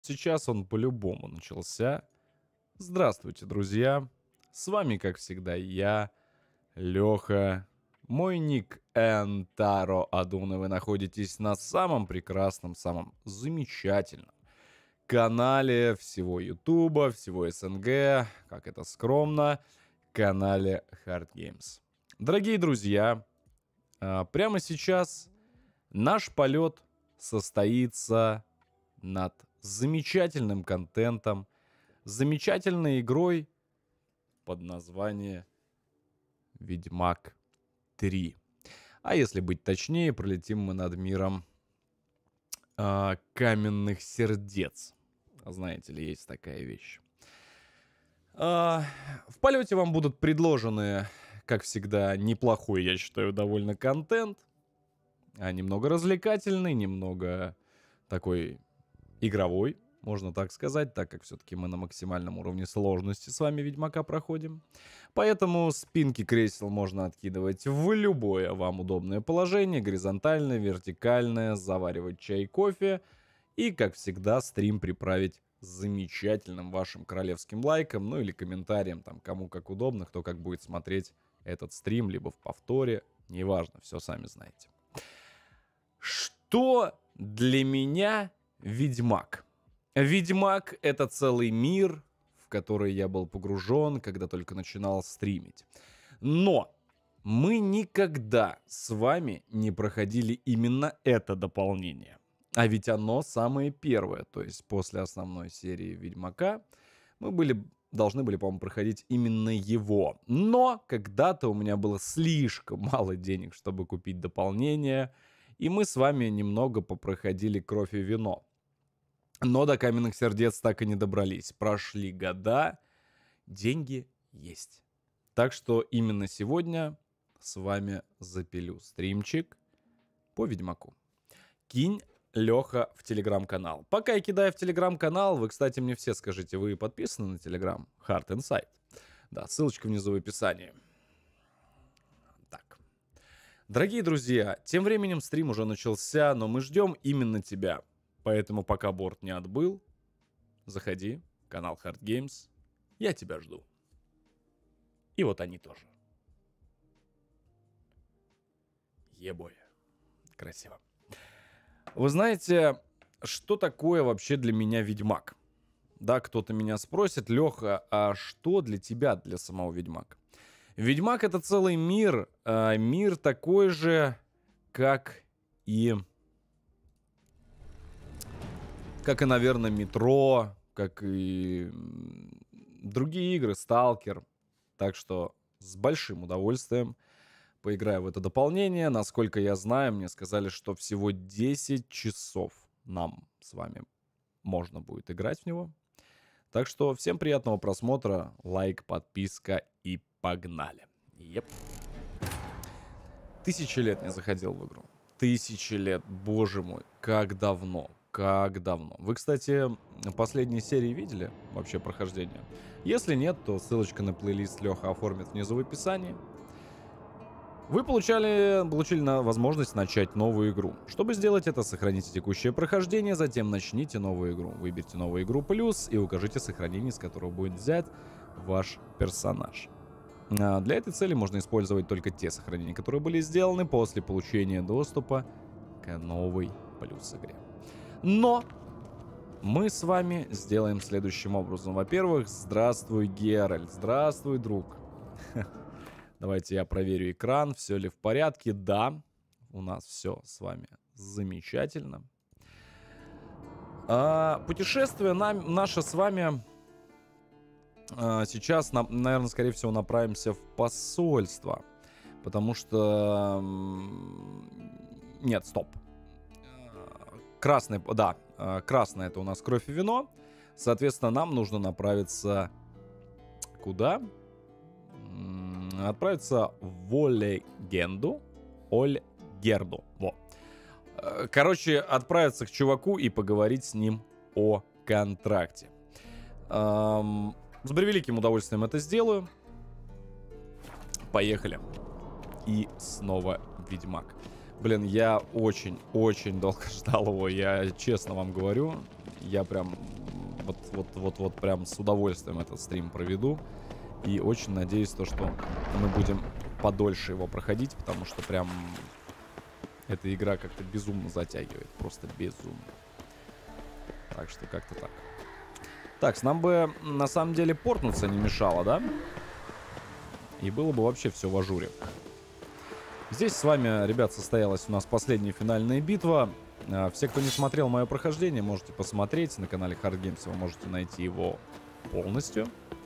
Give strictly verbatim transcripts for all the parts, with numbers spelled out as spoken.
Сейчас он по-любому начался. Здравствуйте, друзья. С вами, как всегда, я, Леха. Мой ник Энтаро Адун, и вы находитесь на самом прекрасном, самом замечательном канале всего Ютуба, всего СНГ, как это скромно, канале Hard Games. Дорогие друзья, а, прямо сейчас наш полет состоится над замечательным контентом, замечательной игрой под названием Ведьмак три. А если быть точнее, пролетим мы над миром э, каменных сердец. Знаете ли, есть такая вещь. Э, в полете вам будут предложены, как всегда, неплохой, я считаю, довольно контент. А немного развлекательный, немного такой игровой, можно так сказать, так как все-таки мы на максимальном уровне сложности с вами Ведьмака проходим. Поэтому спинки кресел можно откидывать в любое вам удобное положение, горизонтальное, вертикальное, заваривать чай, кофе и, как всегда, стрим приправить замечательным вашим королевским лайком, ну или комментарием, там, кому как удобно, кто как будет смотреть этот стрим, либо в повторе, неважно, все сами знаете. Что для меня Ведьмак? Ведьмак — это целый мир, в который я был погружен, когда только начинал стримить. Но мы никогда с вами не проходили именно это дополнение. А ведь оно самое первое, то есть после основной серии Ведьмака мы были, должны были, по-моему, проходить именно его. Но когда-то у меня было слишком мало денег, чтобы купить дополнение, и мы с вами немного попроходили кровь и вино. Но до каменных сердец так и не добрались. Прошли года, деньги есть. Так что именно сегодня с вами запилю стримчик по Ведьмаку. Кинь, Леха, в телеграм-канал. Пока я кидаю в телеграм-канал, вы, кстати, мне все скажите, вы подписаны на телеграм? Hard Insight. Да, ссылочка внизу в описании. Так. Дорогие друзья, тем временем стрим уже начался, но мы ждем именно тебя. Поэтому пока борт не отбыл, заходи, канал Hard Games, я тебя жду. И вот они тоже. Ебой. Красиво. Вы знаете, что такое вообще для меня Ведьмак? Да, кто-то меня спросит, Леха, а что для тебя, для самого Ведьмака? Ведьмак — это целый мир, а мир такой же, как и... Как и, наверное, Метро, как и другие игры, Сталкер. Так что с большим удовольствием поиграю в это дополнение. Насколько я знаю, мне сказали, что всего десять часов нам с вами можно будет играть в него. Так что всем приятного просмотра, лайк, подписка и погнали. Еп. Тысячи лет не заходил в игру. Тысячи лет, боже мой, как давно. Как давно. Вы, кстати, последние серии видели вообще прохождение? Если нет, то ссылочка на плейлист Леха оформит внизу в описании. Вы получали, получили на возможность начать новую игру. Чтобы сделать это, сохраните текущее прохождение, затем начните новую игру. Выберите новую игру плюс и укажите сохранение, с которого будет взят ваш персонаж. А для этой цели можно использовать только те сохранения, которые были сделаны после получения доступа к новой плюс игре. Но мы с вами сделаем следующим образом. Во-первых, здравствуй, Геральт. Здравствуй, друг. Давайте я проверю экран, все ли в порядке. Да, у нас все с вами замечательно. А, путешествие нам, наше с вами а, сейчас, на, наверное, скорее всего, направимся в посольство. Потому что... Нет, стоп. Красный, да, красное — это у нас кровь и вино. Соответственно, нам нужно направиться куда? Отправиться в Олегенду. Ольгерду. Во. Короче, отправиться к чуваку и поговорить с ним о контракте. Эм, с превеликим удовольствием это сделаю. Поехали. И снова Ведьмак. Блин, я очень-очень долго ждал его, я честно вам говорю. Я прям вот, вот, вот, вот прям с удовольствием этот стрим проведу. И очень надеюсь, то, что мы будем подольше его проходить, потому что прям эта игра как-то безумно затягивает. Просто безумно. Так что как-то так. Так, нам бы на самом деле портнуться не мешало, да? И было бы вообще все в ажуре. Здесь с вами, ребят, состоялась у нас последняя финальная битва. Все, кто не смотрел мое прохождение, можете посмотреть. На канале Hard Games вы можете найти его полностью.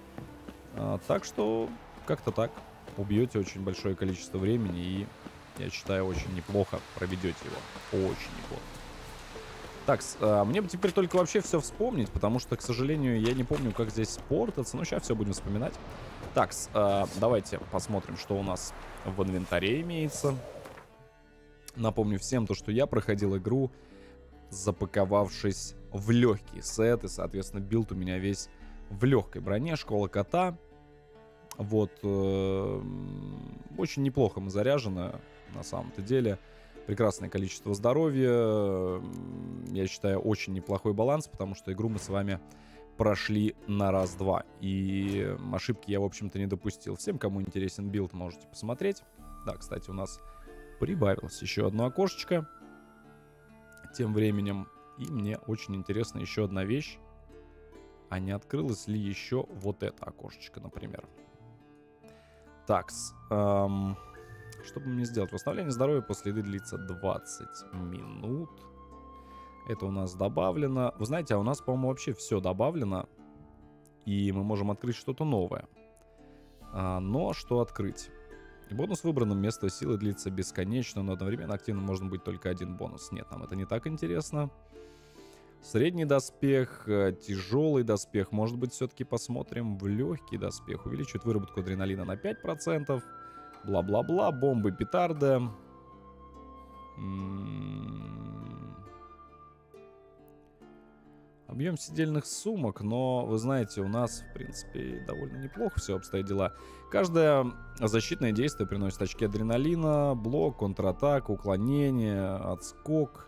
Так что как-то так. Убьете очень большое количество времени и, я считаю, очень неплохо проведете его. Очень неплохо. Так, мне бы теперь только вообще все вспомнить, потому что, к сожалению, я не помню, как здесь портаться. Но сейчас все будем вспоминать. Так, давайте посмотрим, что у нас в инвентаре имеется. Напомню всем то, что я проходил игру, запаковавшись в легкий сет. И, соответственно, билд у меня весь в легкой броне. Школа кота. Вот. Э, очень неплохо мы заряжены, на самом-то деле. Прекрасное количество здоровья. Я считаю, очень неплохой баланс, потому что игру мы с вами прошли на раз-два. И ошибки я, в общем-то, не допустил. Всем, кому интересен билд, можете посмотреть. Да, кстати, у нас прибавилось еще одно окошечко. Тем временем. И мне очень интересна еще одна вещь. А не открылось ли еще вот это окошечко, например? Так, эм, что бы мне сделать? Восстановление здоровья после еды длится двадцать минут. Это у нас добавлено. Вы знаете, а у нас, по-моему, вообще все добавлено. И мы можем открыть что-то новое. А, но что открыть? Бонус выбранным место силы длится бесконечно, но одновременно активно может быть только один бонус. Нет, нам это не так интересно. Средний доспех, тяжелый доспех. Может быть, все-таки посмотрим в легкий доспех. Увеличивает выработку адреналина на пять процентов. Бла-бла-бла. Бомбы, петарды. М-м-м. Объем сидельных сумок. Но, вы знаете, у нас, в принципе, довольно неплохо все обстоят дела. Каждое защитное действие приносит очки адреналина. Блок, контратака, уклонение, отскок.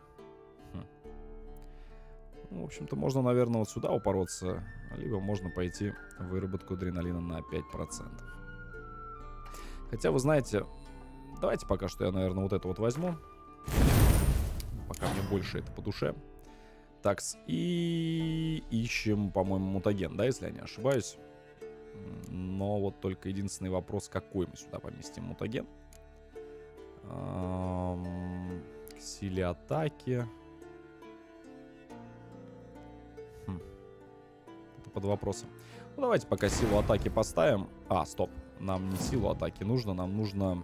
Ну, в общем-то, можно, наверное, вот сюда упороться. Либо можно пойти в выработку адреналина на пять процентов. Хотя, вы знаете, давайте пока что я, наверное, вот это вот возьму. Пока мне больше это по душе. Так, и ищем, по-моему, мутаген, да, если я не ошибаюсь. Но вот только единственный вопрос, какой мы сюда поместим мутаген. Эм, к силе атаки... Под вопросом. Ну, давайте пока силу атаки поставим. А, стоп. Нам не силу атаки нужно, нам нужно...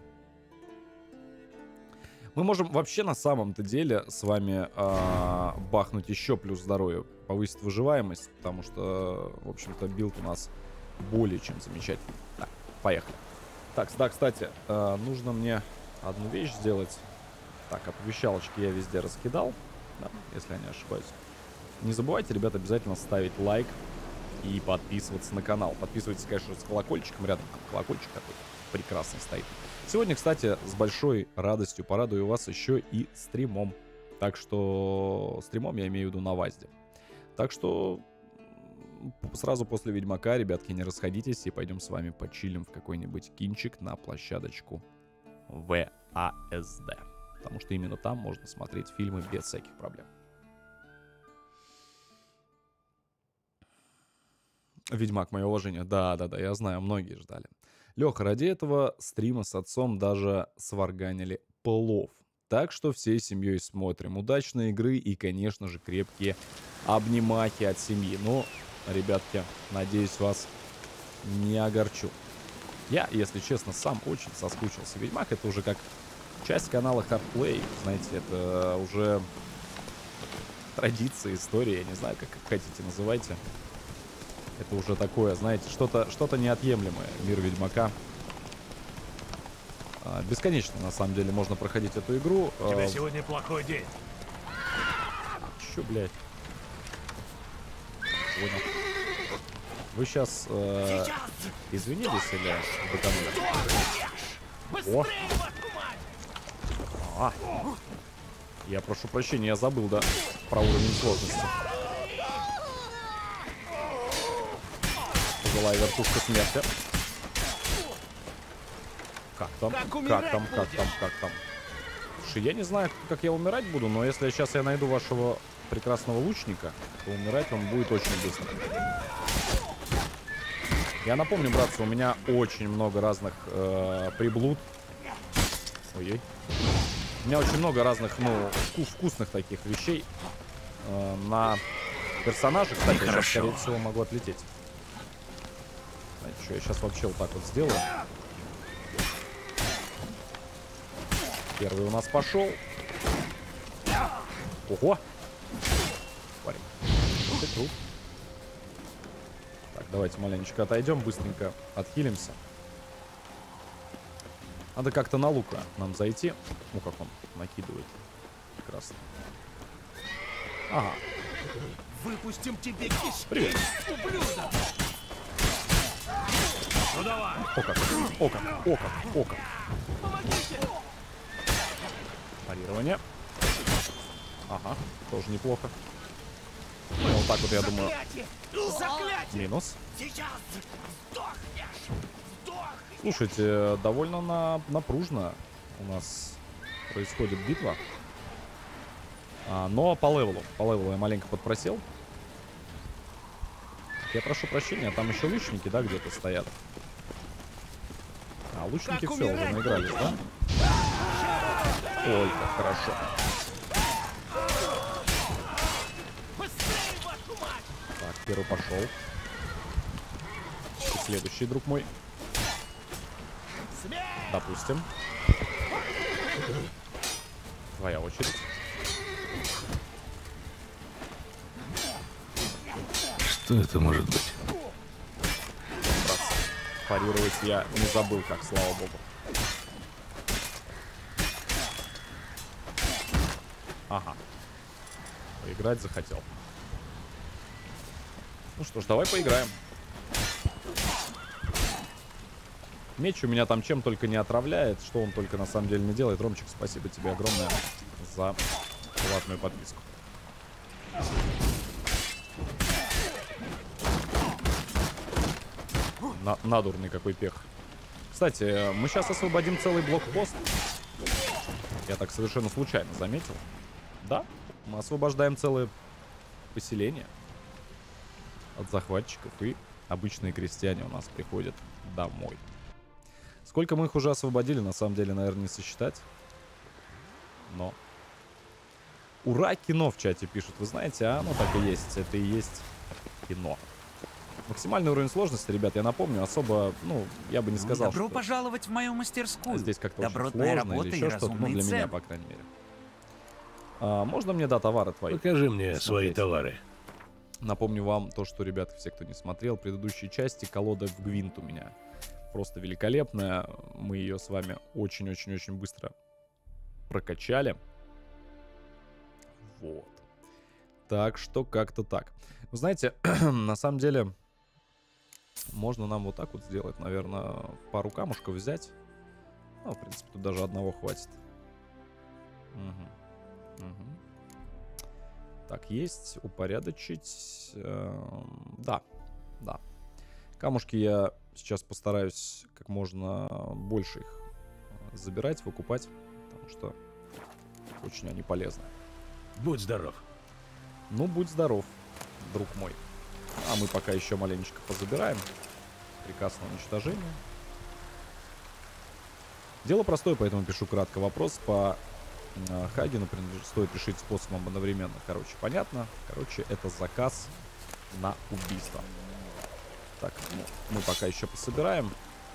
Мы можем вообще на самом-то деле с вами э, бахнуть еще плюс здоровье. Повысить выживаемость, потому что, в общем-то, билд у нас более чем замечательный. Так, поехали. Так, да, кстати, э, нужно мне одну вещь сделать. Так, оповещалочки я везде раскидал, да, если я не ошибаюсь. Не забывайте, ребята, обязательно ставить лайк и подписываться на канал. Подписывайтесь, конечно, с колокольчиком. Рядом колокольчик такой прекрасный стоит. Сегодня, кстати, с большой радостью порадую вас еще и стримом. Так что... Стримом я имею в виду на ВАЗде. Так что... Сразу после Ведьмака, ребятки, не расходитесь. И пойдем с вами почилим в какой-нибудь кинчик на площадочку вэ а эс дэ. Потому что именно там можно смотреть фильмы без всяких проблем. Ведьмак, мое уважение. Да-да-да, я знаю, многие ждали. Леха, ради этого стрима с отцом даже сварганили плов. Так что всей семьей смотрим. Удачной игры и, конечно же, крепкие обнимахи от семьи. Ну, ребятки, надеюсь, вас не огорчу. Я, если честно, сам очень соскучился. Ведьмак — это уже как часть канала Hardplay. Знаете, это уже традиция, история. Я не знаю, как хотите, называйте. Это уже такое, знаете, что-то что-то неотъемлемое. Мир Ведьмака. А, бесконечно, на самом деле, можно проходить эту игру. У тебя а... сегодня плохой день. Чё, блядь? Понял. Вы сейчас э, извинились или быканули? О! А. Я прошу прощения, я забыл, да, про уровень сложности. Тяжелая вертушка смерти. Как там? Как, как там? Как там? Как там? Слушай, я не знаю, как я умирать буду, но если сейчас я найду вашего прекрасного лучника, то умирать он будет очень быстро. Я напомню, братцы, у меня очень много разных э, приблуд. Ой-ой. У меня очень много разных, ну, вкус, вкусных таких вещей э, на персонажа. Кстати, я сейчас, скорее всего, могу отлететь. Знаете, что я сейчас вообще вот так вот сделаю. Первый у нас пошел. Ого! Парень. Это труп. Так, давайте маленечко отойдем, быстренько отхилимся. Надо как-то на лука нам зайти. Ну, как он накидывает. Прекрасно. Ага. Выпустим тебе кишки. Привет. Ублюдок. Ну давай. О как, о как, о как, о как. Помогите. Парирование. Ага, тоже неплохо. Ну, вот так вот, я думаю. Заклятие. Заклятие. Минус. Сейчас сдохнешь. Сдохнешь. Слушайте, довольно на, напружно у нас происходит битва. А, но по левелу. По левелу я маленько подпросил. Я прошу прощения, там еще лучники, да, где-то стоят. А, лучники все, уже наигрались, да? Ой, как хорошо. Быстрее, вашу мать. Так, первый пошел. И следующий, друг мой. Смерть. Допустим. Твоя очередь. Что это может быть? Парировать я не забыл, как, слава богу. Ага. Поиграть захотел. Ну что ж, давай поиграем. Меч у меня там чем только не отравляет, что он только на самом деле не делает. Ромчик, спасибо тебе огромное за платную подписку. На надурный какой пех. Кстати, мы сейчас освободим целый блокпост. Я так совершенно случайно заметил. Да, мы освобождаем целое поселение от захватчиков, и обычные крестьяне у нас приходят домой. Сколько мы их уже освободили, на самом деле, наверное, не сосчитать. Но... Ура, кино в чате пишут. Вы знаете, а? Ну так и есть. Это и есть кино. Максимальный уровень сложности, ребят, я напомню, особо, ну, я бы не сказал, Добро что пожаловать в мою мастерскую. здесь как-то очень Добротная сложно работа или и еще что-то, ну, разумные для меня, цены. по крайней мере. А, можно мне, да, товары твои? Покажи мне Смотреть. свои товары. Напомню вам то, что, ребят, все, кто не смотрел предыдущие части, колода в Гвинт у меня просто великолепная. Мы ее с вами очень-очень-очень быстро прокачали. Вот. Так что как-то так. Вы знаете, на самом деле, можно нам вот так вот сделать, наверное, пару камушков взять. Ну, в принципе, тут даже одного хватит. Угу. Угу. Так, есть, упорядочить. Эм, да, да. Камушки я сейчас постараюсь как можно больше их забирать, выкупать, потому что очень они полезны. Будь здоров. Ну, будь здоров, друг мой. А мы пока еще маленечко позабираем. Приказ на уничтожение. Дело простое, поэтому пишу кратко. Вопрос по э, Хагену стоит решить способом одновременно. Короче, понятно. Короче, это заказ на убийство. Так, ну, мы пока еще пособираем.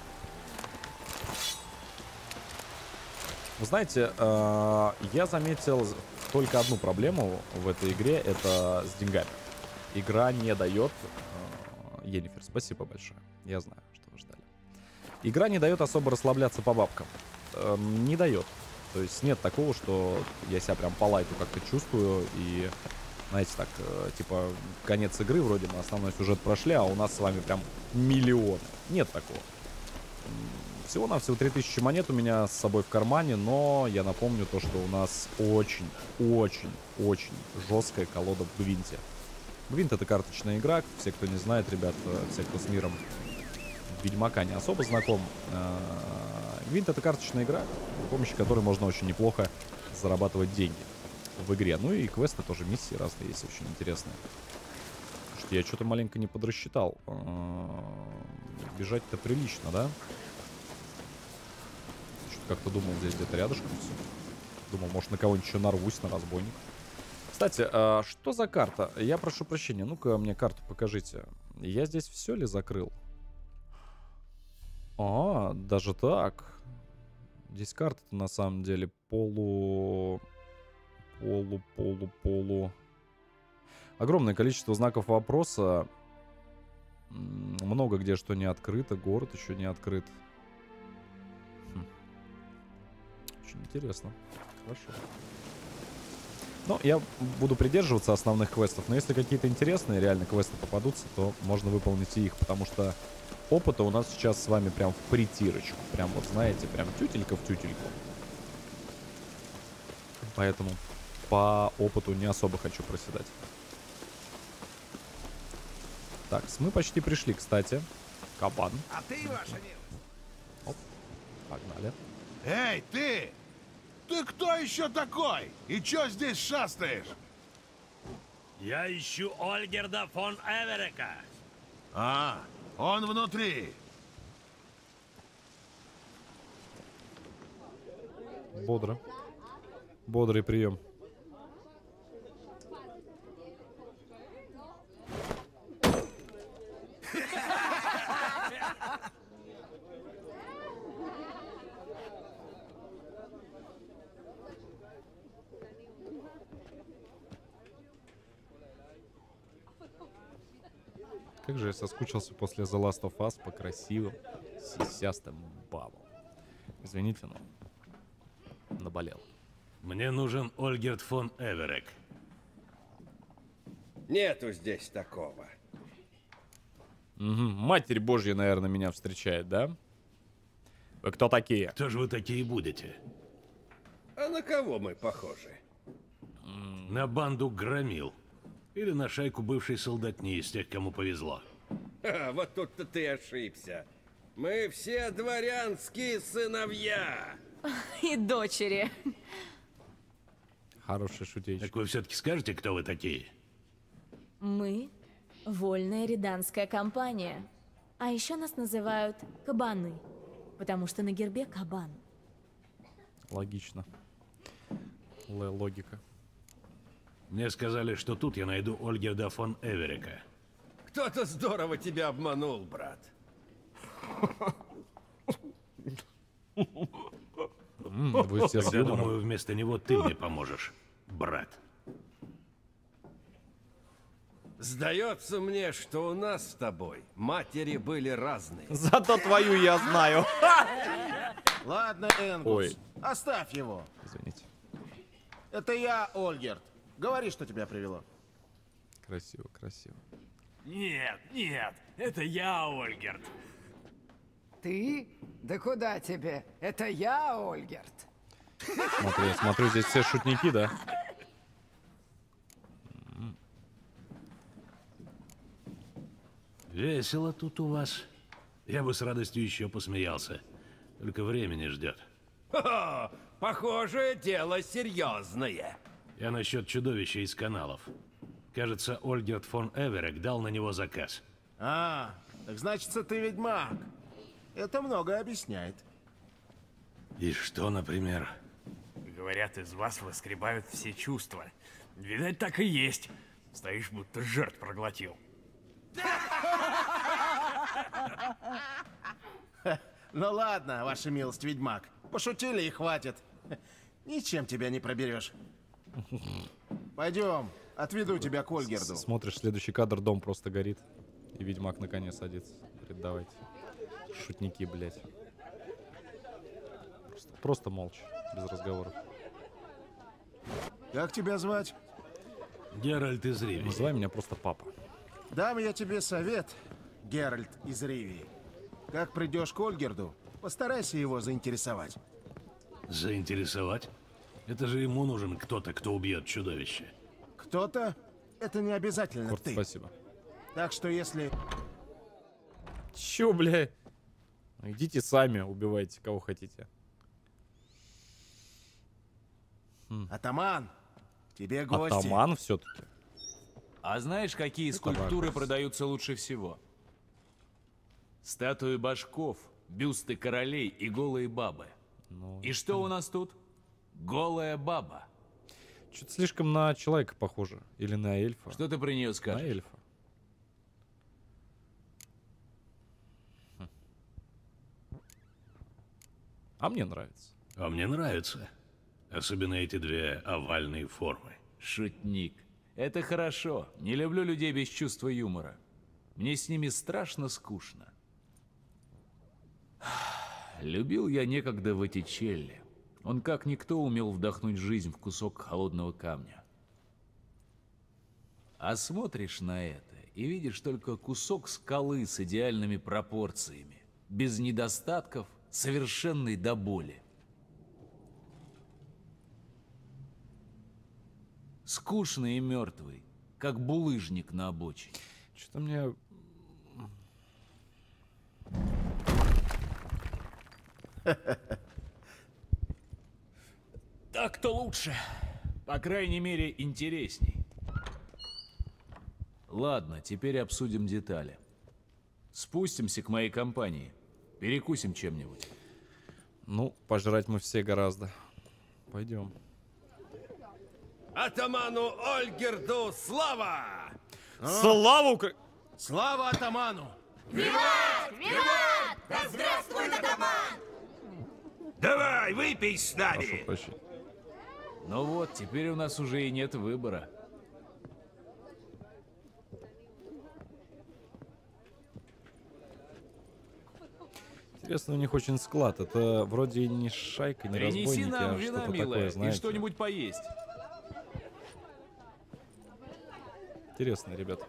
Вы знаете, э, я заметил только одну проблему в этой игре. Это с деньгами. Игра не дает... Э, Енифер, спасибо большое. Я знаю, что вы ждали. Игра не дает особо расслабляться по бабкам. Э, не дает. То есть нет такого, что я себя прям по лайту как-то чувствую. И, знаете, так, э, типа, конец игры вроде мы основной сюжет прошли, а у нас с вами прям миллионы. Нет такого. Всего-навсего три тысячи монет у меня с собой в кармане, но я напомню то, что у нас очень-очень-очень жесткая колода в Гвинте. Гвинт — это карточная игра. Все, кто не знает, ребят, все, кто с миром Ведьмака не особо знаком. Гвинт — это карточная игра, с помощью которой можно очень неплохо зарабатывать деньги в игре. Ну и квесты тоже, миссии разные есть, очень интересные. Что я что-то маленько не подрасчитал. Бежать-то прилично, да? Что-то как-то думал, здесь где-то рядышком все. Думал, может, на кого-нибудь еще нарвусь, на разбойник. Кстати, а что за карта? Я прошу прощения, ну-ка мне карту покажите. Я здесь все ли закрыл? А, даже так. Здесь карта-то на самом деле полу... Полу, полу, полу... Огромное количество знаков вопроса. Много где что не открыто. Город еще не открыт. Хм. Очень интересно. Хорошо. Ну, я буду придерживаться основных квестов. Но если какие-то интересные реально квесты попадутся, то можно выполнить и их. Потому что опыта у нас сейчас с вами прям в притирочку. Прям вот, знаете, прям тютелька в тютельку. Поэтому по опыту не особо хочу проседать. Так, мы почти пришли, кстати. Кабан. А ты, ваша милость? Оп, погнали. Эй, ты! Ты кто еще такой? И чё здесь шастаешь? Я ищу Ольгерда фон Эверека. А, он внутри. Бодро. Бодрый прием. Как же я соскучился после The Last of Us по красивым, сисястым бабам. Извините, но наболел. Мне нужен Ольгерд фон Эверек. Нету здесь такого. Угу. Матерь Божья, наверное, меня встречает, да? Вы кто такие? Кто же вы такие будете? А на кого мы похожи? На банду громил. Или на шайку бывшей солдатни из тех, кому повезло. А, вот тут-то ты ошибся. Мы все дворянские сыновья. И дочери. Хорошая шутечка. Так вы все-таки скажете, кто вы такие? Мы — вольная риданская компания. А еще нас называют кабаны, потому что на гербе кабан. Логично. Л логика. Мне сказали, что тут я найду Ольгерда фон Эверека. Кто-то здорово тебя обманул, брат. М, вы все с Я юмором. думаю, вместо него ты мне поможешь, брат. Сдается мне, что у нас с тобой матери были разные. Зато твою я знаю. Ладно, Энгус, Ой. оставь его. Извините. Это я, Ольгерд. Говори, что тебя привело. Красиво, красиво. Нет, нет, это я, Ольгерд. Ты? Да куда тебе? Это я, Ольгерд. Смотри, смотрю, здесь все шутники, да? Весело тут у вас. Я бы с радостью еще посмеялся. Только времени ждет. Ха-ха, похоже, дело серьезное. Я насчет чудовища из каналов. Кажется, Ольгерд фон Эверек дал на него заказ. А, так значится, ты ведьмак. Это многое объясняет. И что, например? Говорят, из вас выскребают все чувства. Видать, так и есть. Стоишь, будто жертв проглотил. Ну ладно, ваша милость, ведьмак. Пошутили и хватит. Ничем тебя не проберешь. Пойдем, отведу тебя к Ольгерду. Смотришь, следующий кадр, дом просто горит. И ведьмак на коне садится. Говорит, давайте. Шутники, блядь. Просто, просто молча, без разговоров. Как тебя звать? Геральт из Риви. Называй меня просто папа. Дам я тебе совет, Геральт из Ривии. Как придешь к Ольгерду, постарайся его заинтересовать. Заинтересовать? Это же ему нужен кто-то, кто убьет чудовище. Кто-то? это не обязательно Корт, ты. спасибо. Так что если... Чё, бля? Идите сами, убивайте, кого хотите. Атаман, тебе гости. Атаман все-таки. А знаешь, какие скульптуры продаются лучше всего? Статуи башков, бюсты королей и голые бабы. Ну, И что у нас тут? Голая баба. что-то слишком на человека похоже. Или на эльфа. Что ты про нее На скажешь? эльфа. Хм. А мне нравится. А мне нравится. Особенно эти две овальные формы. Шутник. Это хорошо. Не люблю людей без чувства юмора. Мне с ними страшно скучно. Любил я некогда Воттичелли. Он как никто умел вдохнуть жизнь в кусок холодного камня. А смотришь на это и видишь только кусок скалы с идеальными пропорциями, без недостатков, совершенный до боли. Скучный и мертвый, как булыжник на обочине. Что-то мне... Так-то лучше. По крайней мере, интересней. Ладно, теперь обсудим детали. Спустимся к моей компании. Перекусим чем-нибудь. Ну, пожрать мы все гораздо. Пойдем. Атаману Ольгерду слава! Слава Укра... Слава атаману! Давай, выпей с Прошу нами! прощения. Ну вот, теперь у нас уже и нет выбора. Интересно, у них очень склад. Это вроде и не шайка, не Принеси разбойники, нам а вина, что-то милая, такое, и знаете. что-нибудь поесть. Интересно, ребята.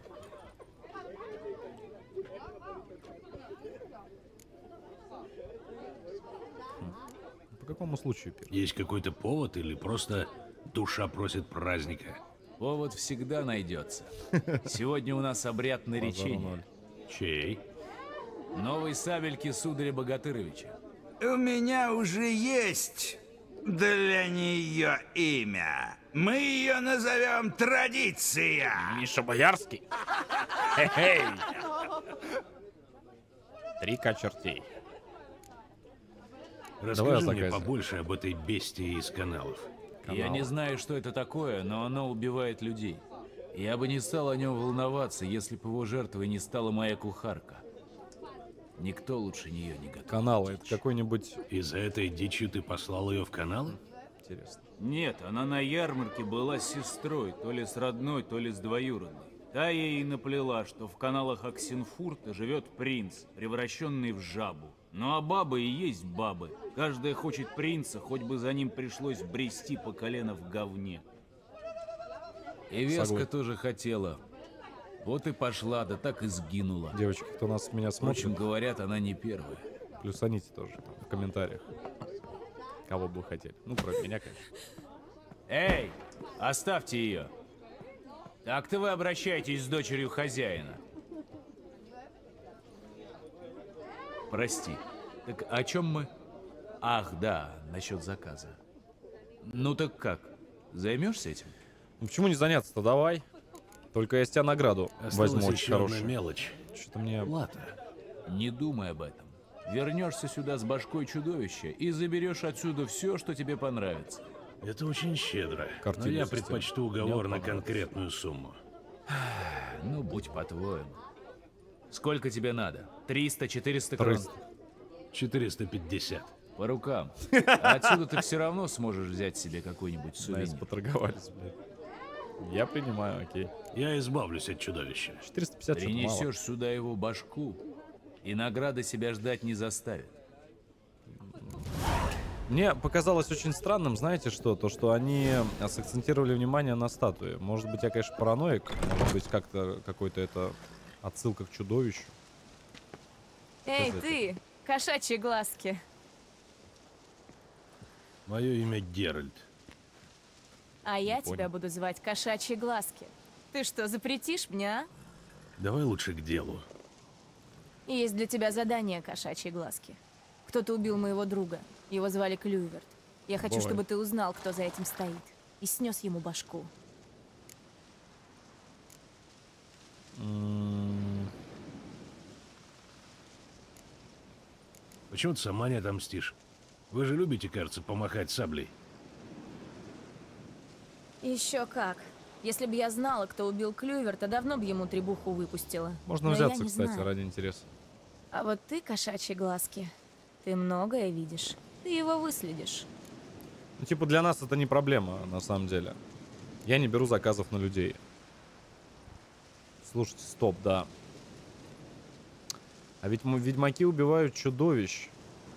Хм. По какому случаю пир? Есть какой-то повод или просто душа просит праздника? Повод всегда найдется. Сегодня у нас обряд Базару наречения. ноль. Чей? Новой сабельки сударя Богатыровича. У меня уже есть для нее имя. Мы ее назовем Традиция. Миша Боярский. Хе-хей. Три чертей. Расскажи мне заказе. побольше об этой бестии из каналов. Я не знаю, что это такое, но оно убивает людей. Я бы не стал о нем волноваться, если бы его жертвой не стала моя кухарка. Никто лучше нее не готов. Каналы. Это какой-нибудь... Из-за этой дичи ты послал ее в каналы? Интересно. Нет, она на ярмарке была с сестрой, то ли с родной, то ли с двоюродной. Та ей и наплела, что в каналах Оксенфурта живет принц, превращенный в жабу. Ну а бабы и есть бабы. Каждая хочет принца, хоть бы за ним пришлось брести по колено в говне. И Веска Согласен. тоже хотела. Вот и пошла, да так и сгинула. Девочки, кто нас меня смотрит, Впрочем, говорят, она не первая. плюсаните тоже там, в комментариях. Кого бы вы хотели. Ну, кроме меня, конечно. Эй, оставьте ее. Так-то вы обращаетесь с дочерью хозяина. Прости. Так о чем мы? Ах, да, насчет заказа. Ну так как? Займешься этим? Ну, почему не заняться-то? Давай. Только я с тебя награду Осталась возьму очень еще одна хорошую. мелочь. Что-то мне... Плата. Не думай об этом. Вернешься сюда с башкой чудовища и заберешь отсюда все, что тебе понравится. Это очень щедро. Картина Но я системы. предпочту уговор Мне на понравилось. конкретную сумму. Ну, будь по-твоему. Сколько тебе надо? триста-четыреста крон? Триста. четыреста пятьдесят. По рукам. А отсюда ты все равно сможешь взять себе какой-нибудь Найс, сувенир. поторговались, блядь. Я принимаю, окей. Я избавлюсь от чудовища. четыреста пятьдесят что-то мало. Принесешь сюда его башку, и награда себя ждать не заставит. Мне показалось очень странным, знаете что? То, что они сакцентировали внимание на статуе. Может быть, я, конечно, параноик. Может быть, как-то какой-то это отсылка к чудовищу. Эй, Что ты, кошачьи глазки. Мое имя Геральт. А я понял. тебя буду звать кошачьи глазки. Ты что, запретишь мне, а? Давай лучше к делу. Есть для тебя задание, кошачьи глазки. Кто-то убил моего друга. Его звали Клюйверт. Я хочу, Бывает. чтобы ты узнал, кто за этим стоит. И снес ему башку. М, Почему ты сама не отомстишь? Вы же любите, кажется, помахать саблей. Еще как. Если бы я знала, кто убил Клюйверта, давно бы ему требуху выпустила. Можно Но я взяться, не кстати, знаю. ради интереса. А вот ты, кошачьи глазки, ты многое видишь. Ты его выследишь. Ну, типа, для нас это не проблема, на самом деле. Я не беру заказов на людей. Слушайте, стоп, да. А ведь м- ведьмаки убивают чудовищ.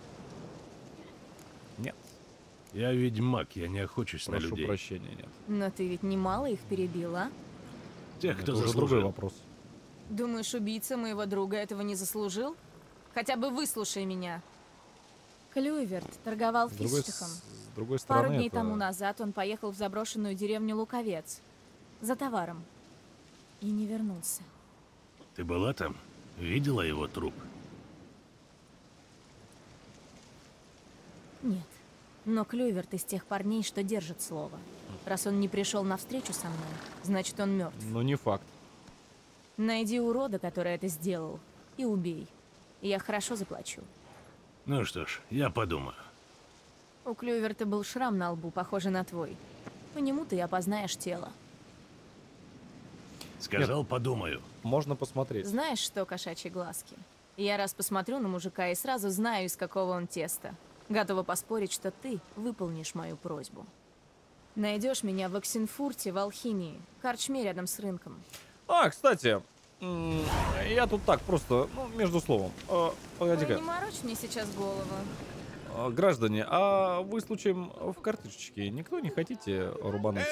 Нет, Я ведьмак, я не охочусь на прошу людей. прощения, нет. Но ты ведь немало их перебил, а? Тех, Это кто уже заслужил. другой вопрос. Думаешь, убийца моего друга этого не заслужил? Хотя бы выслушай меня. Клюйверт торговал С другой, с, фистихом. с другой стороны, Пару дней это... тому назад он поехал в заброшенную деревню Луковец. За товаром. И не вернулся. Ты была там? Видела его труп? Нет. Но Клюйверт из тех парней, что держит слово. Раз он не пришел на встречу со мной, значит, он мертв. Ну, не факт. Найди урода, который это сделал, и убей. И я хорошо заплачу. Ну что ж, я подумаю. У Клюйверта был шрам на лбу, похожий на твой. По нему ты опознаешь тело. Сказал, подумаю. Можно посмотреть. Знаешь что, кошачьи глазки? Я раз посмотрю на мужика и сразу знаю, из какого он теста. Готова поспорить, что ты выполнишь мою просьбу. Найдешь меня в Оксенфурте в алхимии, корчме рядом с рынком. А, кстати, м, я тут так просто, ну, между словом. А, Ой, Погоди-ка. не морочь мне сейчас голову. А, граждане, а вы случаем в карточке никто не хотите рубануть?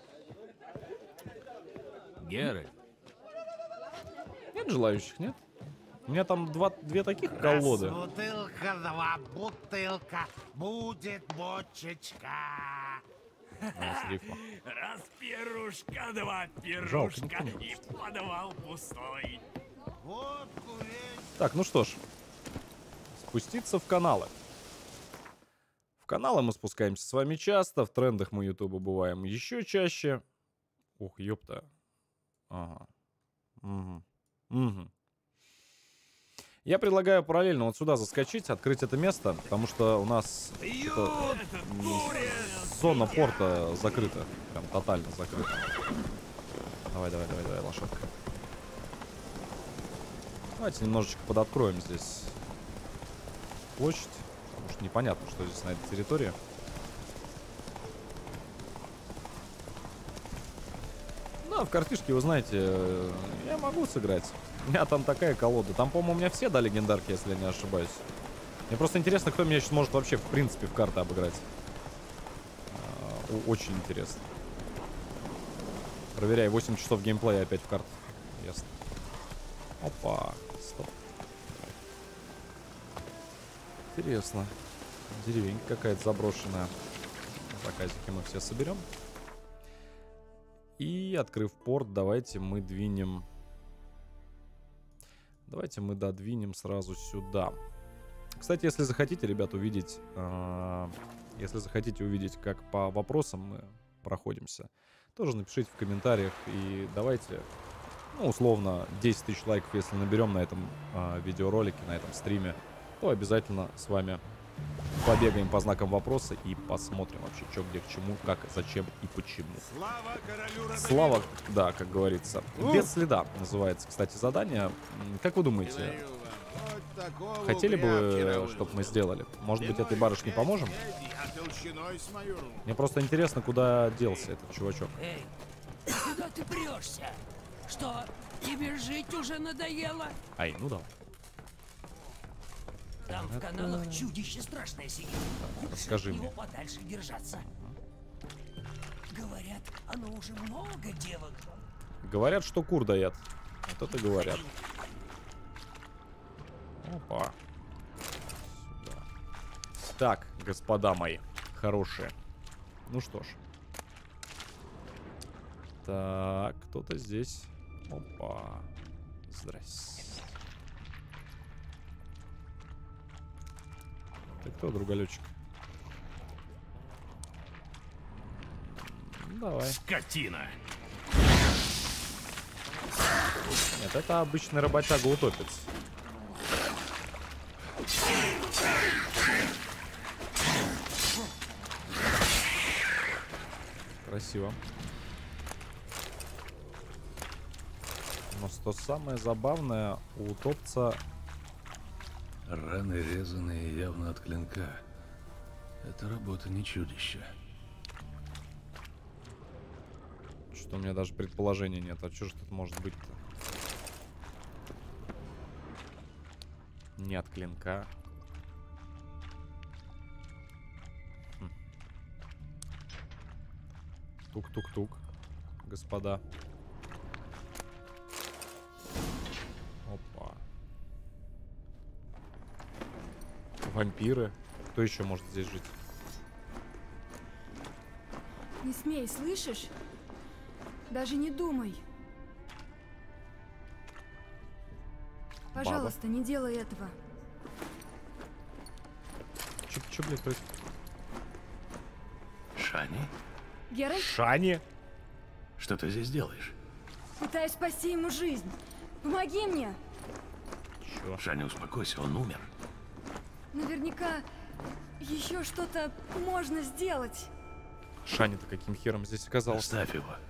Геральт, Нет желающих, нет? У меня там два, две таких колоды. Раз бутылка, два бутылка, будет бочечка. А, с рифма. Раз пирушка, два Жалко, пирушка, никто не и подвал пустой. Водку весь. Так, ну что ж. Спуститься в каналы. В каналы мы спускаемся с вами часто. В трендах мы Ютуба бываем еще чаще. Ух, ёпта. Ага. Угу. Угу. Я предлагаю параллельно вот сюда заскочить, открыть это место, потому что у нас это, м, зона порта закрыта. Прям тотально закрыта. Давай, давай, давай, давай, лошадка. Давайте немножечко подоткроем здесь площадь, потому что непонятно, что здесь на этой территории. Ну, а в картишке, вы знаете, я могу сыграть. У меня там такая колода. Там, по-моему, у меня все, да, легендарки, если я не ошибаюсь. Мне просто интересно, кто меня сейчас может вообще, в принципе, в карты обыграть. А, очень интересно. Проверяю, восемь часов геймплея опять в карты. Ясно. Опа. Стоп. Интересно. Деревенька какая-то заброшенная. Заказики мы все соберем. И, открыв порт, давайте мы двинем... Давайте мы додвинем сразу сюда. Кстати, если захотите, ребят, увидеть... Э, если захотите увидеть, как по вопросам мы проходимся, тоже напишите в комментариях. И давайте, ну, условно, десять тысяч лайков, если наберем на этом э, видеоролике, на этом стриме, то обязательно с вами побегаем по знакам вопроса и посмотрим вообще, что где к чему, как, зачем и почему. Слава королю Радомиру. Слава, да, как говорится. Без следа называется, кстати, задание. М, Как вы думаете, Вот такого хотели упрямки бы, равны. чтобы мы сделали? Может быть, этой барышне поможем? А толщиной с мою руку. Мне просто интересно, куда делся этот чувачок. Эй, куда ты прешься? Что, тебе жить уже надоело? Ай, ну да. Там в каналах чудище страшное сидит. Расскажи От мне. него подальше держаться. Говорят, оно уже много девок. Говорят, что кур дает. Вот это говорят. Опа. Сюда. Так, господа мои, хорошие. Ну что ж. Так, кто-то здесь. Опа. Здрасте. Ты кто, другалечек? Давай. Скотина! Нет, это обычный работяга-утопец. Красиво. Но что самое забавное, у утопца... Раны резаные явно от клинка. Это работа не чудища. Что у меня даже предположения нет. А что же тут может быть-то? Не от клинка. Хм. Тук-тук-тук, господа. Опа. Вампиры. Кто еще может здесь жить? Не смей, слышишь? Даже не думай. Пожалуйста, не делай этого. Чё, чё, блядь, происходит? Шани? Геральт? Шани? Что ты здесь делаешь? Пытаюсь спасти ему жизнь. Помоги мне. Чё? Шани, успокойся, он умер. Наверняка еще что-то можно сделать. Шани-то каким хером здесь оказался? Оставь его.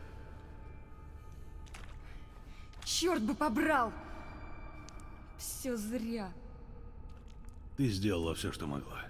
Черт бы побрал! Все зря. Ты сделала все, что могла.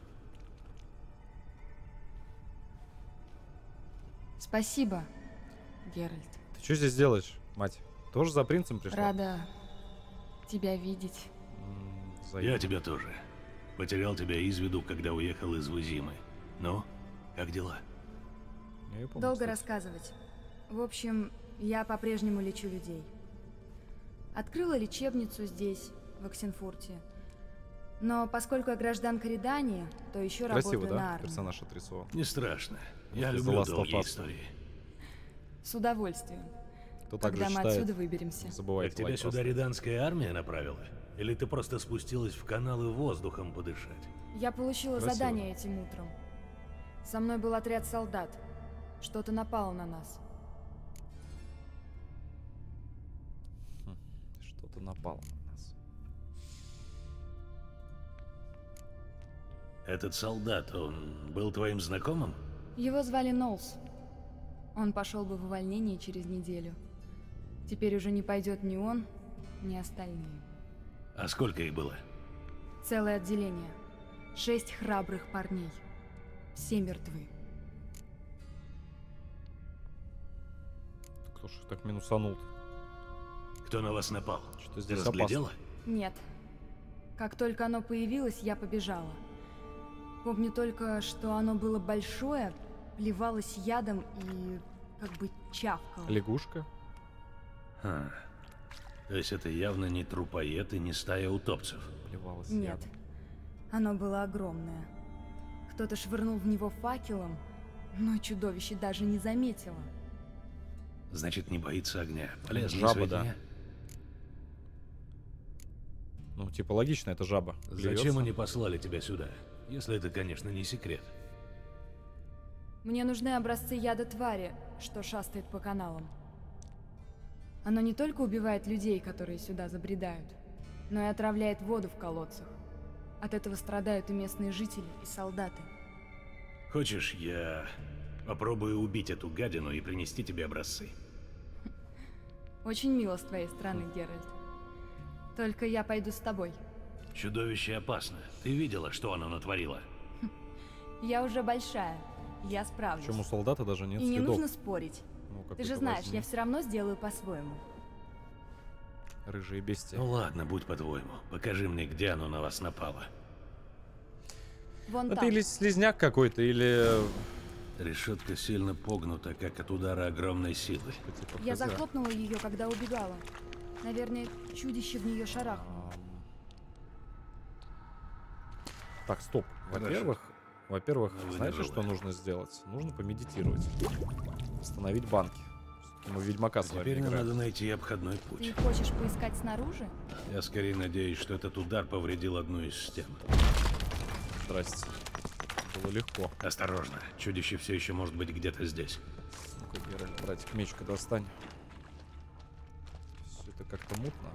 Спасибо, Геральт. Ты что здесь делаешь, мать? Тоже за принцем пришла? Рада тебя видеть. Я тебя тоже. Потерял тебя из виду, когда уехал из Вузимы. Ну, как дела? Помню, Долго кстати. рассказывать. В общем, я по-прежнему лечу людей. Открыла лечебницу здесь, в Оксенфурте. Но поскольку я гражданка Редании, то еще Красиво, работаю да? на армию. Персонаж отрисовал. Не страшно. Я Из люблю Last of долгие Us. истории. С удовольствием. Кто Когда также мы читает, отсюда выберемся. забывает Так тебя лайк сюда поставить. Реданская армия направила? Или ты просто спустилась в каналы воздухом подышать? Я получила Красиво. задание этим утром. Со мной был отряд солдат. Что-то напало на нас. Хм, что-то напало на нас. Этот солдат, он был твоим знакомым? Его звали Нолс. Он пошел бы в увольнение через неделю. Теперь уже не пойдет ни он, ни остальные. А сколько их было? Целое отделение. Шесть храбрых парней. Все мертвы. Кто ж их так минусанул-то? Кто на вас напал? Что Ты здесь разглядела? опасно? Нет. Как только оно появилось, я побежала. Помню только, что оно было большое, плевалось ядом и как бы чавкало. Лягушка? Ха. То есть это явно не трупоед и не стая утопцев? Плевалось Нет. ядом. Оно было огромное. Кто-то швырнул в него факелом, но чудовище даже не заметило. Значит, не боится огня. Полезные Жаба, да. сведения. Ну, типа, логично, это жаба. Зачем Плюется. они послали тебя сюда? Если это, конечно, не секрет. Мне нужны образцы яда твари, что шастает по каналам. Оно не только убивает людей, которые сюда забредают, но и отравляет воду в колодцах. От этого страдают и местные жители, и солдаты. Хочешь, я попробую убить эту гадину и принести тебе образцы? Очень мило с твоей стороны, Геральт. Только я пойду с тобой. Чудовище опасно. Ты видела, что оно натворило? Я уже большая. Я справлюсь. Причем у солдата даже нет И не следов. нужно спорить. Ну, Ты какой-то же знаешь, возни. я все равно сделаю по-своему. Рыжие бестия. Ну ладно, будь по-твоему. Покажи мне, где оно на вас напало. Вон Это там. или слизняк какой-то, или... Решетка сильно погнута, как от удара огромной силы. типа Я хз. захлопнула ее, когда убегала. Наверное, чудище в нее шарахнуло. Так, стоп. Хорошо. Во-первых, во-первых, Ну, вы знаете, не что живы. нужно сделать? Нужно помедитировать. Восстановить банки. Мы в Ведьмака с вами Теперь нам играем. надо найти обходной путь. Ты хочешь поискать снаружи? Я скорее надеюсь, что этот удар повредил одну из стен. Здрасте. Было легко. Осторожно, чудище все еще может быть где-то здесь. Ну-ка, Геральт, братик, меч-ка достань. Все это как-то мутно.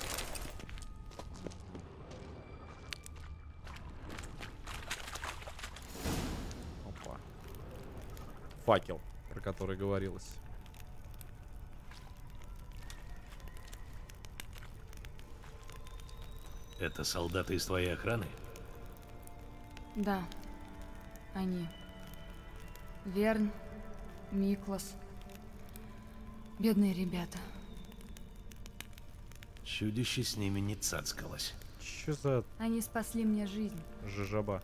Опа. Факел, про который говорилось. Это солдаты из твоей охраны? Да. Они. Верн, Миклас. Бедные ребята. Чудище с ними не цацкалось. Чё за Они спасли мне жизнь. жижаба?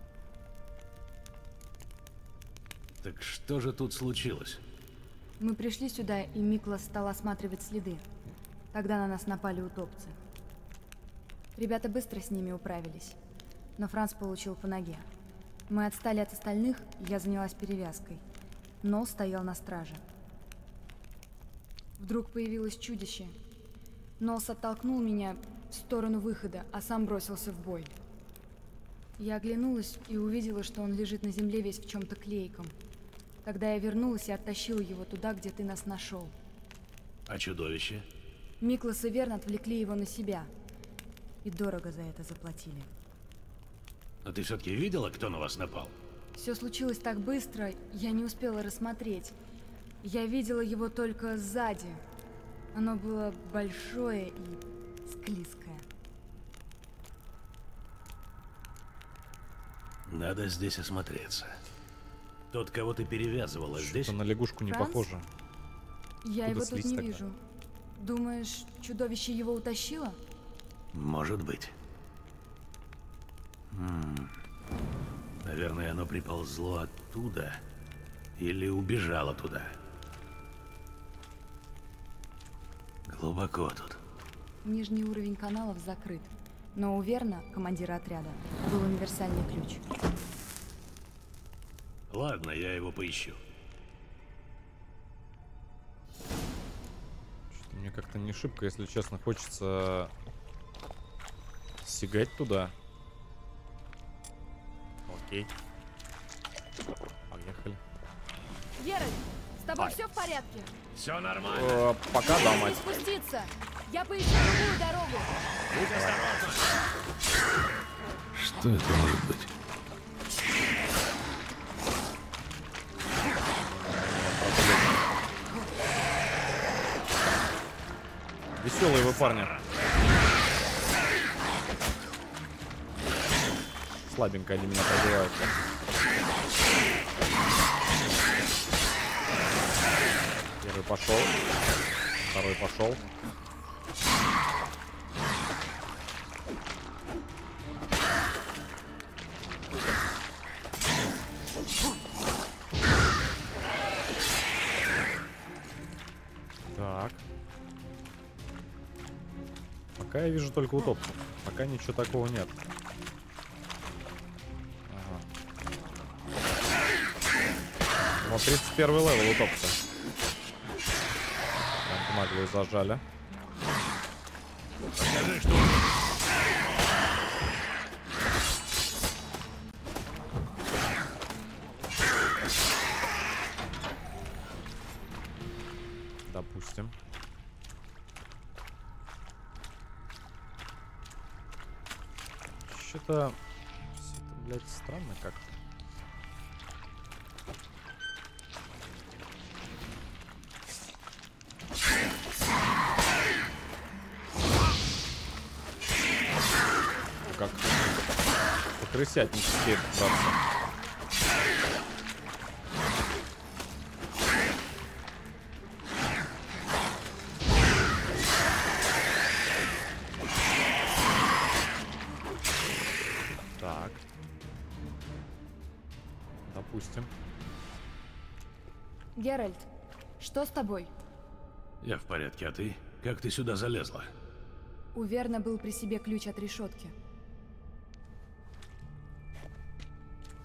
Так что же тут случилось? Мы пришли сюда, и Миклас стал осматривать следы. Тогда на нас напали утопцы. Ребята быстро с ними управились, но Франц получил по ноге. Мы отстали от остальных, и я занялась перевязкой. Нол стоял на страже. Вдруг появилось чудище. Нолс оттолкнул меня в сторону выхода, а сам бросился в бой. Я оглянулась и увидела, что он лежит на земле весь в чем-то клейком. Тогда я вернулась и оттащила его туда, где ты нас нашел. А чудовище? Миклас и Верн отвлекли его на себя. И дорого за это заплатили. Но ты все-таки видела, кто на вас напал? Все случилось так быстро, я не успела рассмотреть. Я видела его только сзади. Оно было большое и склизкое. Надо здесь осмотреться. Тот, кого ты перевязывала, здесь? На лягушку не Франц? похоже. Я Откуда его тут слизь не тогда? вижу. Думаешь, чудовище его утащило? Может быть. М. Наверное, оно приползло оттуда или убежало туда. Глубоко тут. Нижний уровень каналов закрыт. Но у Верна, командира отряда, был универсальный ключ. Ладно, я его поищу. Что-то мне как-то не шибко, если честно, хочется сигать туда. Окей. Поехали. Геральт, с тобой Ай. все в порядке? Все нормально. Э, пока да, мать. Спуститься! Я поищу другую дорогу! Будь осторожна. Что это может быть? Веселые вы парни. Слабенько они меня пробивают. Первый пошел. Второй пошел. Так. Пока я вижу только утопцев. Пока ничего такого нет. Ага. Вот тридцать первый левел утопца. Там наглую зажали. Покажи, что... Допустим. Что-то... Все это, блядь, странно как-то. Как по-крысятнически это, братцы. Так. Допустим. Геральт, что с тобой? Я в порядке, а ты? Как ты сюда залезла? У Верна был при себе ключ от решетки.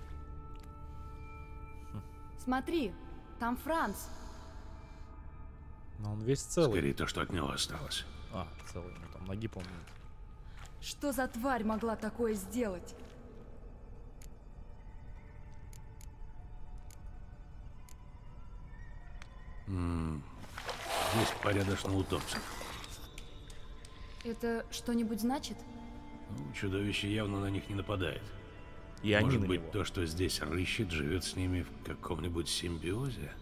Смотри, там Франц. Но он весь целый. Скорее то, что от него осталось. А, целый, ну там ноги, по-моему. Что за тварь могла такое сделать? М-м, здесь порядочно утопцев. Это что-нибудь значит? Ну, чудовище явно на них не нападает. И они Может на быть, него. то, что здесь рыщет, живет с ними в каком-нибудь симбиозе?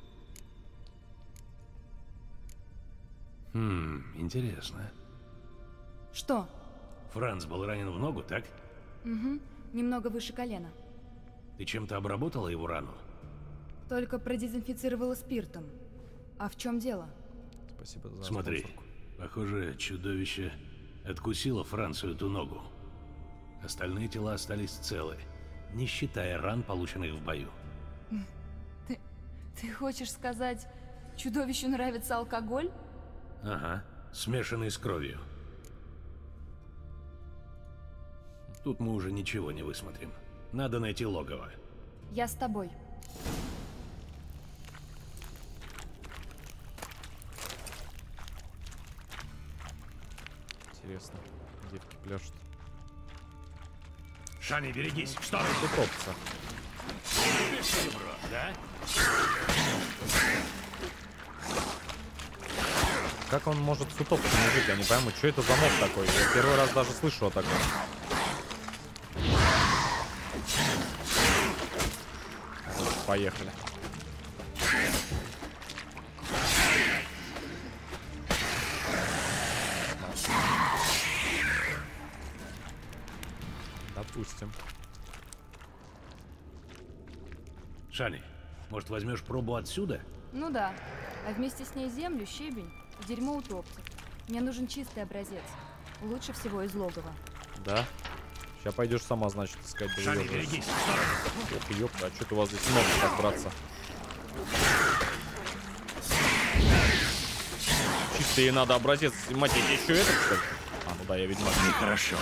Хм, интересно. Что? Франц был ранен в ногу, так? Угу, немного выше колена. Ты чем-то обработала его рану? Только продезинфицировала спиртом. А в чем дело? Спасибо за Смотри, спонсорку. похоже, чудовище откусило Францию эту ногу. Остальные тела остались целы, не считая ран, полученных в бою. Ты, ты хочешь сказать, чудовищу нравится алкоголь? Ага, смешанный с кровью. Тут мы уже ничего не высмотрим. Надо найти логово. Я с тобой. Интересно, девки пляшут. Шани, берегись, что? Утопца. Да? Как он может с утопцем жить? Я не пойму, что это за моб такой? Я первый раз даже слышу о таком. Поехали. Допустим. Шани, может, возьмешь пробу отсюда? Ну да. А вместе с ней землю, щебень и дерьмо утопцев. Мне нужен чистый образец. Лучше всего из логова. Да? Сейчас пойдешь сама, значит, искать. Шани, берегись. Ох, ёпта, а что-то у вас здесь много так, братца. Чистый надо образец. Мать, я еще этот, что ли? А, ну да, я ведьмак. Нехорошо.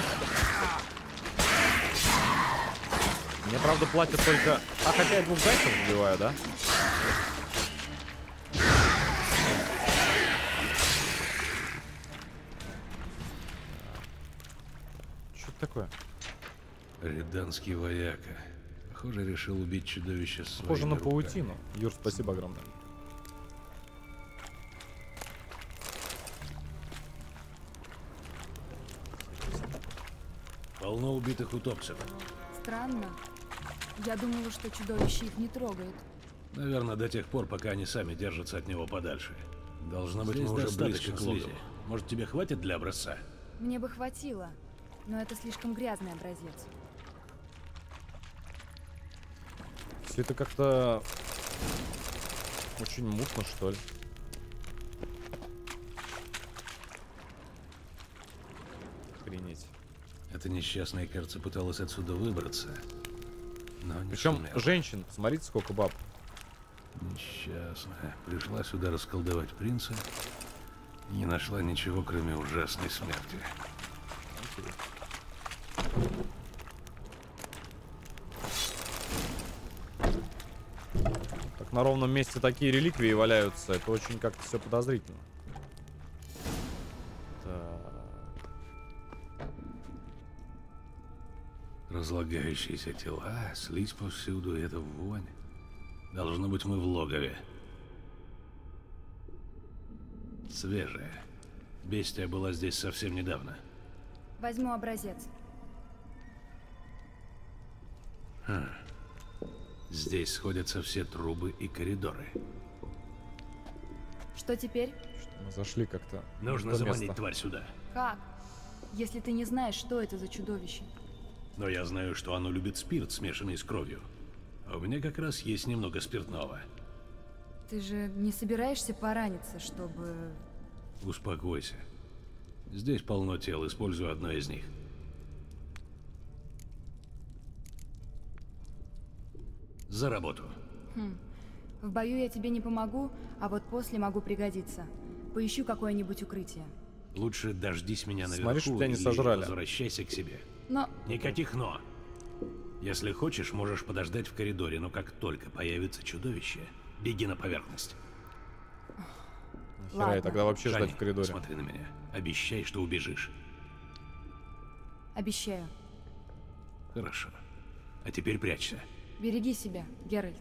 Мне, правда, платят только... А, хотя я двух зайцев убиваю, да? Что это такое? Реданский вояка. Похоже, решил убить чудовище своими Похоже на руками. паутину. Юр, спасибо огромное. Полно убитых утопцев. Странно. Я думала, что чудовище их не трогает. Наверное, до тех пор, пока они сами держатся от него подальше. Должно быть, Здесь мы уже достаточно близко к логову. слизи. Может, тебе хватит для образца? Мне бы хватило, но это слишком грязный образец. Все это как-то очень мутно, что ли. Охренеть. Эта несчастная, кажется, пыталась отсюда выбраться. Но не Причем сумела. женщин, смотрите, сколько баб. Несчастная. Пришла сюда расколдовать принца и не нашла ничего, кроме ужасной смерти. Так на ровном месте такие реликвии валяются. Это очень как-то все подозрительно. Так. Разлагающиеся тела, слизь повсюду, и эта вонь. Должно быть, мы в логове. Свежая. Бестия была здесь совсем недавно. Возьму образец. Хм. Здесь сходятся все трубы и коридоры. Что теперь? Мы зашли как-то. Нужно в то заманить место. тварь сюда. Как? Если ты не знаешь, что это за чудовище. Но я знаю, что оно любит спирт, смешанный с кровью. А у меня как раз есть немного спиртного. Ты же не собираешься пораниться, чтобы... Успокойся. Здесь полно тел, использую одно из них. За работу. Хм. В бою я тебе не помогу, а вот после могу пригодиться. Поищу какое-нибудь укрытие. Лучше дождись меня наверху. Смотри, чтоб тебя не или сожрали. возвращайся к себе. Но... Никаких «но». Если хочешь, можешь подождать в коридоре, но как только появится чудовище, беги на поверхность. Нахера я тогда вообще Жанни, ждать в коридоре? Смотри на меня. Обещай, что убежишь. Обещаю. Хорошо. А теперь прячься. Береги себя, Геральт.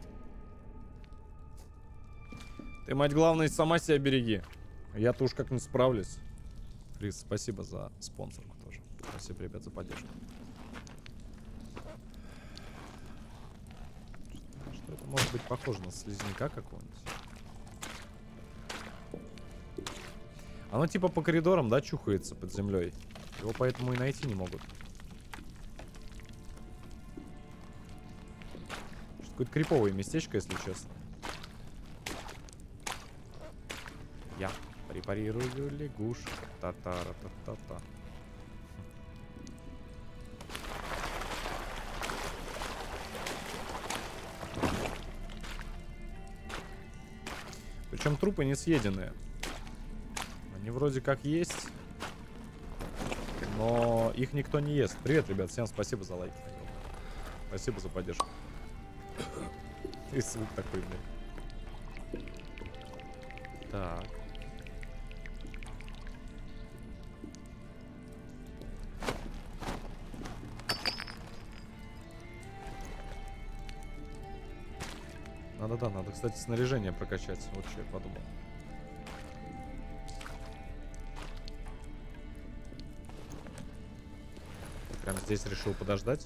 Ты, мать, главное, сама себя береги. Я-то уж как-нибудь справлюсь. Фриз, спасибо за спонсорку тоже. Спасибо, ребят, за поддержку. Что это может быть похоже на слизняка какого-нибудь? Оно типа по коридорам, да, чухается под землей. Его поэтому и найти не могут. Какое-то криповое местечко, если честно. Я препарирую лягушек. Та-та-ра-та-та-та. Причем трупы не съеденные. Они вроде как есть, но их никто не ест. Привет, ребят, всем спасибо за лайки. Спасибо за поддержку. И звук такой, блин. Так. Надо-да, надо, кстати, снаряжение прокачать. Вот что я подумал. Прям здесь решил подождать.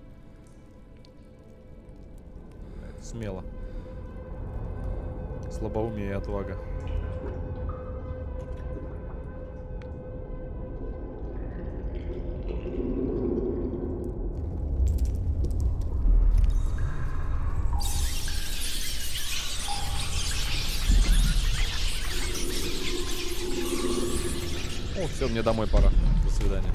Это смело. Слабоумие и отвага. О, все, мне домой пора. До свидания.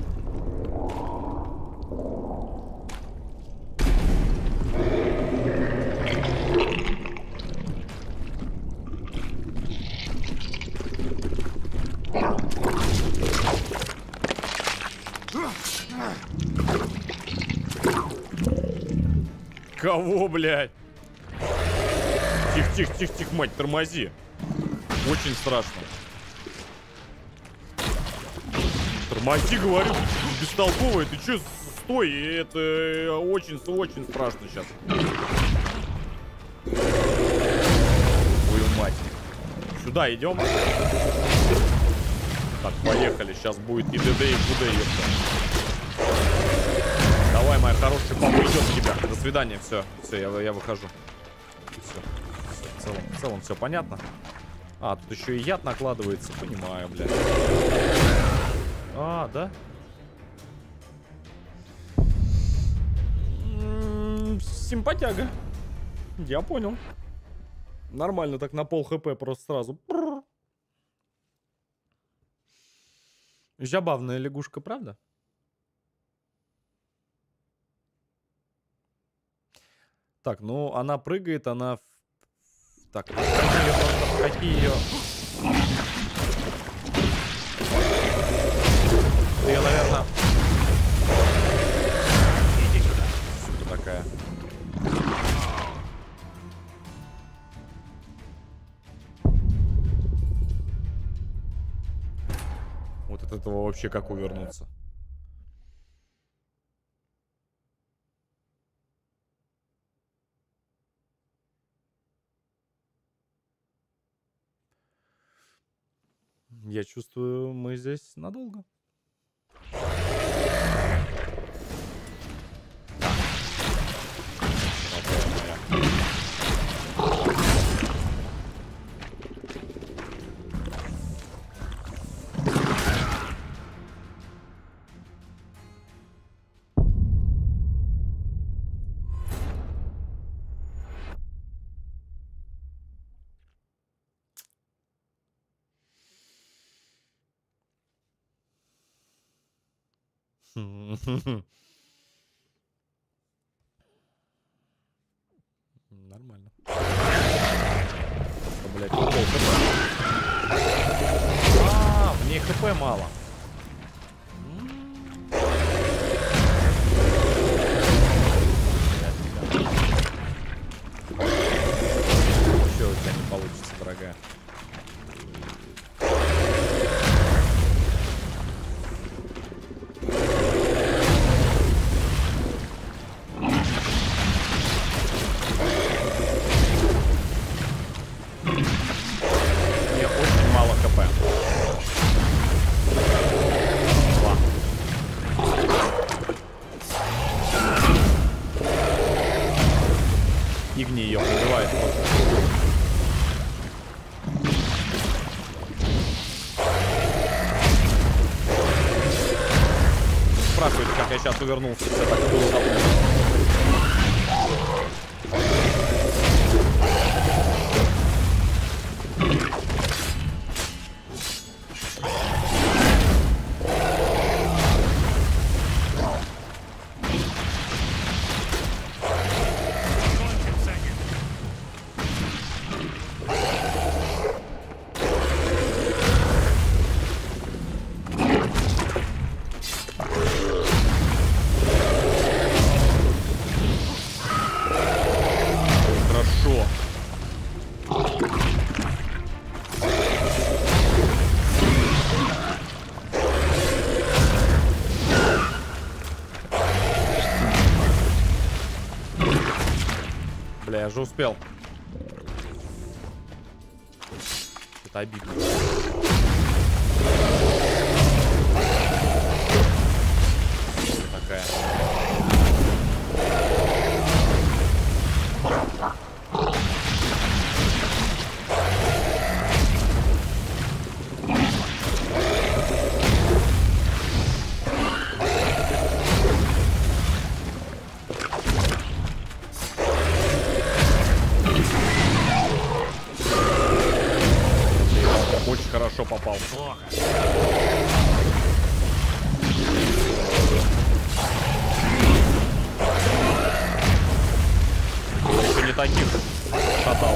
Кого, блядь? Тихо, тихо, тихо, тихо, мать, тормози. Очень страшно. Тормози, говорю, бестолковая. Ты чё, стой, это очень-очень страшно сейчас. Твою мать. Сюда идем. Так, поехали. Сейчас будет и ДД, и КУД, ёпта. Давай, моя хорошая, папа идет в тебя. До свидания, все, все, я, я выхожу. Все, все, в целом, в целом все понятно. А, тут еще и яд накладывается, понимаю, блядь. А, да? М-м, симпатяга. Я понял. Нормально так на пол хп просто сразу. Забавная лягушка, правда? Так, ну она прыгает, она... Так, какие ее... Ты, наверное... Иди сюда. Сука такая. Вот от этого вообще как увернуться? Я чувствую, мы здесь надолго. Нормально. Просто, блядь, пол хп. А, мне хп мало. Ничего у тебя не получится, дорогая. спрашивайте, как я сейчас увернулся. Все так было запомнено. Я же успел. Это обидно. Такая. Хорошо попал. Плохо. Еще не таких шатал.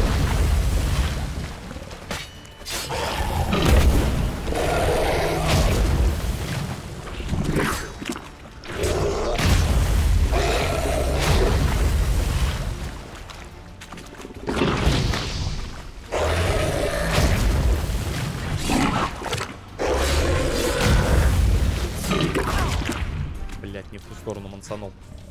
Не в ту сторону мансанул.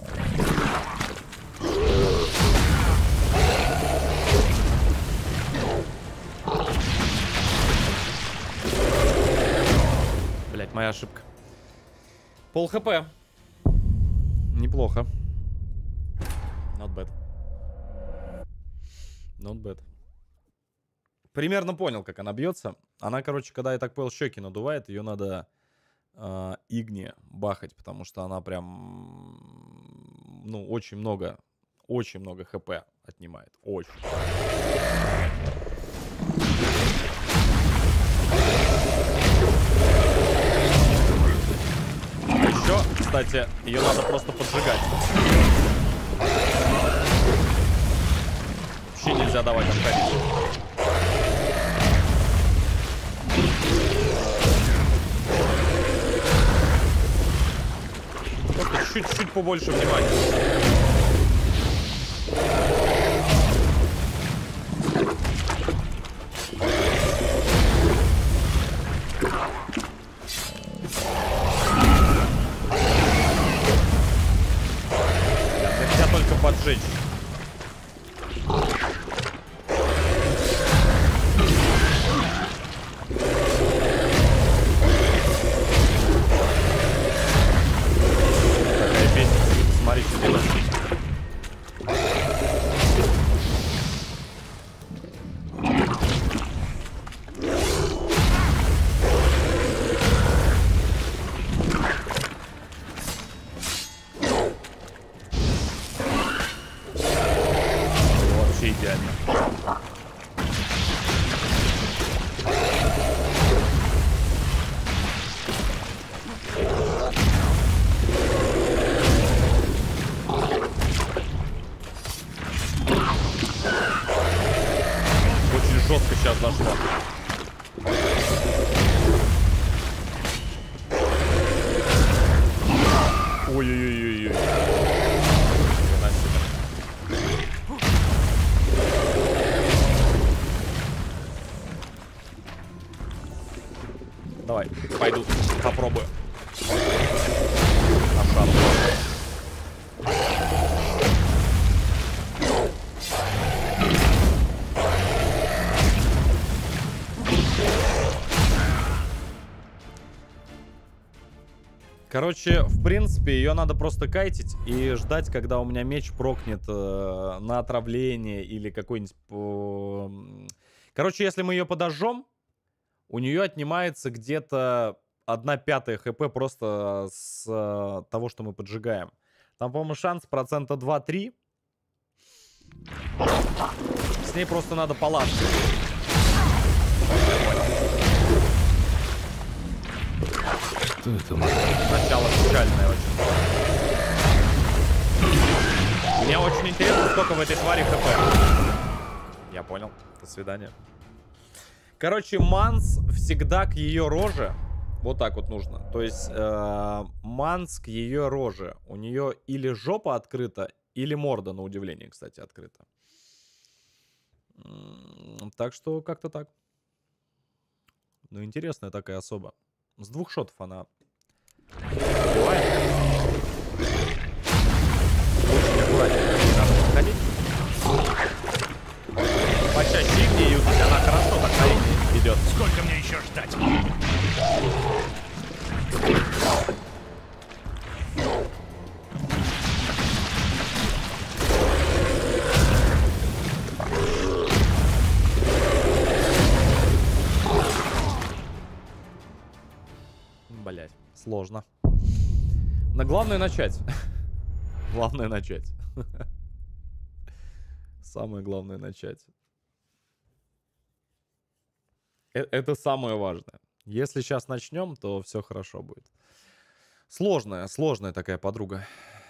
Блять, моя ошибка. Пол хп. Неплохо. Not bad. Not bad. Примерно понял, как она бьется. Она, короче, когда, я так понял, щеки надувает, ее надо... Uh, Игни бахать, потому что она прям, ну, очень много, очень много хп отнимает. Очень. А еще, кстати, ее надо просто поджигать. Вообще нельзя давать отходить. Чуть-чуть побольше внимания. Нельзя только поджечь. Смотри, что делать. Вообще идеально. Жестко сейчас зашло. Ой-ой-ой-ой-ой. Давай, пойду, попробую. Короче, в принципе, ее надо просто кайтить и ждать, когда у меня меч прокнет э, на отравление или какой-нибудь... Э... Короче, если мы ее подожжем, у нее отнимается где-то одна пятая хп просто с э, того, что мы поджигаем. Там, по-моему, шанс процента два-три. С ней просто надо полазить. Что это может? Начало печальное очень. Мне очень интересно, сколько в этой твари хп. Я понял. До свидания. Короче, манс всегда к ее роже. Вот так вот нужно. То есть э, манс к ее роже. У нее или жопа открыта, или морда, на удивление, кстати, открыта. Так что как-то так. Ну, интересная такая особа. С двух шотов она убивает. Очень аккуратненько не надо подходить. Почаще игни юзать, она хорошо так на игни идет. Сколько мне еще ждать? Блять, сложно. Но главное начать. Главное начать. Самое главное начать. Э- это самое важное. Если сейчас начнем, то все хорошо будет. Сложная, сложная такая подруга.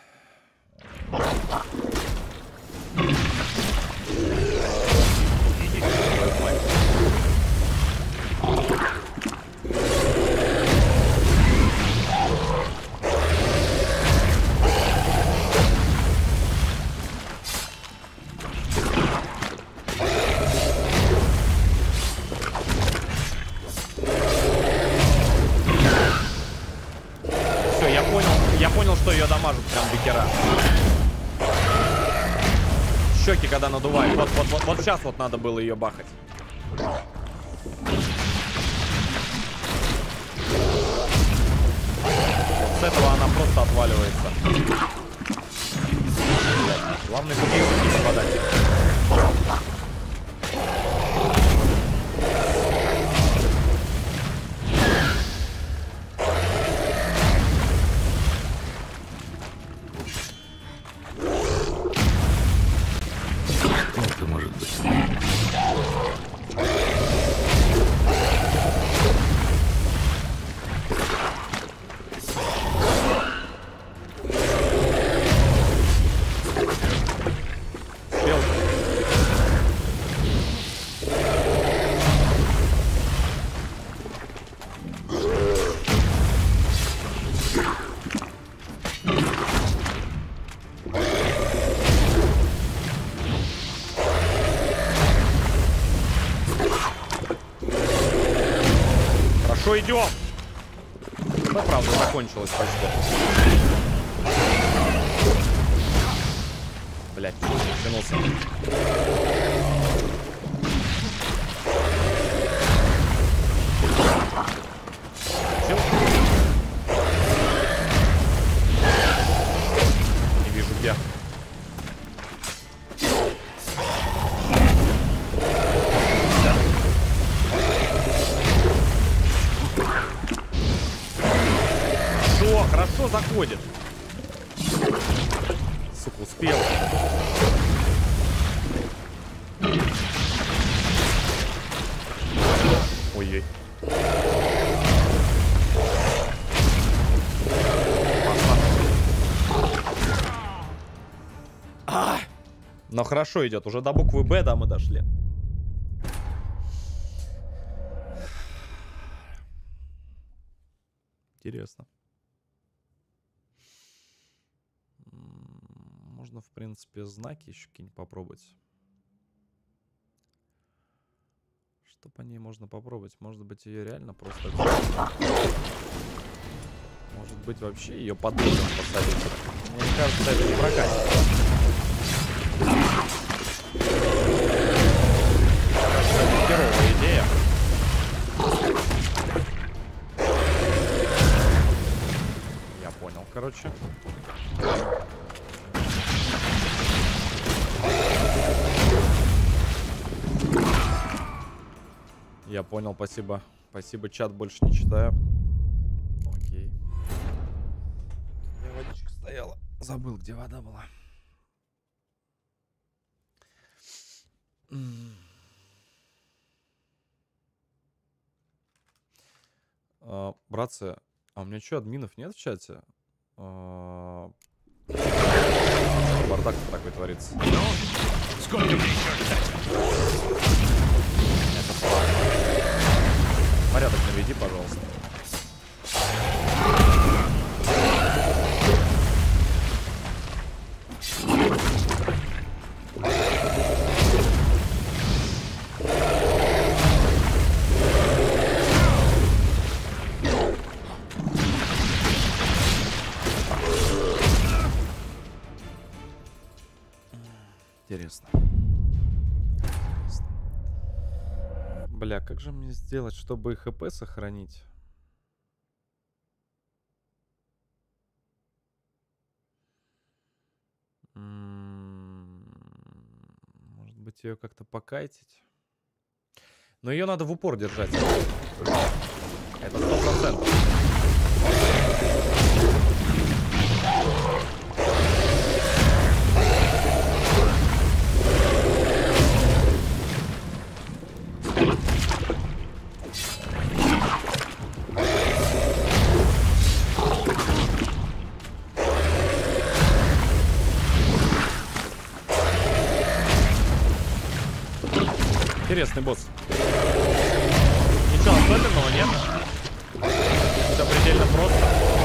Я понял, что ее дамажит прям бекера. Щеки когда надувают. Вот, вот, вот, вот сейчас вот надо было ее бахать. Вот с этого она просто отваливается. Главное, по не попадать. Идем. Ну, правда, закончилось почти. Блять, тянулся. Не вижу где. Хорошо заходит. Сука, успел. Ой-ой. А! Но хорошо идет. Уже до буквы Б, да, мы дошли. Интересно. Можно, в принципе, знаки еще какие-нибудь попробовать. Что по ней можно попробовать? Может быть, ее реально просто... Может быть, вообще ее под душем посадить. Мне кажется, это не прокатит. Это херовая идея. Я понял, короче. Я понял, спасибо. Спасибо, чат больше не читаю. Забыл, где вода была. А, братцы, а у меня что, админов нет в чате? А... Бардак такой творится. Ну, сколько мне еще ждать? Это плохо. Порядок наведи, пожалуйста. Интересно. Интересно. Бля, как же мне сделать, чтобы ХП сохранить? Может быть, ее как-то покайтить? Но ее надо в упор держать. Это сто процентов. Интересный босс. Ничего особенного, нет? Все предельно просто.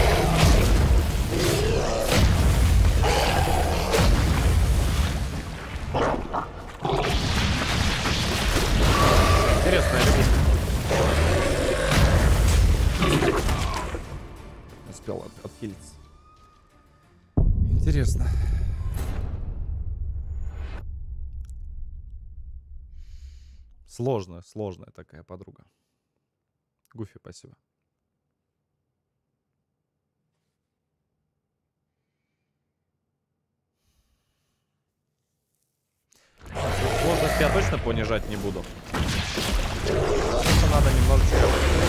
Интересная лягушка. Успел от отхилиться. Интересно. Сложная, сложная такая подруга. Гуфи, спасибо. Сложность я точно понижать не буду. Просто надо немножечко...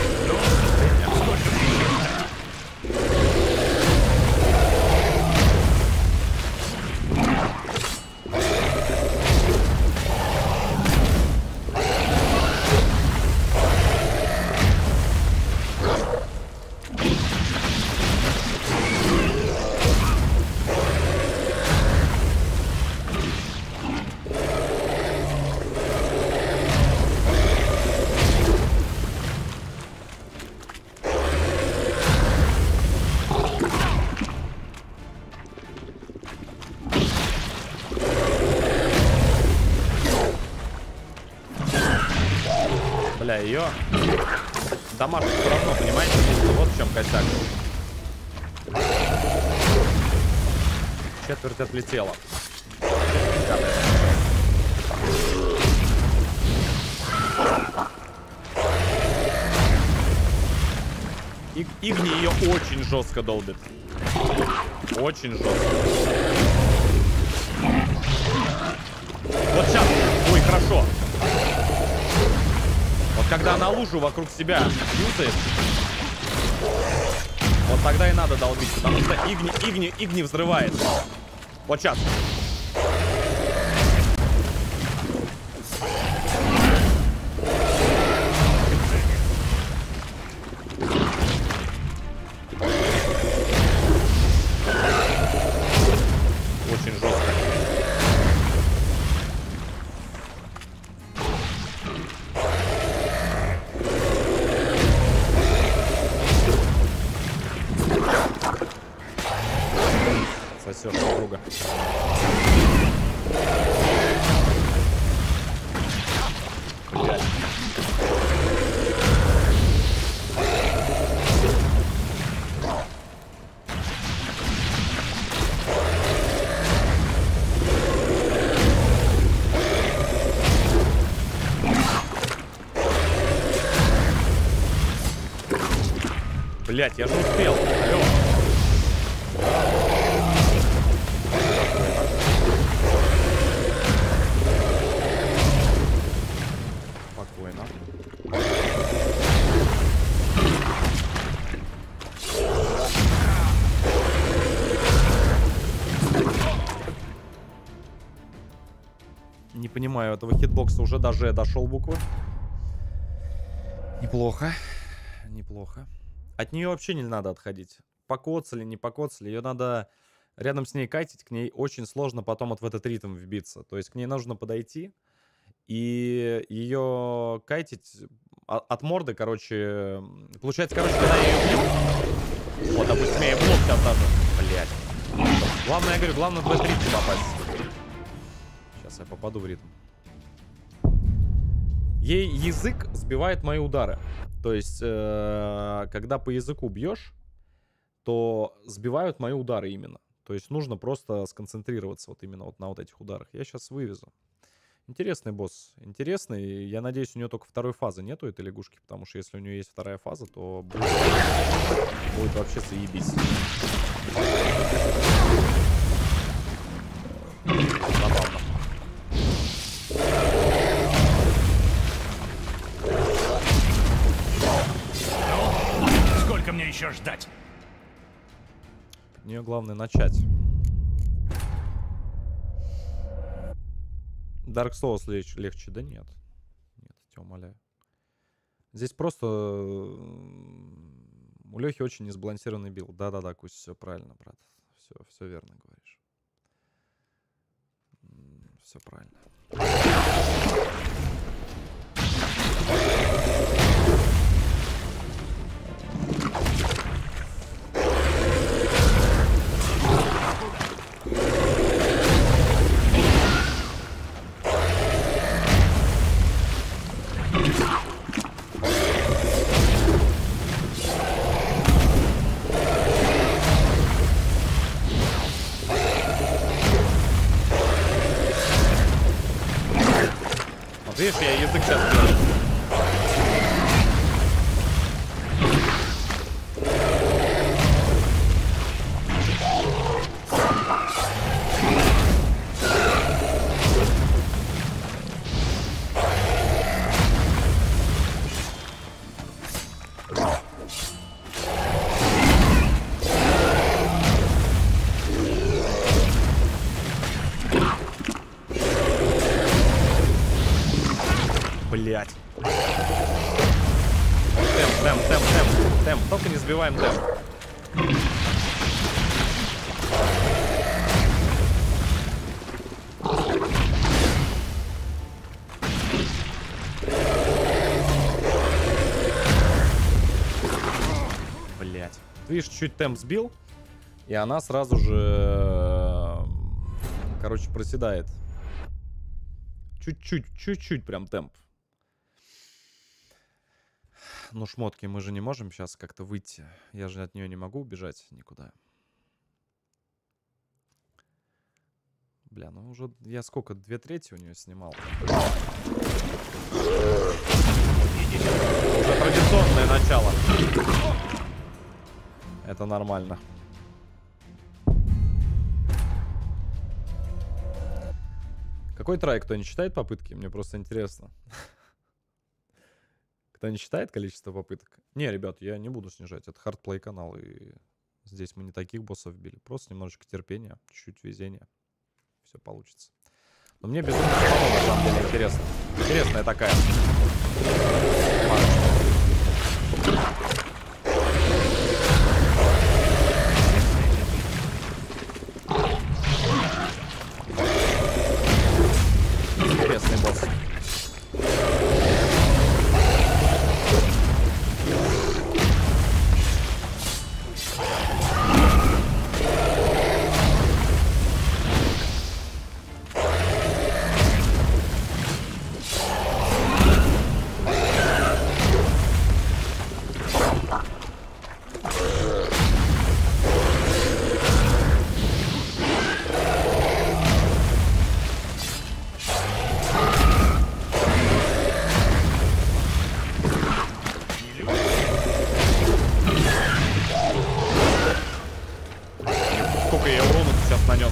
Бля, ее дамажит все равно, понимаете? Вот в чем косяк. Четверть отлетела. Иг Игни ее очень жестко долбит. Очень жестко. Вот сейчас. Ой, хорошо. Вот когда она лужу вокруг себя юзает, вот тогда и надо долбить, потому что Игни, Игни, Игни взрывается. Вот сейчас. Очень жестко. Сосёшь подруга. Блядь. Блядь, я же успел. Алло. понимаю, этого хитбокса уже даже я дошел буквы. Неплохо. Неплохо. От нее вообще не надо отходить. Покоцали, не покоцали. Ее надо рядом с ней кайтить. К ней очень сложно потом вот в этот ритм вбиться. То есть к ней нужно подойти и ее кайтить от морды, короче. Получается, короче, когда я ее бью... Вот, допустим, я ее блок сейчас даже... Блять. Главное, я говорю, главное в этот ритм попасть. Сейчас я попаду в ритм. Ей язык сбивает мои удары. То есть, э, когда по языку бьешь, то сбивают мои удары именно. То есть нужно просто сконцентрироваться вот именно вот на вот этих ударах. Я сейчас вывезу. Интересный босс. Интересный. Я надеюсь, у нее только второй фазы нету, этой лягушки. Потому что если у нее есть вторая фаза, то будет, будет вообще заебись. Забавно. Сколько мне еще ждать? От нее главное начать. Dark Souls легче, легче, да нет. Нет, я тебя умоляю. Здесь просто у Лехи очень несбалансированный билд. Да-да-да, Кусь, все правильно, брат. Все, все верно говоришь. Все правильно. Видишь, я язык сейчас делаю. Блять. Темп, темп, темп, темп, темп. Только не сбиваем темп. Блять. Видишь, чуть темп сбил, и она сразу же, короче, проседает. Чуть-чуть, чуть-чуть прям темп. Ну, шмотки, мы же не можем сейчас как-то выйти. Я же от нее не могу убежать никуда. Бля, ну уже я сколько? Две трети у нее снимал. Уже традиционное начало. Это нормально. Какой трай, кто не считает попытки? Мне просто интересно. Кто не считает количество попыток? Не, ребят, я не буду снижать. Это хардплей канал, и здесь мы не таких боссов били. Просто немножечко терпения, чуть-чуть везения. Все получится. Но мне безумно самому, на самом деле, интересно. Интересная такая. Интересный босс. Сколько я урона сейчас нанес?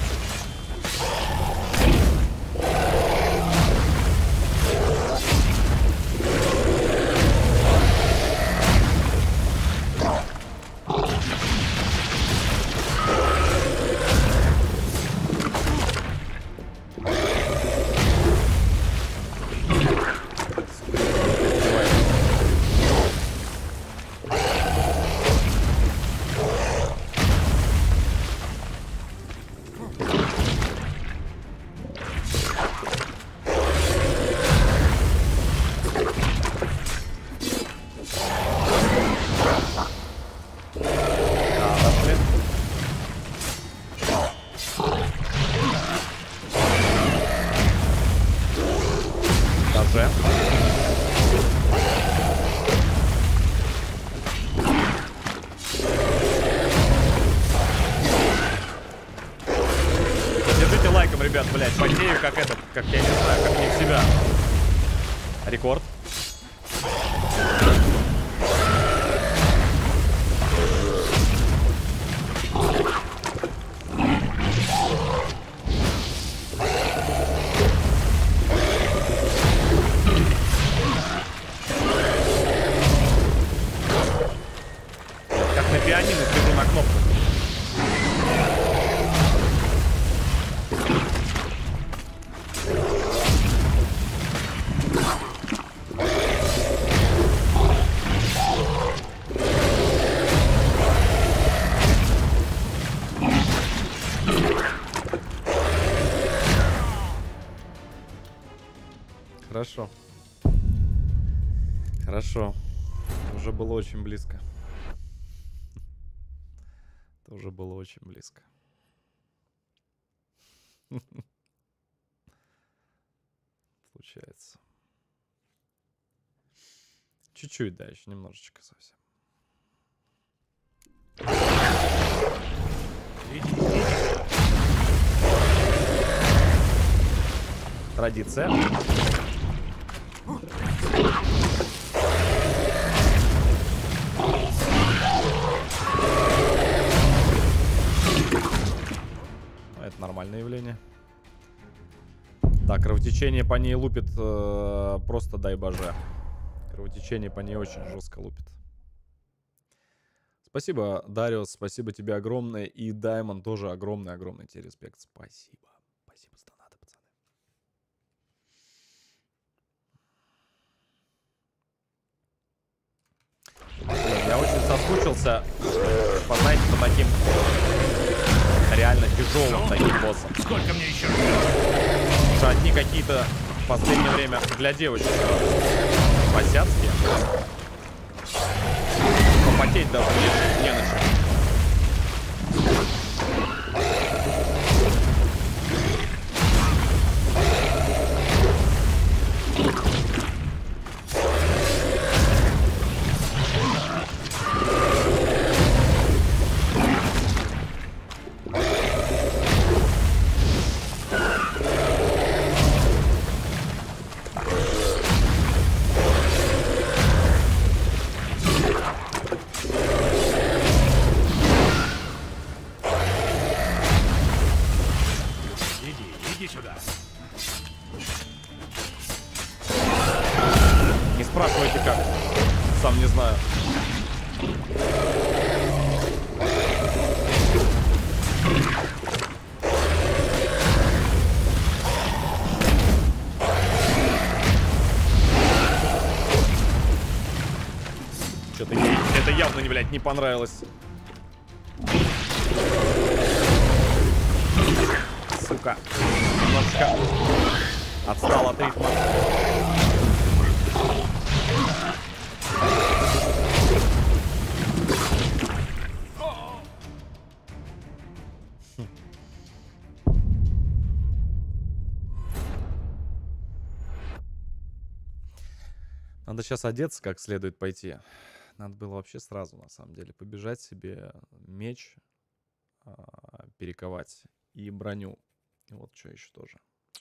ребят, блядь, потею, как этот, как я не знаю, как не в себя. Рекорд. Как на пианино сижу на кнопках. Хорошо. Хорошо. Уже было очень близко. Это уже было очень близко. Получается. Чуть-чуть, да, еще немножечко совсем. Традиция. Это нормальное явление. Так, кровотечение по ней лупит э, просто дай боже. Кровотечение по ней очень жестко лупит. Спасибо, Дариус, спасибо тебе огромное. И Даймон тоже огромный-огромный тебе респект. Спасибо. Спасибо за донаты, пацаны. Блин, я очень соскучился, по, знаете, по таким реально тяжелым таким боссам. Сколько мне еще? Что одни какие-то в последнее время для девочек босяцкие. Попотеть даже не, не на чем. Спрашивайте как. Сам не знаю. Что-то это явно, не, блядь, не понравилось. Сука. Немножечко отстал от ритма. Надо сейчас одеться как следует пойти. Надо было вообще сразу, на самом деле, побежать себе меч, перековать и броню. И вот что еще тоже.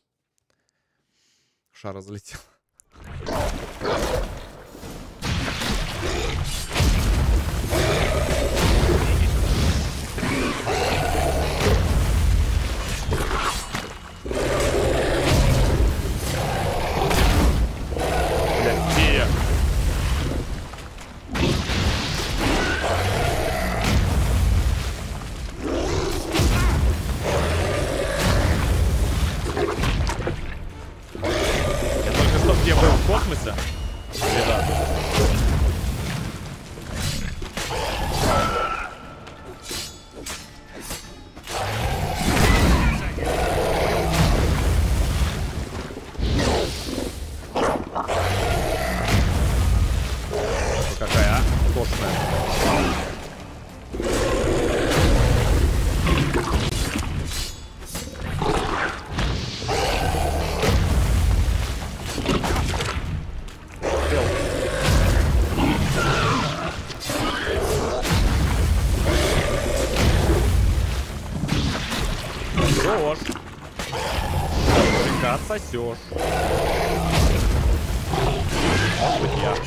Шар разлетел. Блядь, где я? Я только что где был в космосе? Ребята. Какая, а? Тошная. Хорош. Наверняка отсосешь. Может быть, я.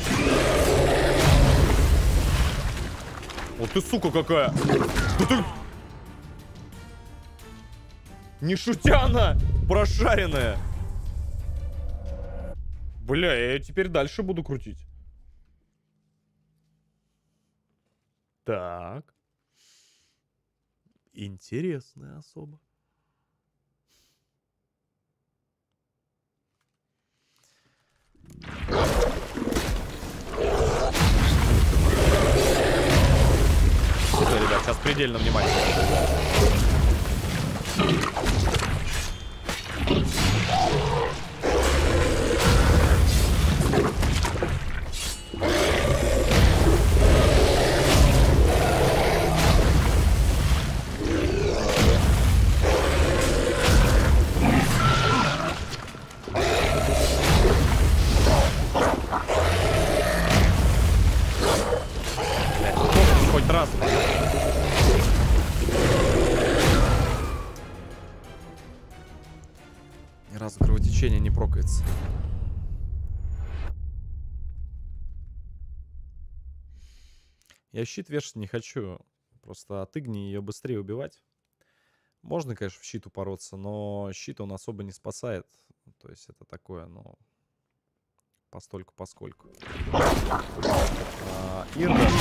Вот ты, сука, какая! Да ты... Не шутя она! Прошаренная! Бля, я ее теперь дальше буду крутить. Так. Интересная особа. Все, ребят, сейчас предельно внимательно. Хоть раз. Ни разу кровотечение не прокается. Я щит вешать не хочу. Просто от игни ее быстрее убивать. Можно, конечно, в щит упороться, но щит он особо не спасает. То есть это такое, ну... Постольку, поскольку. А, Ирда.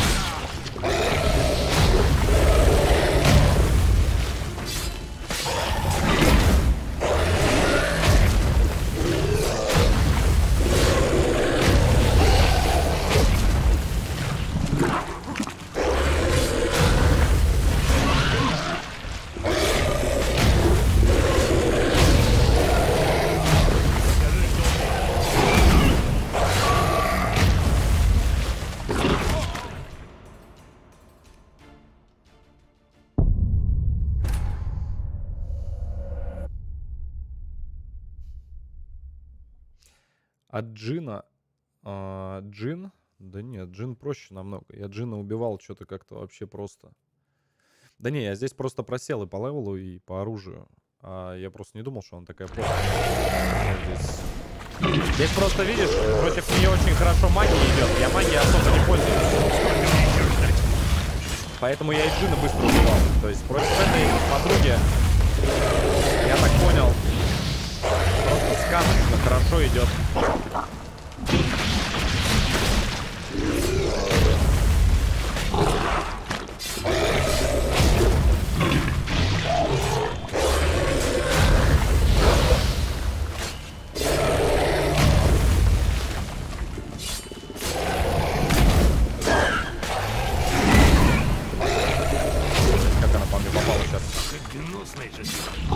От Джина... А, Джин? Да нет, Джин проще намного. Я Джина убивал что-то как-то вообще просто. Да не, я здесь просто просел и по левелу, и по оружию. А я просто не думал, что он такая плохая. Здесь... здесь просто, видишь, против нее очень хорошо магия идет. Я магией особо не пользуюсь. Поэтому я и Джина быстро убивал. То есть против этой подруги, я так понял... Просто сказочно хорошо идет. Как она по мне попала сейчас? Гнусный же.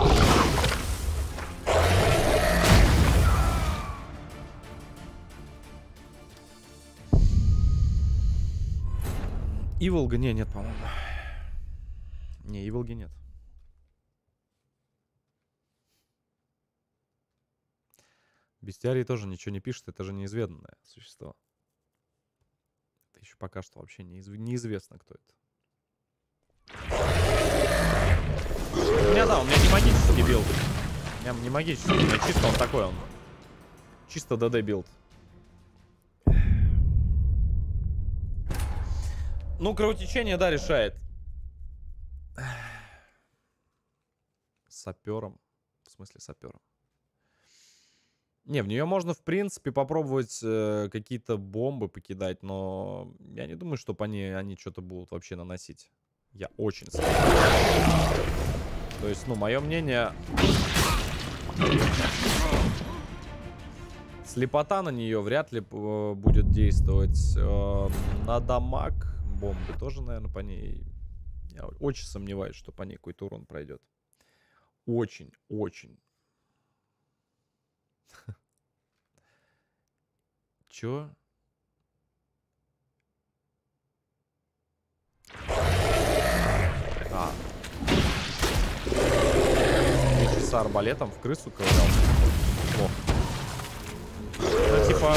Иволга? Не, нет, по-моему. Не, Иволги нет. Бестиарий тоже ничего не пишет, это же неизведанное существо. Это еще пока что вообще неизв... неизвестно, кто это. У меня, да, у меня не магический билд. У меня не магический, у меня чисто он такой, он. Чисто ДД билд. Ну, кровотечение, да, решает. Сапером. В смысле сапером. Не, в нее можно, в принципе, попробовать э, какие-то бомбы покидать, но я не думаю, что по ней они что-то будут вообще наносить. Я очень сомневаюсь. То есть, ну, мое мнение... Слепота на нее вряд ли э, будет действовать. Э, на дамаг бомбы тоже, наверное, по ней... Я очень сомневаюсь, что по ней какой-то урон пройдет. Очень, очень. Чё? А. Три часа арбалетом в крысу ковырял. Плохо. Ну, типа...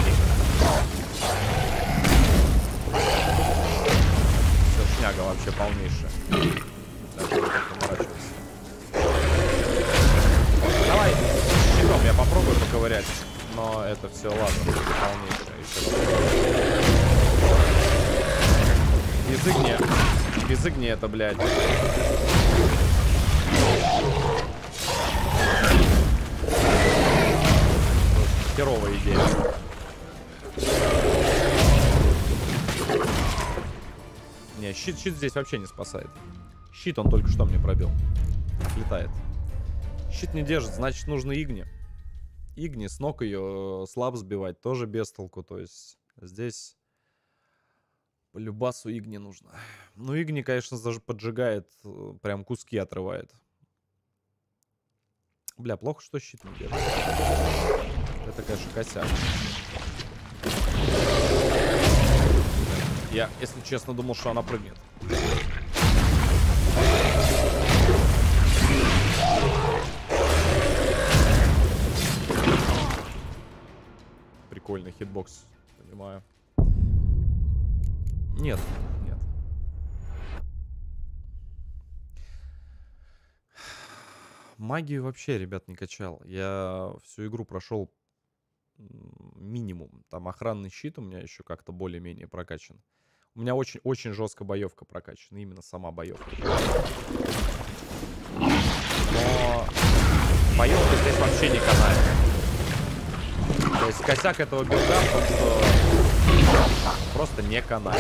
Все, шняга вообще полнейшая. Даже не так поворачиваться. Давай, щитом. Игни это, блядь. Херовая идея. Не, щит, щит здесь вообще не спасает. Щит он только что мне пробил. Отлетает. Щит не держит, значит нужно Игни. Игни, с ног ее слаб сбивать, тоже без толку. То есть здесь по любасу Игни нужно. Ну, Игни, конечно, даже поджигает, прям куски отрывает. Бля, плохо, что щит не держит. Это, конечно, косяк. Я, если честно, думал, что она прыгнет. Прикольный хитбокс, понимаю. Нет, нет. Магию вообще, ребят, не качал. Я всю игру прошел минимум. Там охранный щит у меня еще как-то более-менее прокачан. У меня очень-очень жестко боевка прокачана. Именно сама боевка. Но боевка здесь вообще не канает. То есть косяк этого билда в том, что просто не канает.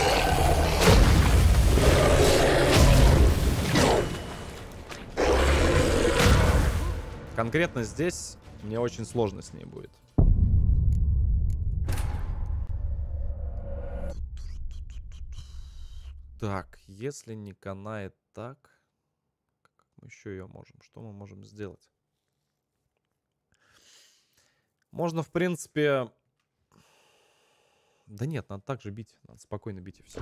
Конкретно здесь мне очень сложно с ней будет. Так, если не канает так, как мы еще ее можем? Что мы можем сделать? Можно, в принципе... Да нет, надо так же бить. Надо спокойно бить и все.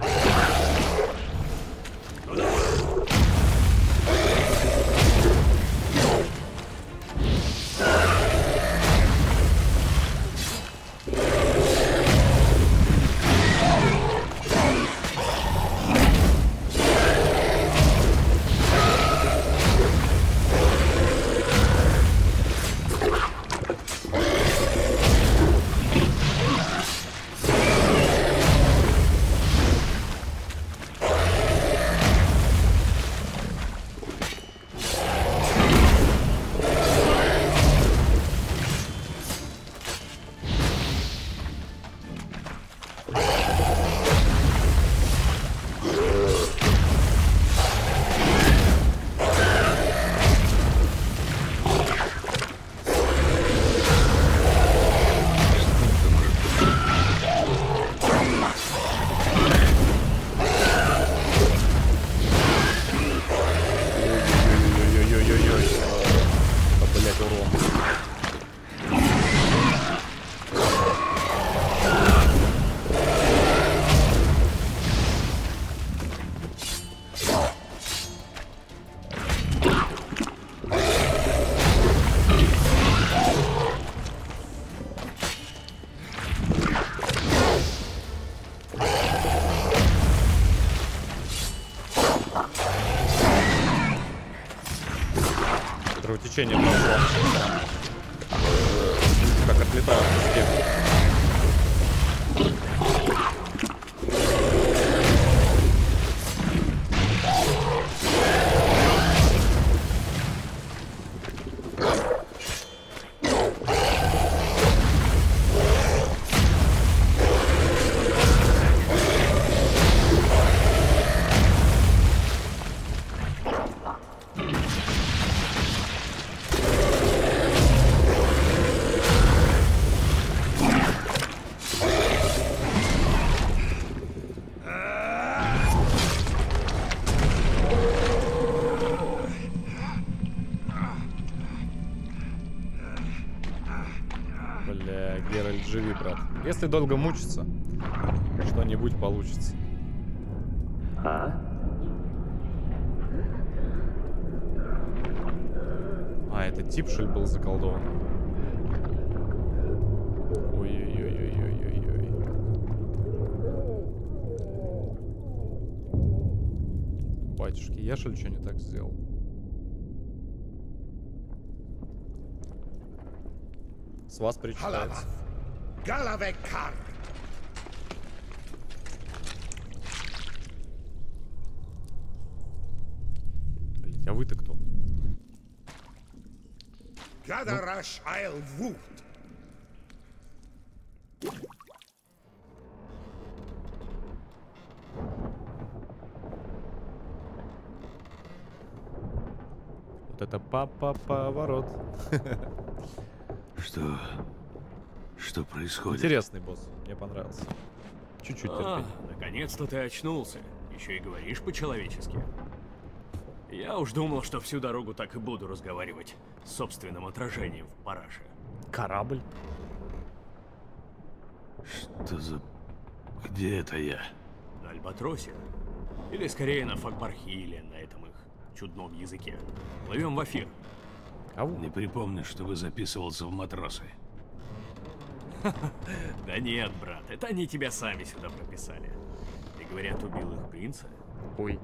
Кровотечение прошло. Как отлетают куски. Бля, Геральт, живи, брат. Если долго мучиться, что-нибудь получится. А? А, это тип, что ли, был заколдован? Ой-ой-ой-ой-ой-ой-ой. Батюшки, я, что ли, что не так сделал? С вас причитается. вы-то кто? Гадараш Айлвуд. Вот это папа-поворот. Что? Что происходит? Интересный босс, мне понравился. Чуть-чуть терпения. А, наконец-то ты очнулся. Еще и говоришь по-человечески. Я уж думал, что всю дорогу так и буду разговаривать с собственным отражением в параше. Корабль? Что за... Где это я? На Альбатросе. Или скорее на Факбархиле, на этом их чудном языке. Плывем в эфир. Ау. Не припомню, чтобы записывался в матросы. Да нет, брат, это они тебя сами сюда прописали. Ты, говорят, убил их принца? Ой.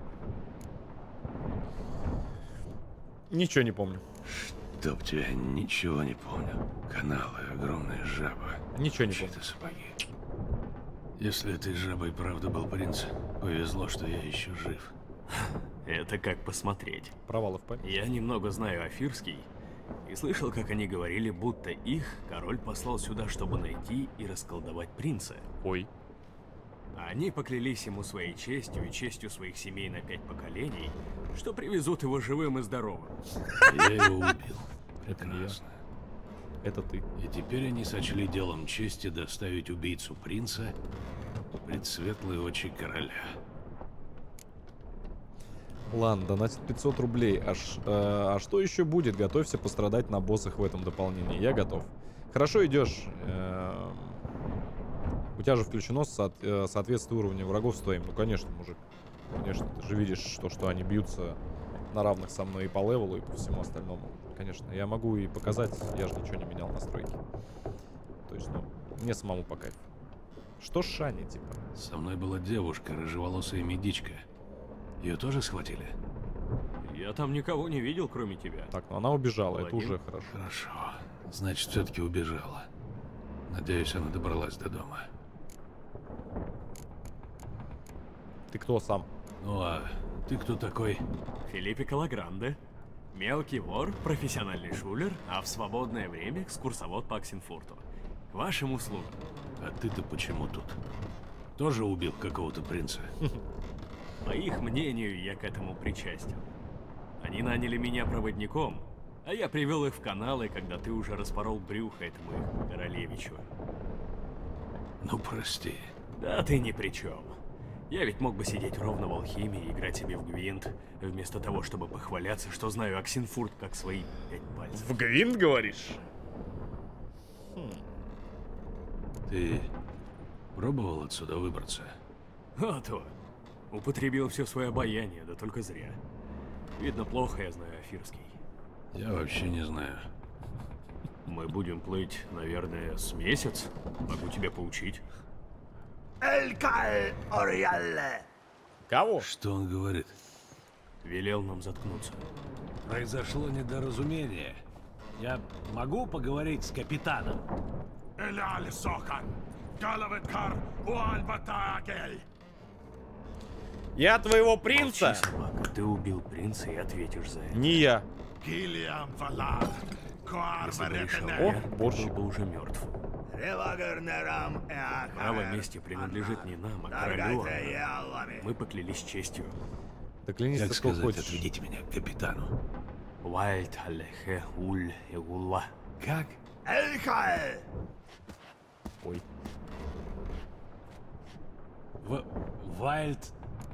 Ничего не помню. Чтоб тебя, ничего не помню. Каналы, огромная жаба. Ничего не помню. Сапоги. Если этой жабой правда был принц, повезло, что я еще жив. Это как посмотреть. Провалы в памяти. Я немного знаю афирский и слышал, как они говорили, будто их король послал сюда, чтобы найти и расколдовать принца. Ой. Они поклялись ему своей честью и честью своих семей на пять поколений, что привезут его живым и здоровым. Я его убил. Прекрасно. Это ты. И теперь они сочли делом чести доставить убийцу принца пред светлые очи короля. Ладно, донатит пятьсот рублей. А, ш, э, а что еще будет? Готовься пострадать на боссах в этом дополнении. Я готов. Хорошо идешь. Э, у тебя же включено со, э, соответствие уровня врагов стоим. Ну, конечно, мужик. Конечно, ты же видишь, что, что они бьются на равных со мной и по левелу, и по всему остальному. Конечно, я могу и показать. Я же ничего не менял настройки. То есть, ну, мне самому по кайфу. Что Шани, типа? Со мной была девушка, рыжеволосая медичка. Ее тоже схватили? Я там никого не видел, кроме тебя. Так, ну она убежала, Молодец. это уже хорошо. Хорошо. Значит, все-таки убежала. Надеюсь, она добралась до дома. Ты кто сам? Ну а ты кто такой? Филиппе Калагранде. Мелкий вор, профессиональный шулер, а в свободное время экскурсовод по Оксенфурту. К вашим услугам. А ты-то почему тут? Тоже убил какого-то принца? По их мнению, я к этому причастен. Они наняли меня проводником, а я привел их в каналы, когда ты уже распорол брюхо этому их королевичу. Ну, прости. Да ты ни при чем. Я ведь мог бы сидеть ровно в Алхимии и играть себе в Гвинт, вместо того, чтобы похваляться, что знаю Оксенфурт как свои пять пальцев. В Гвинт, говоришь? Хм. Ты пробовал отсюда выбраться? А то. Употребил все свое обаяние, да только зря. Видно, плохо я знаю афирский. Я вообще не знаю. Мы будем плыть, наверное, с месяц. Могу тебя поучить. Элькаль Ориалле. Кого? Что он говорит? Велел нам заткнуться. Произошло недоразумение. Я могу поговорить с капитаном? Эляль Сохан. Галаветкар Уальбатагель. Я твоего принца? Молчи, собака. Ты убил принца и ответишь за это. Не я. Килиам Валар. Если бы решил О, я, борщик. был бы уже мертв. Право мести принадлежит не нам, а королю. Мы поклялись честью. Да клянись, Как сколько сказать, хочешь. отведите меня к капитану. Вальт алехе уль игулла. Как? Элькаль. Ой. В... Вальд...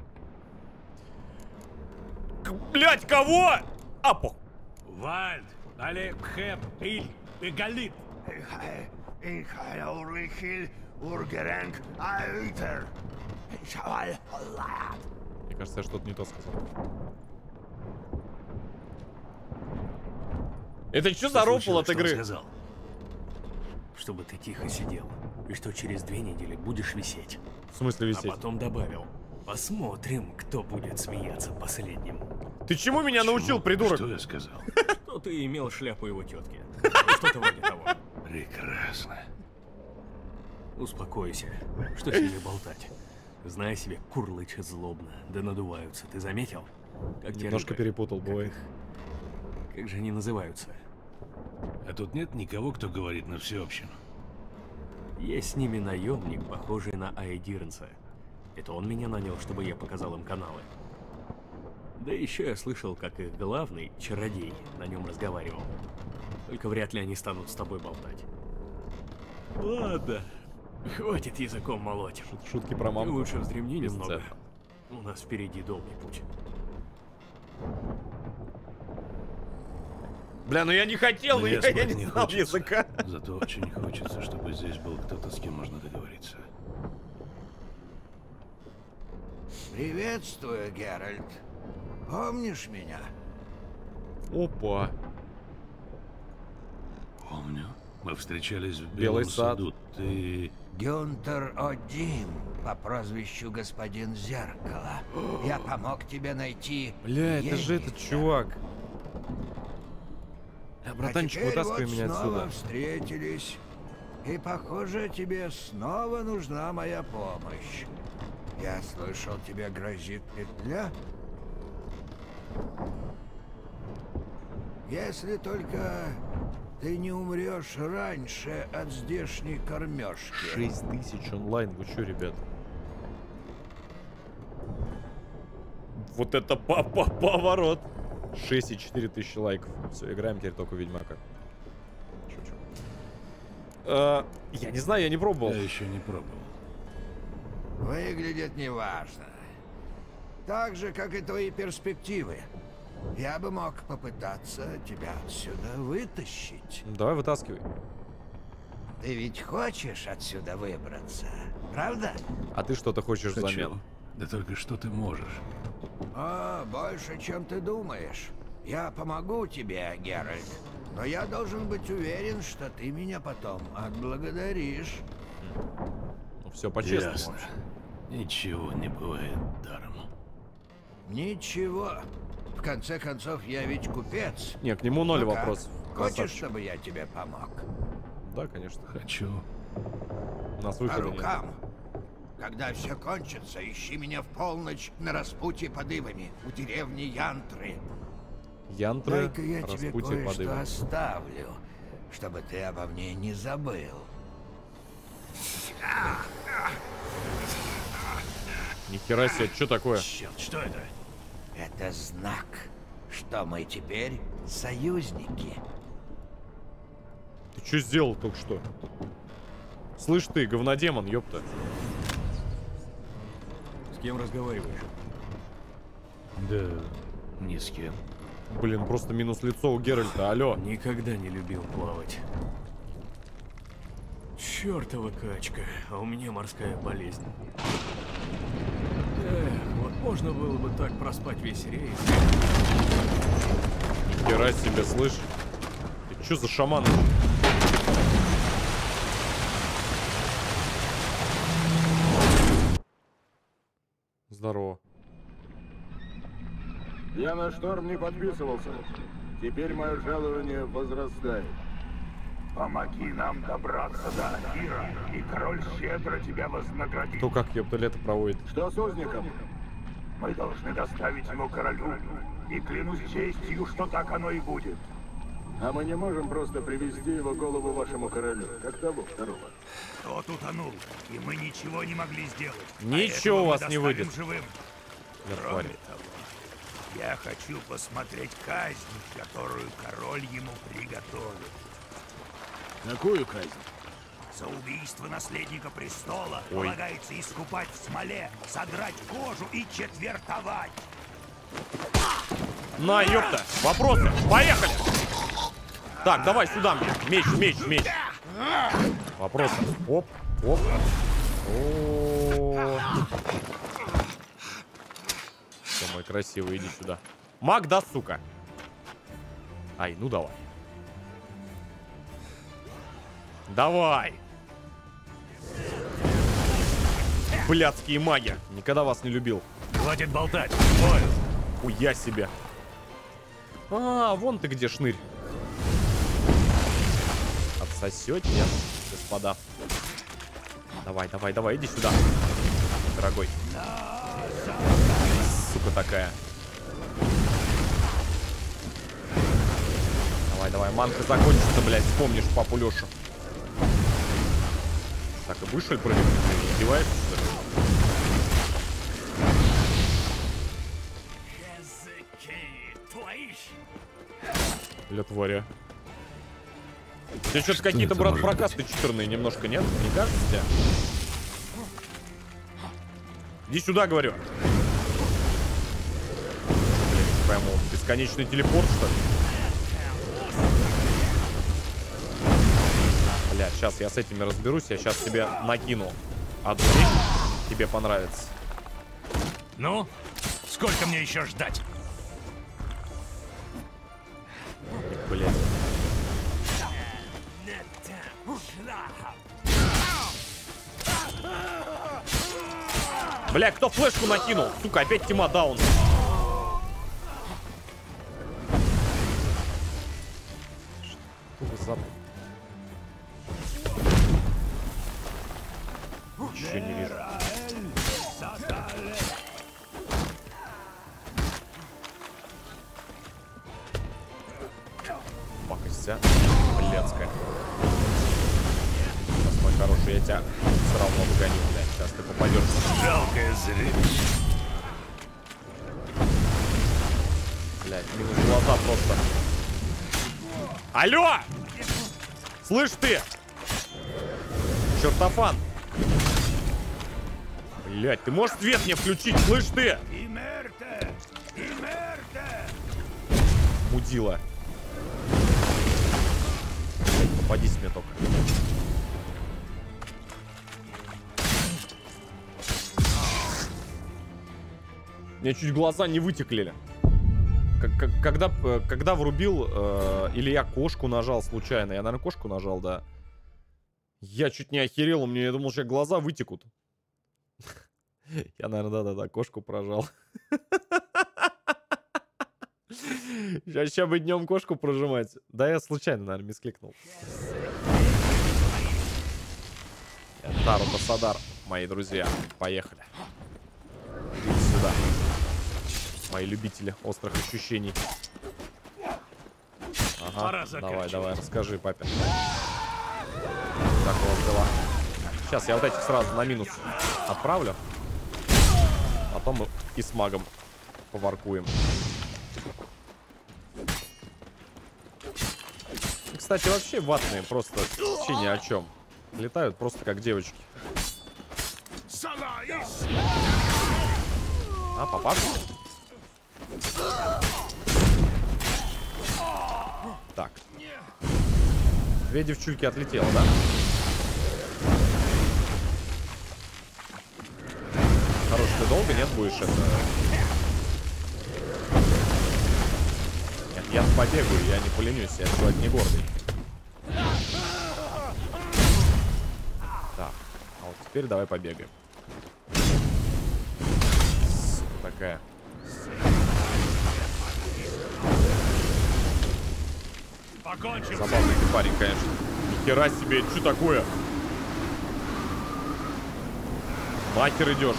Блять, кого? А, пох. Вальд! Але Пхеп Иль Галит! Инхай Урлихиль Ургеренг Айлитер. Шаваль Аллат. Мне кажется, я что-то не то сказал. Это что за ропл от игры? Сказал? Чтобы ты тихо сидел. И что через две недели будешь висеть. В смысле висеть? А потом добавил. Посмотрим, кто будет смеяться последним. Ты чему меня Чего? научил, придурок? Что я сказал? Что ты имел шляпу его тетки. Ну, что-то вроде того. Прекрасно. Успокойся. Что с ними болтать? Знай себе, курлычат злобно, да надуваются. Ты заметил? Как те Немножко рыбы. перепутал, бывает. Как, как же они называются? А тут нет никого, кто говорит на всеобщем. Есть с ними наемник, похожий на Айдирнса. Это он меня нанял, чтобы я показал им каналы. Да еще я слышал, как их главный, чародей, на нем разговаривал. Только вряд ли они станут с тобой болтать. Ладно, хватит языком молоть. Шутки про маму. Ты лучше вздремни Без немного. цеха. У нас впереди долгий путь. Бля, ну я не хотел, но Мне я, я спать не не знал хочется. языка. Зато очень хочется, чтобы здесь был кто-то, с кем можно договориться. Приветствую, Геральт. Помнишь меня? Опа. Помню. Мы встречались в Белый Белом сад. саду. Ты... Гюнтер Одим по прозвищу Господин Зеркало. Я помог тебе найти... Бля, это же этот Ельника. чувак. Бля, А братанчик, теперь вытаскивай вот меня снова отсюда. встретились. И, похоже, тебе снова нужна моя помощь. Я слышал, тебе грозит петля? Если только ты не умрешь раньше от здешней кормежки. шесть тысяч онлайн, вы чё, ребят? Вот это папа поворот. шесть и четыре тысячи лайков. Все, играем теперь только в Ведьмака. Шучу. Э, я не знаю, я не пробовал. Я еще не пробовал. Выглядит неважно. Так же, как и твои перспективы. Я бы мог попытаться тебя отсюда вытащить. Давай вытаскивай. Ты ведь хочешь отсюда выбраться, правда? А ты что-то хочешь Хочу. взамен? Да только что ты можешь? О, больше, чем ты думаешь. Я помогу тебе, Геральт. Но я должен быть уверен, что ты меня потом отблагодаришь. Ну, все по-честному. Ясно. Ничего не бывает даром. Ничего. В конце концов, я ведь купец. Не, к нему ноль Ну как? вопросов. Хочешь, Красавчик. чтобы я тебе помог? Да, конечно. Хочу. У нас По выхода нет. рукам. Когда все кончится, ищи меня в полночь на распутье под Ивами, у деревни Янтры. Янтры, Дай-ка я тебе распутье под кое-что Ивом. оставлю, чтобы ты обо мне не забыл. Нихера себе, что такое? Черт, что это? Это знак, что мы теперь союзники. Ты что сделал только что? Слышь ты, говнодемон, ёпта. С кем разговариваешь? Да, ни с кем. Блин, просто минус лицо у Геральта, алло. Никогда не любил плавать. Чёртова качка, а у меня морская болезнь. Эх, вот можно было бы так проспать весь рейс. Нихера себе, слышь. Ты чё за шаман? Здорово. Я на шторм не подписывался. Теперь мое жалование возрастает. Помоги нам добраться до Ахира, и король щедро тебя вознаградит. Кто как, ёпта, лето проводит? Что с узником? Мы должны доставить его королю, и клянусь честью, что так оно и будет. А мы не можем просто привести его голову вашему королю, как того второго. Тот утонул, и мы ничего не могли сделать. Ничего Поэтому у вас мы не доставим выйдет. Живым. Я Кроме тварь. того, я хочу посмотреть казнь, которую король ему приготовил. Какую казнь? За убийство наследника престола Ой. полагается искупать в смоле, содрать кожу и четвертовать. На, ёпта! Вопросы! Поехали! Так, давай сюда мне. Меч, меч, меч. Вопросы. Оп, оп. О. Все, мой красивый, иди сюда. Маг, да, сука? Ай, ну давай. Давай. Блядские маги. Никогда вас не любил. Хватит болтать. Бой. Хуя себе. А, вон ты где, шнырь. Отсосете, нет, господа. Давай, давай, давай, иди сюда, дорогой. Сука такая. Давай, давай, манка закончится, блядь, вспомнишь папу Лешу. Так, и будешь, что ли, прыгать? Ты издеваешься, что ли? Бля, тваря. У тебя что-то какие-то, брат, прокасты читерные немножко, нет? Не кажется тебе? Иди сюда, говорю. Блин, не пойму, бесконечный телепорт, что ли? Бля, сейчас я с этими разберусь, я сейчас тебе накину одну вещь, тебе понравится. Ну, сколько мне еще ждать? Блин. Бля, кто флешку накинул? Сука, опять тима даун. Что вы забыли? Ничего не вижу. Пакость, а? Блядская. Сейчас, мой хороший, я тебя все равно догоню, блядь. Сейчас ты попадешь. Жалкое зрелище. Блядь, минус глаза просто. Алло! Слышь ты! Чертофан! Блядь, ты можешь свет мне включить? Слышь ты! Мудила. Попадись мне только. Мне чуть глаза не вытекли. Как, когда, когда врубил, э, или я кошку нажал случайно. Я, наверное, кошку нажал, да. Я чуть не охерел, у меня, я думал, что глаза вытекут. Я, наверное, да-да-да, кошку прожал. Сейчас, сейчас бы днем кошку прожимать. Да, я случайно, наверное, мискликнул. Тару Басадар, мои друзья. Поехали. Идите сюда. Мои любители острых ощущений. Ага, давай, давай, расскажи папе. Как у вас дела? Сейчас я вот этих сразу на минус отправлю. Потом мы и с магом поваркуем. Кстати, вообще ватные просто вообще ни о чем. Летают просто как девочки. А, попавший? Так. Две девчульки отлетело, да? Хорош, ты долго, нет, будешь это? Нет, я побегаю, я не поленюсь, я человек не гордый. Так, а вот теперь давай побегаем. Сука такая. Забавный ты парень, конечно. Ни хера себе, что такое? Махер идешь.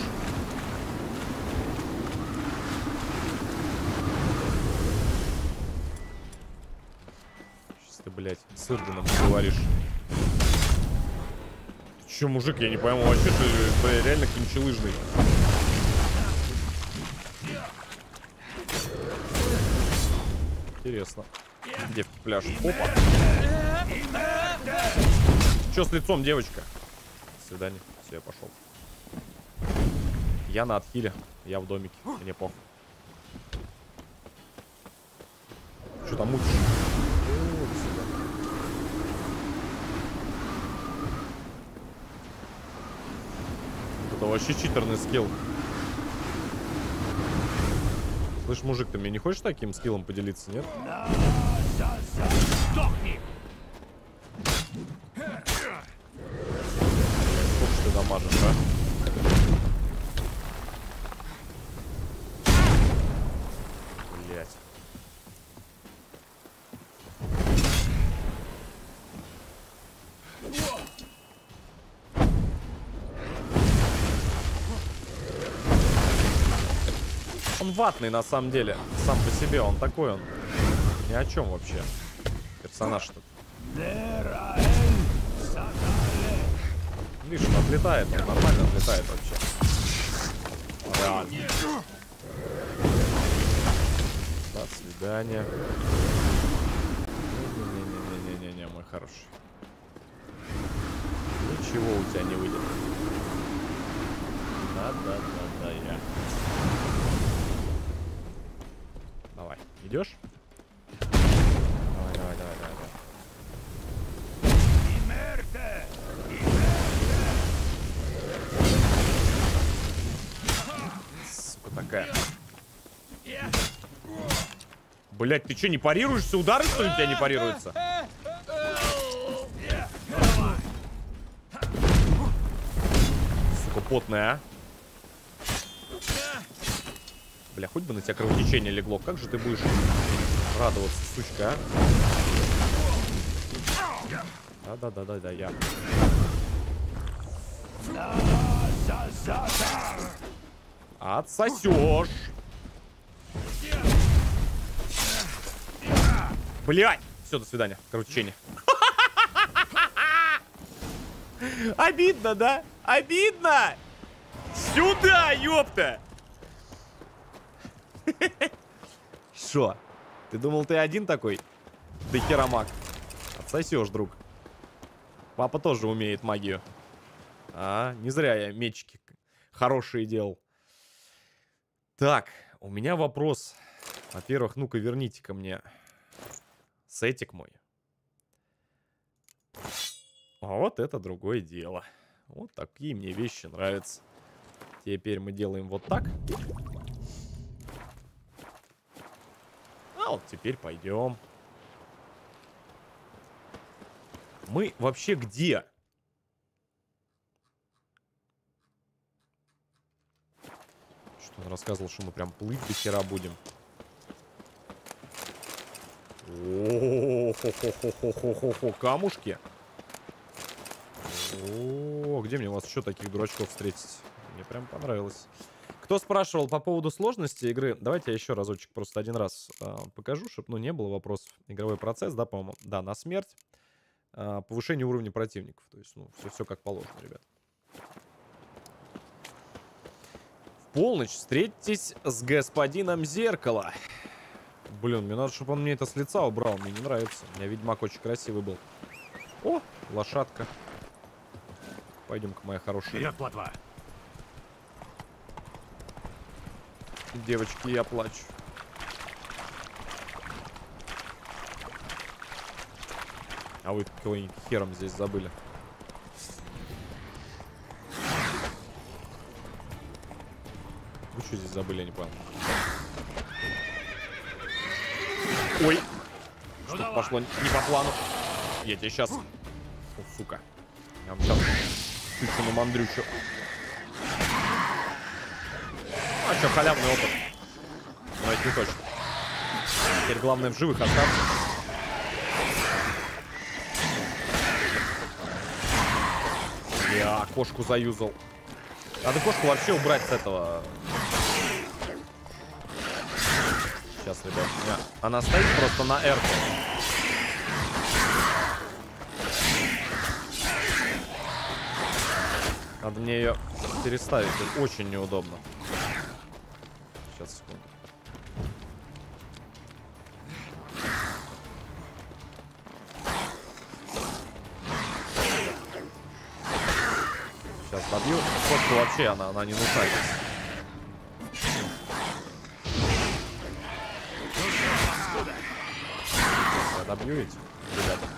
Сейчас ты, блядь, с Ирденом говоришь. Ты че, мужик, я не пойму вообще, что ты реально кончелыжный. Интересно. Девки пляшут. Опа. Че с лицом, девочка? До свидания. Все, я пошел. Я на отхиле. Я в домике. Мне похуй. Че там мутишь? Это вообще читерный скилл. Слышь, мужик, ты мне не хочешь таким скиллом поделиться, нет? Сдохни! Сколько ж ты дамажишь, а? Блять. Он ватный на самом деле. Сам по себе он такой, он ни о чем вообще. персонаж этот. Видишь, он отлетает, он нормально отлетает вообще. Реально. До свидания. Не-не-не-не-не-не, мой хороший. Ничего у тебя не выйдет. Да-да-да-да, я. Давай, идешь? Давай, давай, давай, давай. Сука такая. Блять, ты что, не парируешься? Удары, что ли, у тебя не парируются? Сука, потная, а? Бля, хоть бы на тебя кровотечение легло. Как же ты будешь радоваться, сучка, а? Да-да-да-да-да, я. Отсосешь. Блядь! Все, до свидания. Кровотечение. Обидно, да? Обидно! Сюда, ёпта! Шо? Ты думал, ты один такой? Ты херомаг. Отсосешь, друг. Папа тоже умеет магию. А, не зря я мечики хорошие делал. Так, у меня вопрос. Во-первых, ну-ка верните ко мне сетик мой. А вот это другое дело. Вот такие мне вещи нравятся. Теперь мы делаем вот так. А вот теперь пойдем. Мы вообще где? Что он рассказывал, что мы прям плыть до хера будем. О-хо-хо-хо-хо-хо-хо-хо, камушки. О, где мне у вас еще таких дурачков встретить? Мне прям понравилось. Кто спрашивал по поводу сложности игры, давайте я еще разочек просто один раз э, покажу, чтобы ну, не было вопросов. Игровой процесс, да, по-моему, да, на смерть. Э, повышение уровня противников. То есть, ну, все, все как положено, ребят. В полночь встретитесь с господином Зеркало. Блин, мне надо, чтобы он мне это с лица убрал. Мне не нравится. У меня Ведьмак очень красивый был. О, лошадка. Пойдем-ка, моя хорошая. Вперед, плотва! Девочки, я плачу. А вы какой хером здесь забыли? Вы что здесь забыли, я не понял. Ой! Ну Что-то пошло не по плану. Я тебе сейчас... О, сука. Я вам сейчас тычу на мандрючу. А что, халявный опыт. Но это не точно. Теперь главное в живых остаться. Я кошку заюзал. Надо кошку вообще убрать с этого. Сейчас, ребят. Нет. Она стоит просто на R. Надо мне ее переставить. Это очень неудобно. Сейчас, секунду. Сейчас добью. Кошку вообще она, она не нужна здесь. Я добью эти, ребята.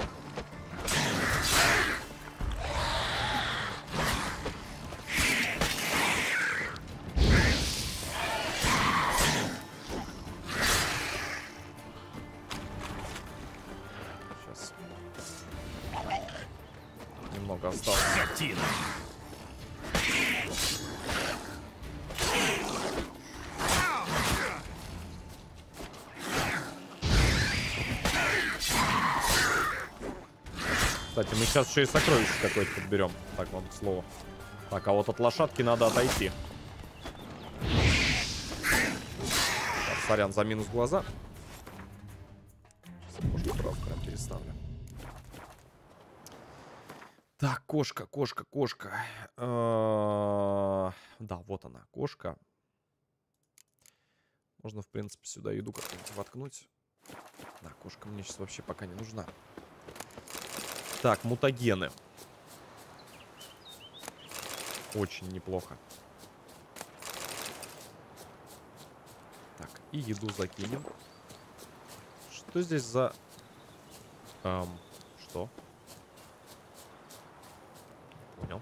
Осталось. Скотина. Кстати, мы сейчас еще и сокровище какое-то подберем. Так, вам к слову. Так, а вот от лошадки надо отойти. Так, сорян за минус глаза. Сейчас Может, правда, прям переставлю. Так, кошка, кошка, кошка. Да, вот она, кошка. Можно, в принципе, сюда еду как-нибудь воткнуть. Да, кошка мне сейчас вообще пока не нужна. Так, мутагены. Очень неплохо. Так, и еду закинем. Что здесь за... Эм, что? Понял.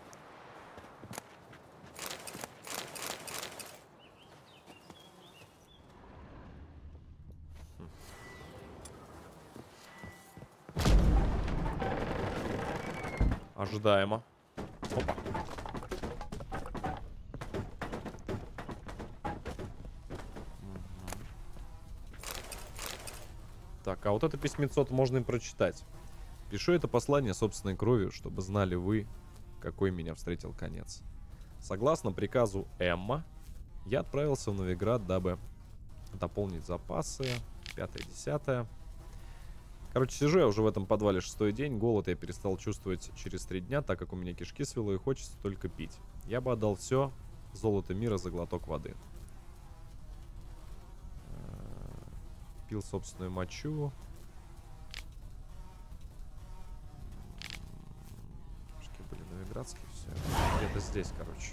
Хм. Ожидаемо. Опа. Так, а вот это письмецо можно и прочитать. Пишу это послание собственной кровью, чтобы знали вы, какой меня встретил конец. Согласно приказу Эмма, я отправился в Новиград, дабы дополнить запасы. Пятое-десятое. Короче, сижу я уже в этом подвале шестой день. Голод я перестал чувствовать через три дня, так как у меня кишки свело и хочется только пить. Я бы отдал все золото мира за глоток воды. Пил собственную мочу. Шки были новиградские, все. Где-то здесь, короче.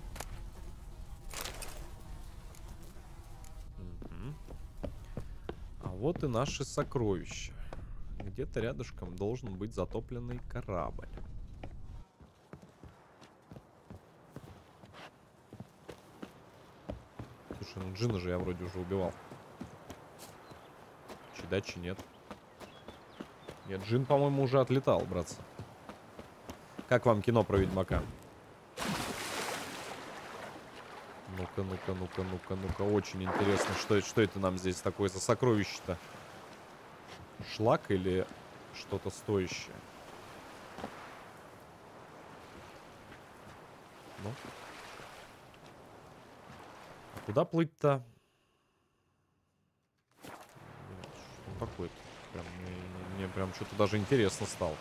Угу. А вот и наши сокровища. Где-то рядышком должен быть затопленный корабль. Слушай, ну Джина же я вроде уже убивал. Дачи нет. Нет, Джин, по-моему, уже отлетал, братцы. Как вам кино про Ведьмака? Ну-ка, ну-ка, ну-ка, ну-ка, ну-ка. Очень интересно, что, что это нам здесь такое за сокровище-то? Шлак или что-то стоящее? Ну. А куда плыть-то? Такой-то. Прям, мне, мне прям что-то даже интересно стало.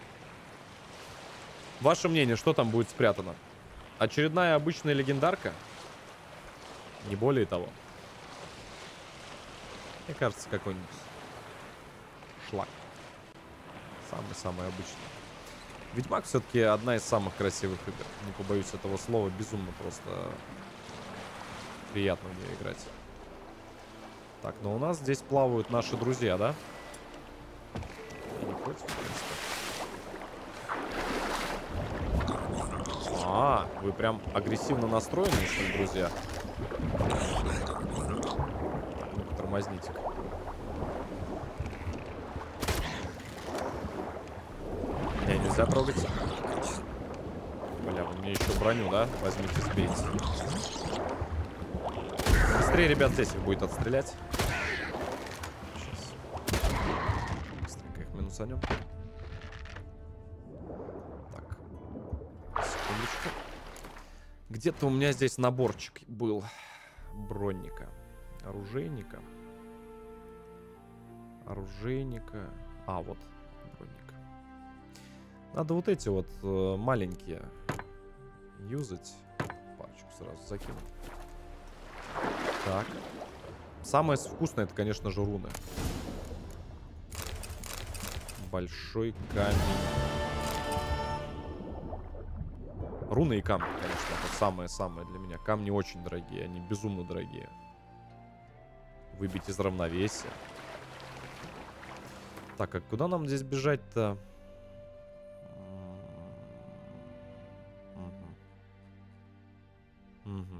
Ваше мнение, что там будет спрятано? Очередная обычная легендарка? Не более того. Мне кажется, какой-нибудь шлак. Самый-самый обычный. Ведьмак все-таки одна из самых красивых игр. Не побоюсь этого слова. Безумно просто приятно в нее играть. Так, но у нас здесь плавают наши друзья, да? Не против, в принципе. А, вы прям агрессивно настроены, что ли, друзья? Ну-ка, тормозните-ка. Меня нельзя трогать. Бля, вы мне еще броню, да? Возьмите, сбейте. Быстрее, ребят, здесь их будет отстрелять. Сейчас. Быстренько их минусанем. Так. Секундочку. Где-то у меня здесь наборчик был. Бронника. Оружейника. Оружейника. А, вот. Бронника. Надо вот эти вот э, маленькие юзать. Пачку сразу закину. Так. Самое вкусное, это, конечно же, руны. Большой камень. Руны и камни, конечно, это самое-самое для меня. Камни очень дорогие, они безумно дорогие. Выбить из равновесия. Так, а куда нам здесь бежать-то? Угу. Угу.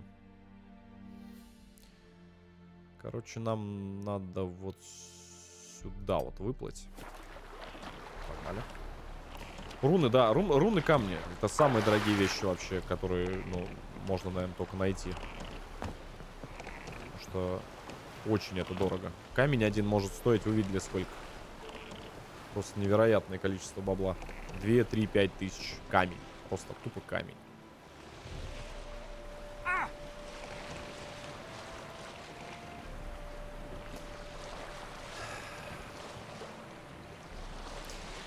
Короче, нам надо вот сюда вот выплыть. Погнали. Руны, да, рун, руны камни. Это самые дорогие вещи вообще, которые, ну, можно, наверное, только найти. Потому что очень это дорого. Камень один может стоить, вы видели сколько. Просто невероятное количество бабла. две, три, пять тысяч. Камень. Просто тупо камень.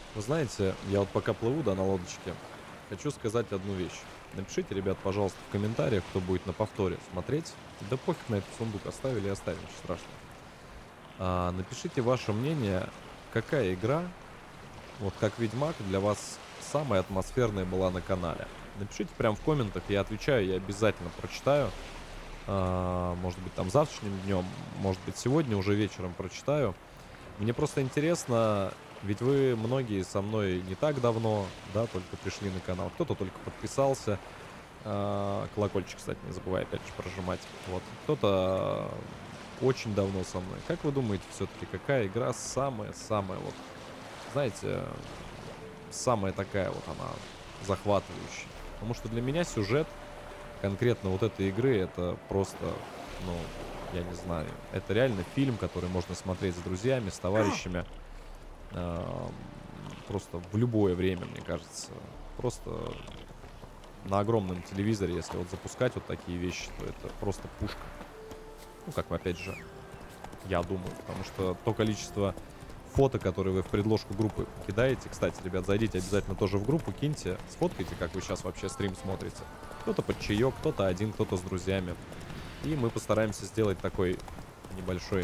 Вы знаете, я вот пока плыву, да, на лодочке, хочу сказать одну вещь. Напишите, ребят, пожалуйста, в комментариях, кто будет на повторе смотреть. Да пофиг на этот сундук, оставили и оставим, ничего страшного. А, напишите ваше мнение, какая игра, вот как Ведьмак, для вас самая атмосферная была на канале. Напишите прямо в комментах, я отвечаю, я обязательно прочитаю. А, может быть, там завтрашним днем, может быть, сегодня уже вечером прочитаю. Мне просто интересно, ведь вы многие со мной не так давно, да, только пришли на канал. Кто-то только подписался. А, колокольчик, кстати, не забывай опять же прожимать. Вот. Кто-то очень давно со мной. Как вы думаете, все-таки, какая игра самая-самая, вот, знаете, самая такая вот она захватывающая? Потому что для меня сюжет конкретно вот этой игры, это просто, ну, я не знаю, это реально фильм, который можно смотреть с друзьями, с товарищами, э, просто в любое время, мне кажется. Просто на огромном телевизоре, если вот запускать вот такие вещи, то это просто пушка. Ну, как опять же, я думаю, потому что то количество фото, которые вы в предложку группы кидаете, кстати, ребят, зайдите обязательно тоже в группу, киньте, сфоткайте, как вы сейчас вообще стрим смотрите. Кто-то под чаек, кто-то один, кто-то с друзьями. И мы постараемся сделать такой небольшой...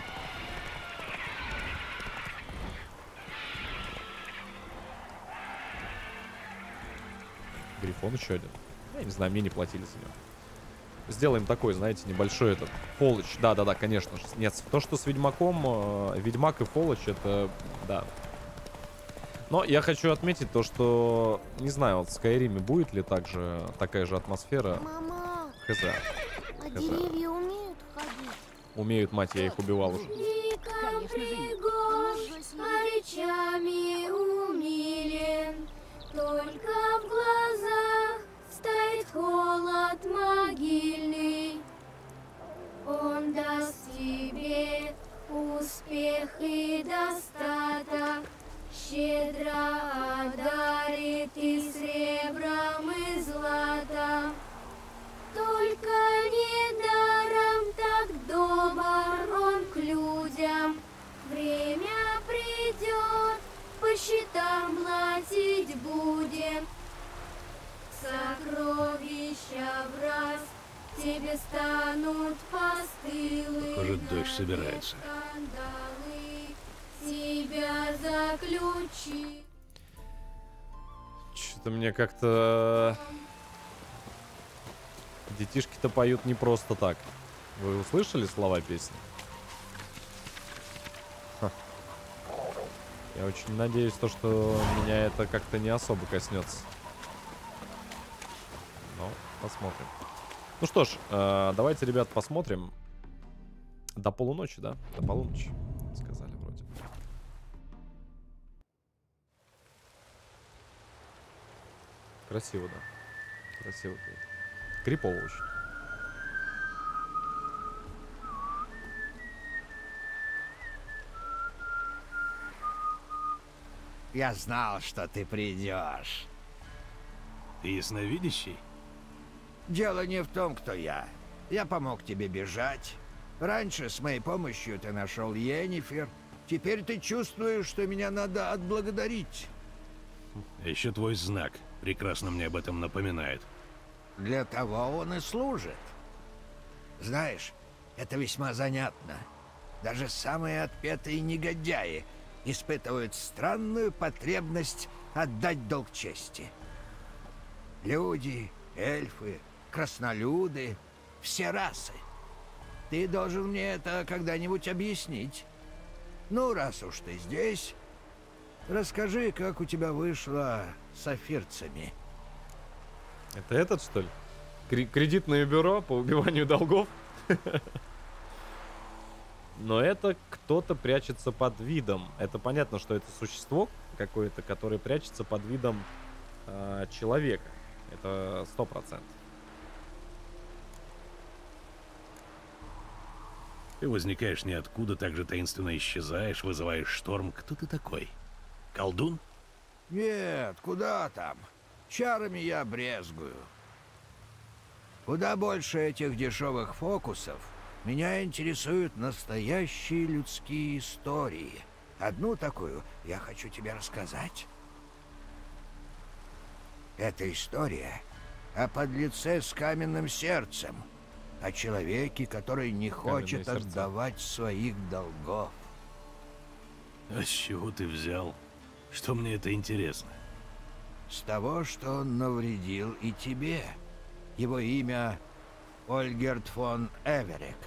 Грифон еще один. Я не знаю, мне не платили за него. Сделаем такой, знаете, небольшой этот Фолыч. Да-да-да, конечно же. Нет, то, что с Ведьмаком, э, Ведьмак и Фолыч, это... Да. Но я хочу отметить то, что... Не знаю, вот в Скайриме будет ли также такая же атмосфера. Мама, Хз. а Хз. деревья умеют ходить? Умеют, мать, я их убивал уже. Речами умилен, только в глазах стоит холод могильный. Он даст тебе успех и достаток, щедро одарит и сребром, и златом. Только недаром так добр он к людям. Время придет, по счетам платить будет. Сокровища в раз тебе станут постылы. Похоже, дождь собирается. Скандалы тебя заключит. Что-то мне как-то... Детишки-то поют не просто так. Вы услышали слова песни? Ха. Я очень надеюсь, то, что меня это как-то не особо коснется. Ну, посмотрим. Ну что ж, э, давайте, ребят, посмотрим. До полуночи, да? До полуночи, сказали вроде. Красиво, да. Красиво. Крипово очень. Я знал, что ты придешь. Ты ясновидящий? Дело не в том, кто я. Я помог тебе бежать. Раньше с моей помощью ты нашел Йеннифер. Теперь ты чувствуешь, что меня надо отблагодарить. Еще твой знак прекрасно мне об этом напоминает. Для того он и служит. Знаешь, это весьма занятно. Даже самые отпетые негодяи испытывают странную потребность отдать долг чести. Люди, эльфы, краснолюды, все расы. Ты должен мне это когда-нибудь объяснить. Ну, раз уж ты здесь, расскажи, как у тебя вышло с афирцами. Это этот, что ли? Кр- кредитное бюро по убиванию долгов? Но это кто-то прячется под видом. Это понятно, что это существо какое-то, которое прячется под видом э, человека. Это сто процентов. Ты возникаешь ниоткуда, так же таинственно исчезаешь, вызываешь шторм. Кто ты такой? Колдун? Нет, куда там? Чарами я брезгую. Куда больше этих дешевых фокусов, меня интересуют настоящие людские истории. Одну такую я хочу тебе рассказать. Это история о подлеце с каменным сердцем, о человеке, который не хочет отдавать своих долгов. А с чего ты взял? Что мне это интересно? С того, что он навредил и тебе. Его имя Ольгерт фон Эверик.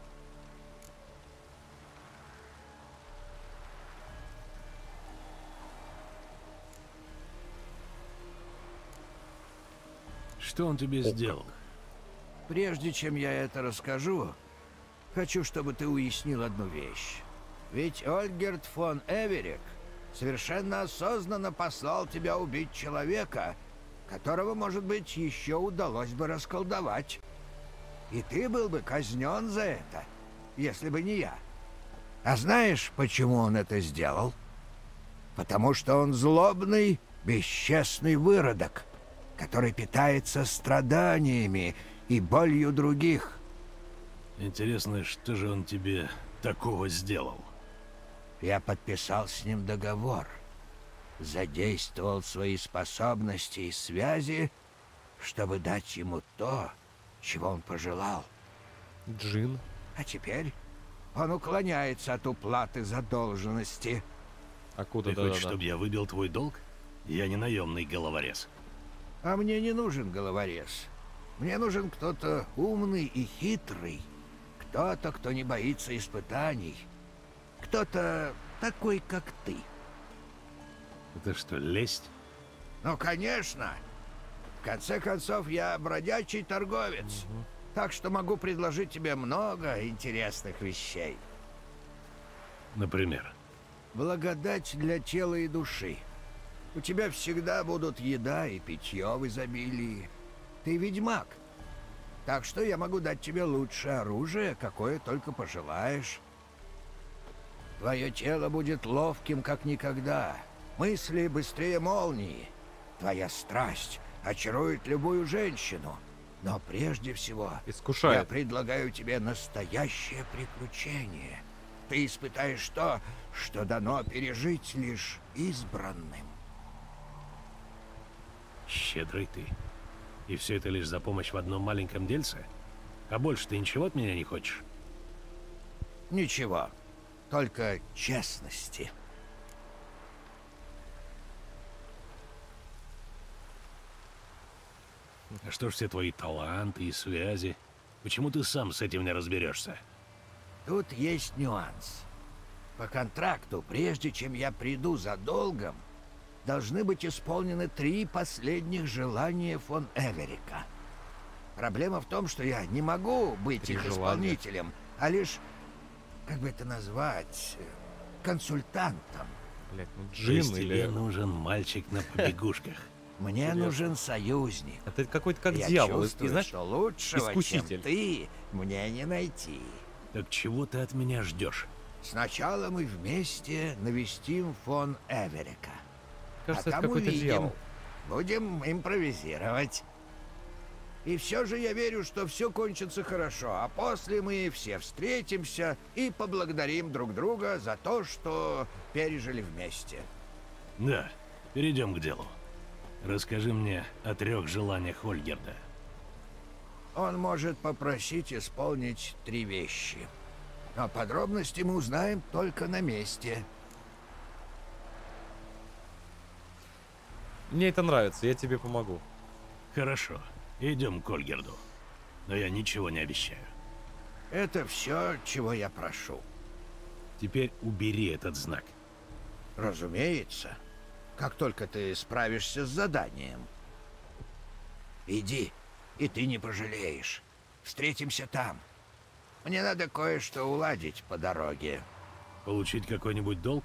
Что он тебе сделал? Прежде чем я это расскажу, хочу, чтобы ты уяснил одну вещь. Ведь Ольгерт фон Эверик совершенно осознанно послал тебя убить человека, которого, может быть, еще удалось бы расколдовать. И ты был бы казнен за это, если бы не я. А знаешь, почему он это сделал? Потому что он злобный, бесчестный выродок, который питается страданиями и болью других. Интересно, что же он тебе такого сделал? Я подписал с ним договор. Задействовал свои способности и связи, чтобы дать ему то, чего он пожелал. Джин. А теперь он уклоняется от уплаты задолженности. А куда? Ты хочешь, чтобы я выбил твой долг? Я не наемный головорез. А мне не нужен головорез. Мне нужен кто-то умный и хитрый. Кто-то, кто не боится испытаний. Кто-то такой, как ты. Это что, лесть? Ну, конечно. В конце концов, я бродячий торговец. Угу. Так что могу предложить тебе много интересных вещей. Например? Благодать для тела и души. У тебя всегда будут еда и питье в изобилии. Ты ведьмак. Так что я могу дать тебе лучшее оружие, какое только пожелаешь. Твое тело будет ловким, как никогда. Мысли быстрее молнии. Твоя страсть очарует любую женщину. Но прежде всего искушает. Я предлагаю тебе настоящее приключение. Ты испытаешь то, что дано пережить лишь избранным. Щедрый ты. И все это лишь за помощь в одном маленьком дельце? А больше ты ничего от меня не хочешь? Ничего. Только честности. А что ж все твои таланты и связи? Почему ты сам с этим не разберешься? Тут есть нюанс. По контракту, прежде чем я приду за долгом, должны быть исполнены три последних желания фон Эверика. Проблема в том, что я не могу быть три их желания. исполнителем, а лишь, как бы это назвать, консультантом. Блять, ну Джин или... тебе нужен мальчик на побегушках. Мне Интересно. нужен союзник. Это какой-то как я дьявол. Чувствую, знаешь, что лучшего, искуситель. чем ты, мне не найти. Так чего ты от меня ждешь? Сначала мы вместе навестим фон Эверика. Кажется, а это там какой-то увидим. дьявол. Будем импровизировать. И все же я верю, что все кончится хорошо, а после мы все встретимся и поблагодарим друг друга за то, что пережили вместе. Да, перейдем к делу. Расскажи мне о трех желаниях Ольгерда. Он может попросить исполнить три вещи. Но подробности мы узнаем только на месте. Мне это нравится, я тебе помогу. Хорошо, идем к Ольгерду. Но я ничего не обещаю. Это все, чего я прошу. Теперь убери этот знак. Разумеется. Как только ты справишься с заданием. Иди, и ты не пожалеешь. Встретимся там. Мне надо кое-что уладить по дороге. Получить какой-нибудь долг?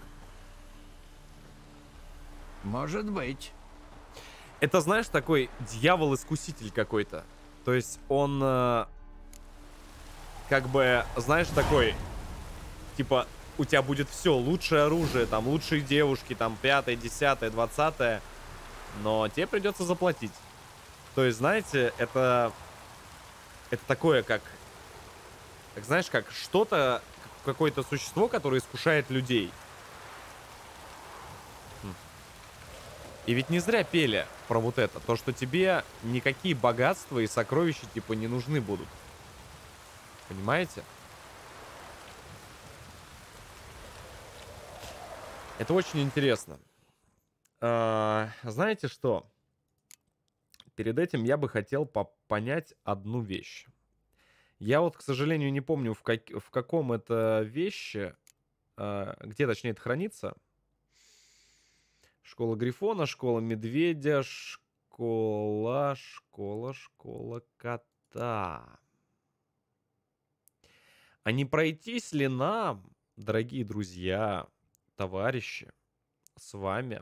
Может быть. Это, знаешь, такой дьявол-искуситель какой-то. То есть он, э, как бы, знаешь, такой, типа, у тебя будет все, лучшее оружие, там, лучшие девушки, там, пятое, десятое, двадцатое, но тебе придется заплатить. То есть, знаете, это, это такое, как, как, знаешь, как что-то, какое-то существо, которое искушает людей. И ведь не зря пели про вот это. То, что тебе никакие богатства и сокровища, типа, не нужны будут. Понимаете? Это очень интересно. А, знаете что? Перед этим я бы хотел понять одну вещь. Я вот, к сожалению, не помню, в, как, в каком это вещи, а, где, точнее, это хранится. Школа Грифона, школа Медведя, школа, школа, школа Кота. А не пройтись ли нам, дорогие друзья, товарищи, с вами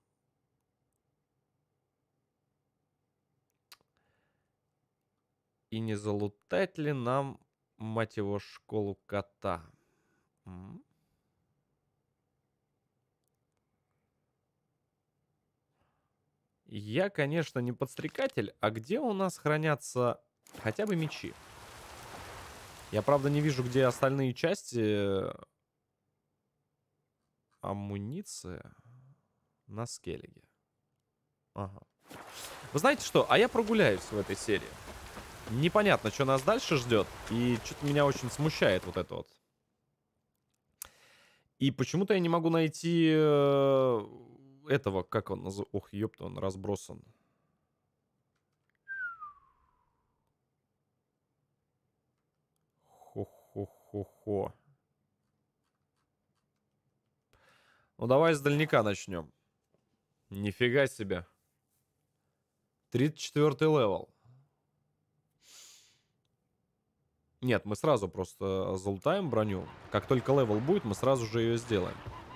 и не залутать ли нам, мать его, школу Кота? М? Я, конечно, не подстрекатель, а где у нас хранятся хотя бы мечи? Я, правда, не вижу, где остальные части. Амуниция на Скеллиге. Ага. Вы знаете что? А я прогуляюсь в этой серии. Непонятно, что нас дальше ждет. И что-то меня очень смущает вот это вот. И почему-то я не могу найти этого, как он называется? Ох, ёпта, он разбросан. Хо-хо-хо-хо. Ну, давай с дальника начнем. Нифига себе. тридцать четвёртый левел. Нет, мы сразу просто залутаем броню. Как только левел будет, мы сразу же ее сделаем.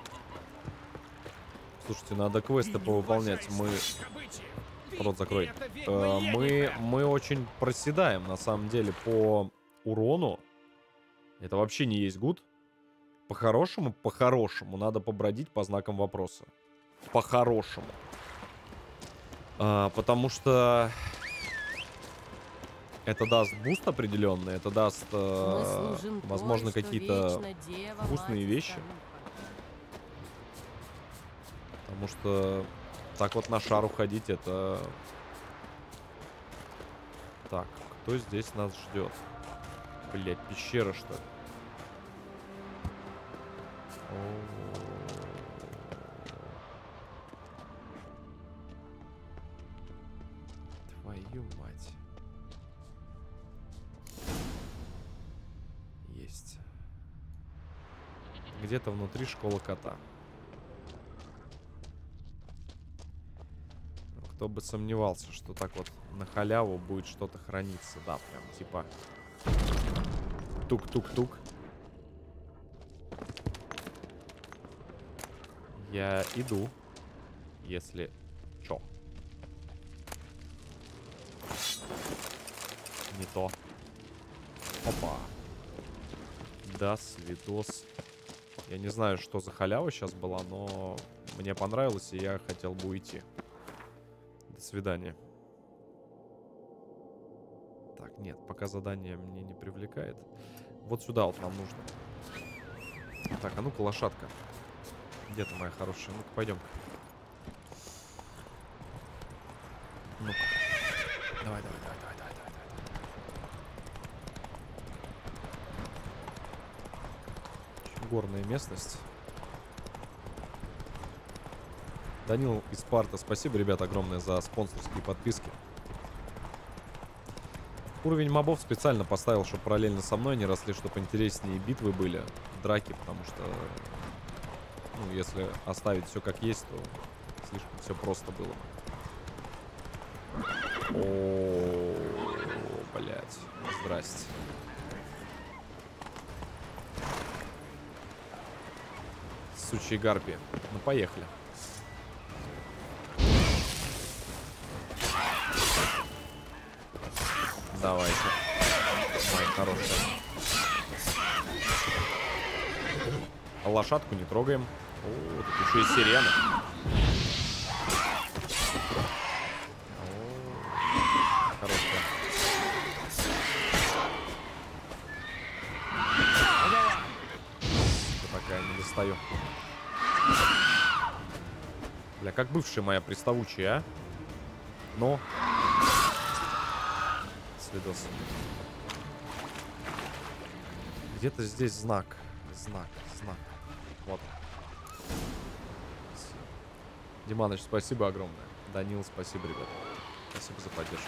Слушайте, надо квесты повыполнять. Мы... Рот закрой. Э, мы, мы очень проседаем, на самом деле, по урону. Это вообще не есть гуд. По-хорошему, по-хорошему надо побродить по знакам вопроса. По-хорошему. А, потому что это даст буст определенный, это даст, э, возможно, какие-то вкусные вещи. Потому что так вот на шару ходить, это... Так, кто здесь нас ждет? Блять, пещера, что ли? Твою мать. Есть. Где-то внутри школа кота. Кто бы сомневался, что так вот на халяву будет что-то храниться. Да, прям типа тук-тук-тук. Я иду, если чё. Не то. Опа. Да, свидос. Я не знаю, что за халява сейчас была, но мне понравилось, и я хотел бы уйти. До свидания. Так, нет, пока задание мне не привлекает. Вот сюда вот нам нужно. Так, а ну-ка, лошадка. Где ты, моя хорошая? Ну-ка, пойдем. Ну-ка. Давай, давай, давай, давай, давай, давай. Очень горная местность. Данил из Спарта, спасибо, ребят, огромное за спонсорские подписки. Уровень мобов специально поставил, чтобы параллельно со мной не росли, чтобы интереснее битвы были, драки, потому что, ну, если оставить все как есть, то слишком все просто было. О, блять, здрасте. Сучьи гарпии. Ну, поехали. Давайте, моя хорошая. Лошадку не трогаем. О, тут еще и сирена. О, хорошая. Что такая, не достаю. Бля, как бывшая моя приставучая, а? Но... Свидос. Где-то здесь знак. Знак, знак. Вот. Диманыч, спасибо огромное. Данил, спасибо, ребята. Спасибо за поддержку.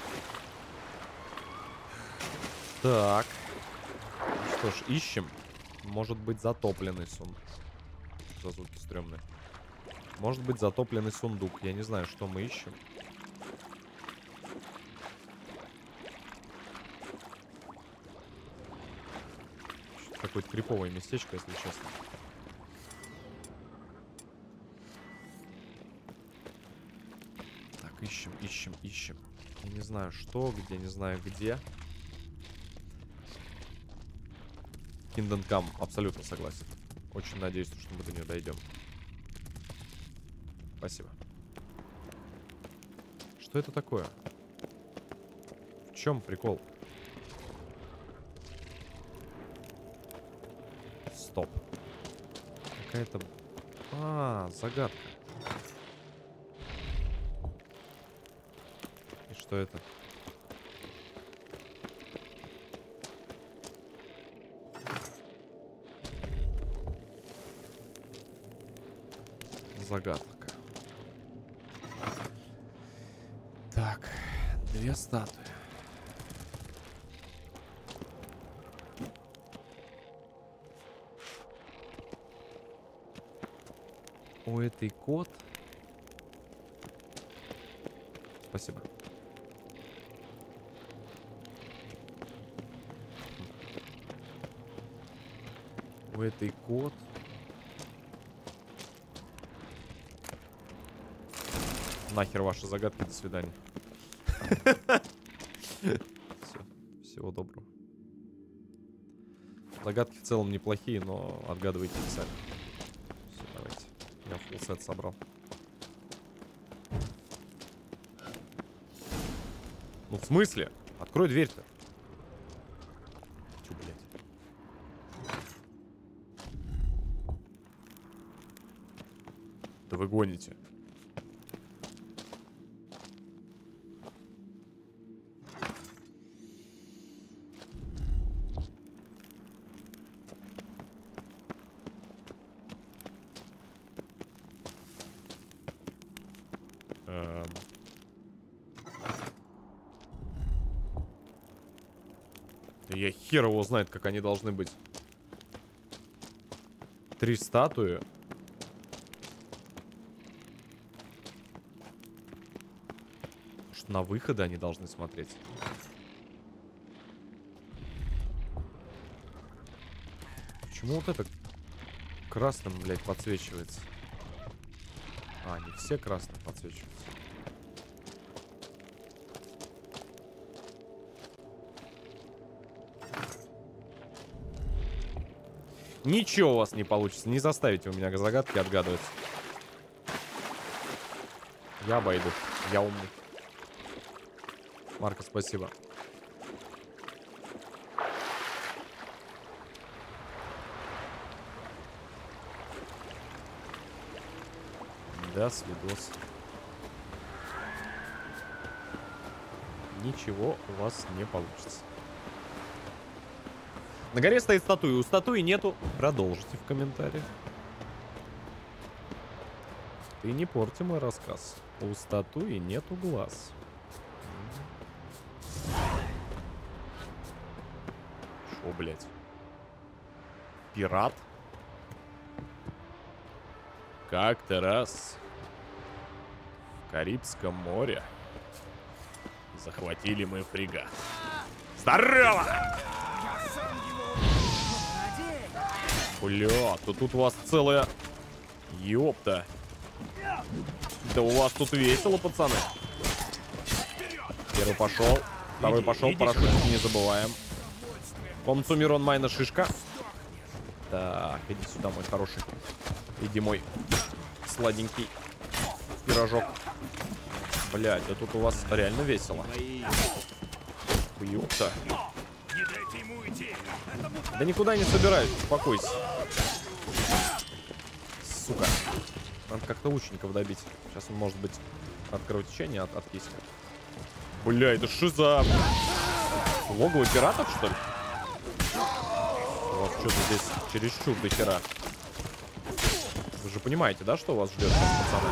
Так. Что ж, ищем. Может быть, затопленный сундук. За звуки стрёмные. Может быть, затопленный сундук. Я не знаю, что мы ищем. Какое-то криповое местечко, если честно. Так, ищем, ищем, ищем. Я не знаю, что, где, не знаю, где. Kingdom Come, абсолютно согласен. Очень надеюсь, что мы до нее дойдем. Спасибо. Что это такое? В чем прикол? Стоп. Какая-то... А, загадка. И что это? Загадка. Так, две статуи. У этой кот. Спасибо. У этой кот. Нахер ваши загадки, до свидания. Все. Всего доброго. Загадки в целом неплохие, но отгадывайте их сами. Все, давайте. Я фулл-сет собрал. Ну, в смысле? Открой дверь-то. Тю, блядь. Да вы гоните. Я хер его знает, как они должны быть. Три статуи. Что на выходы они должны смотреть. Почему вот это красным, блядь, подсвечивается? А, не все красным подсвечиваются. Ничего у вас не получится. Не заставите вы меня загадки отгадывать. Я обойду. Я умный. Марко, спасибо. Да, свидос. Ничего у вас не получится. На горе стоит статуя. У статуи нету. Продолжите в комментариях. Ты не порти мой рассказ. У статуи нету глаз. Шо, блядь? Пират? Как-то раз в Карибском море захватили мы фрегат. Здорово! Бля, то тут у вас целая... Ёпта. Да у вас тут весело, пацаны. Первый пошел. Второй пошел. Парашютик не забываем. Комцумирон майна шишка. Так, иди сюда, мой хороший. Иди, мой сладенький пирожок. Блядь, да тут у вас реально весело. Ёпта. Да никуда не собираюсь, успокойся. Сука. Надо как-то лучников добить. Сейчас он, может быть, от кровотечения от, откиснет. Бля, это шиза. Логово пиратов, что ли? У вас что-то здесь чересчур до хера. Вы же понимаете, да, что вас ждет сейчас, пацаны?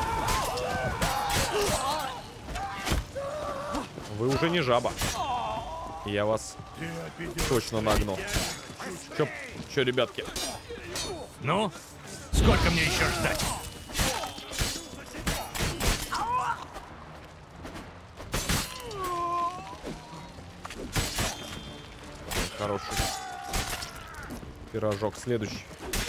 Вы уже не жаба. Я вас точно нагну. Чё, чё, ребятки? Ну, сколько мне еще ждать? Хороший пирожок. Следующий.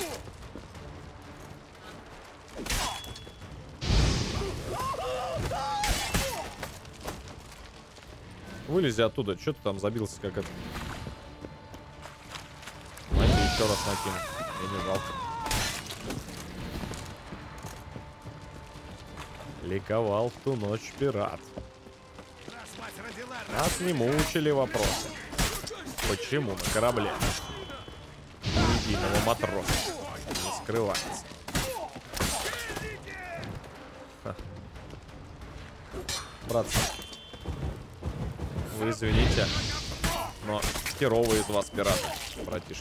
Вылези оттуда. Что ты там забился, как это? Давайте еще раз накину. Мне не жалко. Ликовал в ту ночь пират. Нас не мучили вопросы. Почему на корабле ни единого матроса не скрывается? Ха. Братцы, вы извините, но херовые из вас пираты, братишки.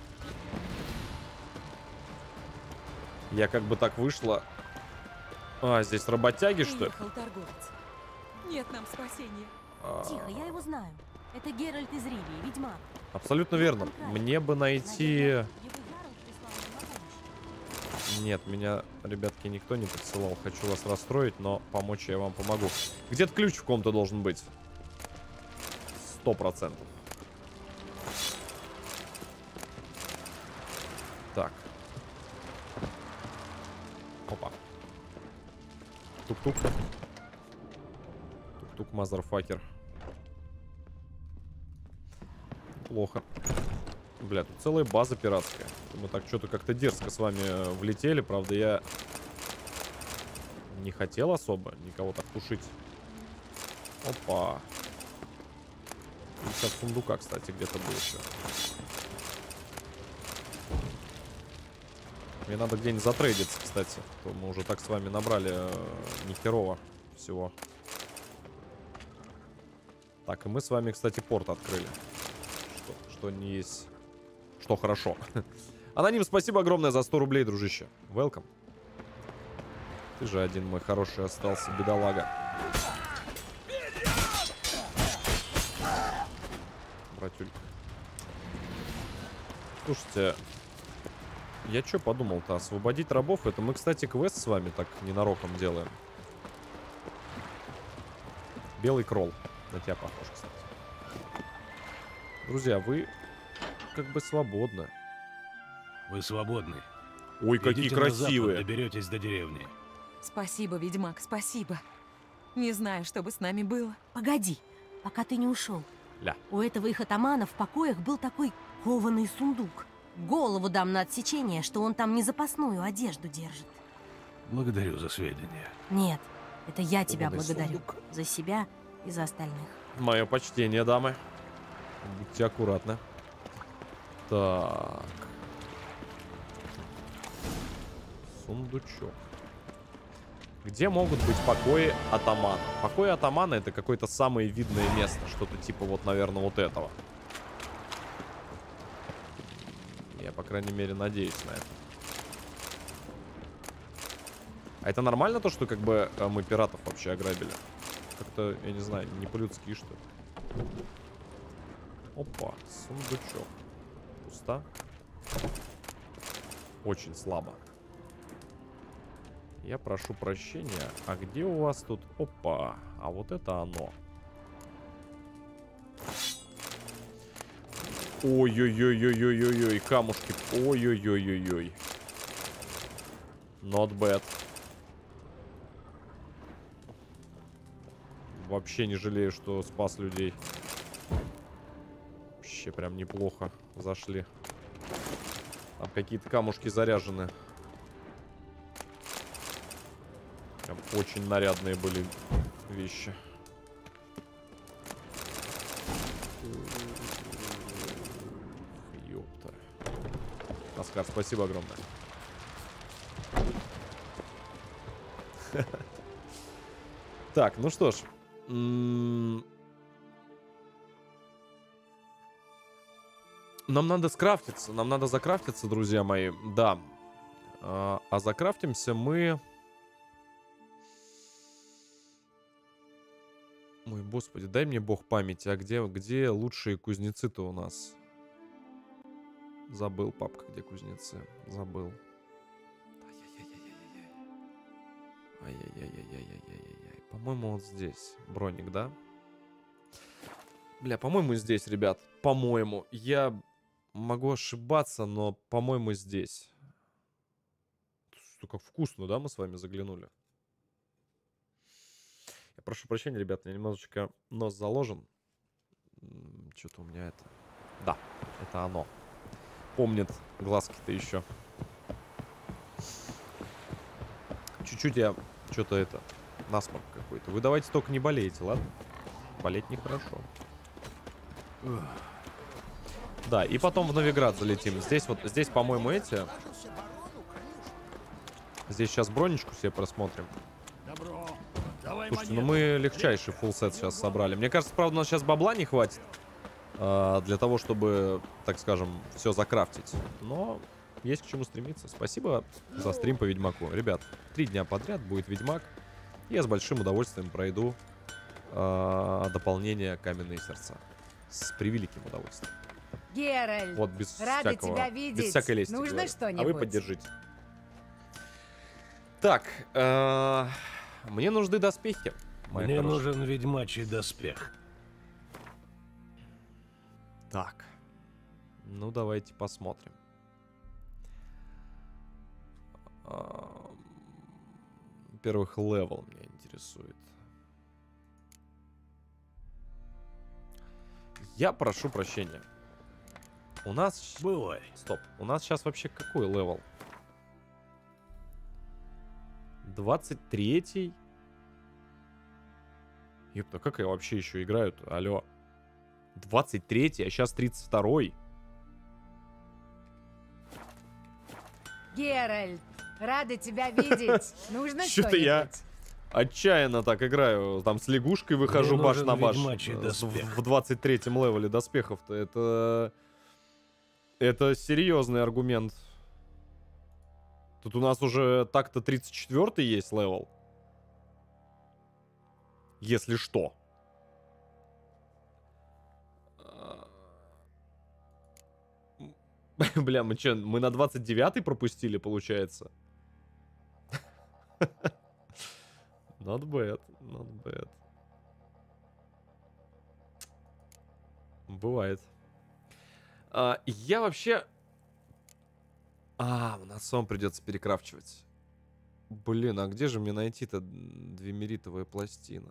Я как бы так вышло. А, здесь работяги, что ли? Торговец. Нет нам спасения. А... Тихо, я его знаю. Это Геральт из Ривии, ведьмак. Абсолютно верно. Мне бы найти... Нет, меня, ребятки, никто не подсылал. Хочу вас расстроить, но помочь я вам помогу. Где-то ключ в ком-то должен быть. Сто процентов. Так. Опа. Тук-тук. Тук-тук, мазерфакер. Плохо. Бля, тут целая база пиратская. Мы так что-то как-то дерзко с вами влетели. Правда, я не хотел особо никого так тушить. Опа. От сундука, кстати, где-то был еще. Мне надо где-нибудь затрейдиться, кстати. То мы уже так с вами набрали э, нихерово всего. Так, и мы с вами, кстати, порт открыли. Что, что не есть... Что хорошо. Аноним, спасибо огромное за сто рублей, дружище. Welcome. Ты же один мой хороший остался, бедолага. Братюлька. Слушайте, я что подумал-то? Освободить рабов? Это мы, кстати, квест с вами так ненароком делаем. Белый кролл. На тебя похож, кстати. Друзья, вы как бы свободны. Вы свободны. Ой, какие Идите красивые. На запад, доберетесь до деревни. Спасибо, ведьмак, спасибо. Не знаю, что бы с нами было. Погоди, пока ты не ушел. Ля. У этого их атамана в покоях был такой кованый сундук. Голову дам на отсечение, что он там не запасную одежду держит. Благодарю за сведения. Нет, это я тебя Кованый благодарю. сундук. За себя и за остальных. Мое почтение, дамы. Будьте аккуратны. Так. Сундучок. Где могут быть покои атамана? Покои атамана — это какое-то самое видное место. Что-то типа вот, наверное, вот этого. Я, по крайней мере, надеюсь на это. А это нормально то, что как бы мы пиратов вообще ограбили? Как-то, я не знаю, не по-людски, что ли? Опа, сундучок. Пусто. Очень слабо. Я прошу прощения. А где у вас тут? Опа. А вот это оно. Ой-ой-ой-ой-ой-ой-ой. Камушки. Ой-ой-ой-ой-ой. Not bad. Вообще не жалею, что спас людей. Вообще прям неплохо зашли. Там какие-то камушки заряжены. Прям очень нарядные были вещи. Ёпта. Оскар, спасибо огромное. Так, ну что ж. Нам надо скрафтиться. Нам надо закрафтиться, друзья мои. Да. А, а закрафтимся мы... Ой, господи, дай мне бог памяти. А где, где лучшие кузнецы-то у нас? Забыл, папка, где кузнецы. Забыл. Ай-яй-яй-яй-яй-яй-яй-яй. По-моему, вот здесь. Броник, да? Бля, по-моему, здесь, ребят. По-моему. Я могу ошибаться, но, по-моему, здесь. Как вкусно, да, мы с вами заглянули. Я прошу прощения, ребят, у меня немножечко нос заложен. Что-то у меня это... Да, это оно. Помнит глазки-то еще. Чуть-чуть я что-то это... Насморк какой-то. Вы давайте только не болейте, ладно? Болеть нехорошо. Да, и потом в Новиград залетим. Здесь вот, здесь, по-моему, эти... Здесь сейчас бронечку себе просмотрим. Слушайте, ну мы легчайший фулл-сет сейчас собрали. Мне кажется, правда, у нас сейчас бабла не хватит э, для того, чтобы, так скажем, все закрафтить. Но есть к чему стремиться. Спасибо за стрим по Ведьмаку. Ребят, три дня подряд будет Ведьмак. Я с большим удовольствием пройду э, дополнение Каменные сердца. С превеликим удовольствием. Геральт, вот без рада всякого, тебя видеть. без всякой лести. Нужно что-нибудь? А вы поддержите. Так, э, мне нужны доспехи. Мне нужен ведьмачий доспех. Так, ну давайте посмотрим. Во-первых, левел меня интересует. Я прошу прощения. У нас... Бывай. Стоп. У нас сейчас вообще какой левел? двадцать третий. Ёпта, как я вообще еще играю-то? Алло. двадцать третий, а сейчас тридцать второй. Геральт, рада тебя видеть. Нужно что-нибудь? Что-то я отчаянно так играю. Там с лягушкой выхожу баш на баш. В двадцать третьем левеле доспехов-то. Это... Это серьезный аргумент. Тут у нас уже так-то тридцать четвёртый есть левел. Если что. Бля, мы что, мы на двадцать девятый пропустили, получается? Not bad, not bad. Бывает. А, я вообще... А, у нас сон придется перекрафчивать. Блин, а где же мне найти-то двемеритовая пластина?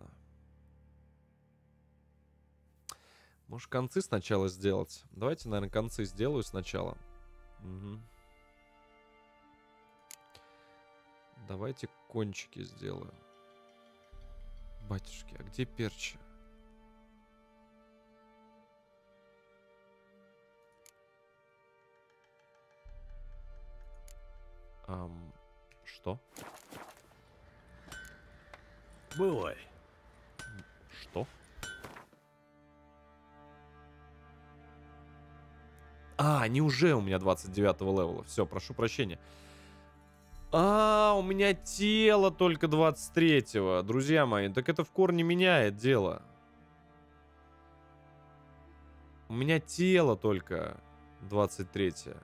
Может, концы сначала сделать? Давайте, наверное, концы сделаю сначала. Угу. Давайте кончики сделаю. Батюшки, а где перчи? Ам, что? Бывай. Что? А, они уже у меня двадцать девятого левела. Все, прошу прощения. А, у меня тело только двадцать третьего. Друзья мои, так это в корне меняет дело. У меня тело только двадцать третье.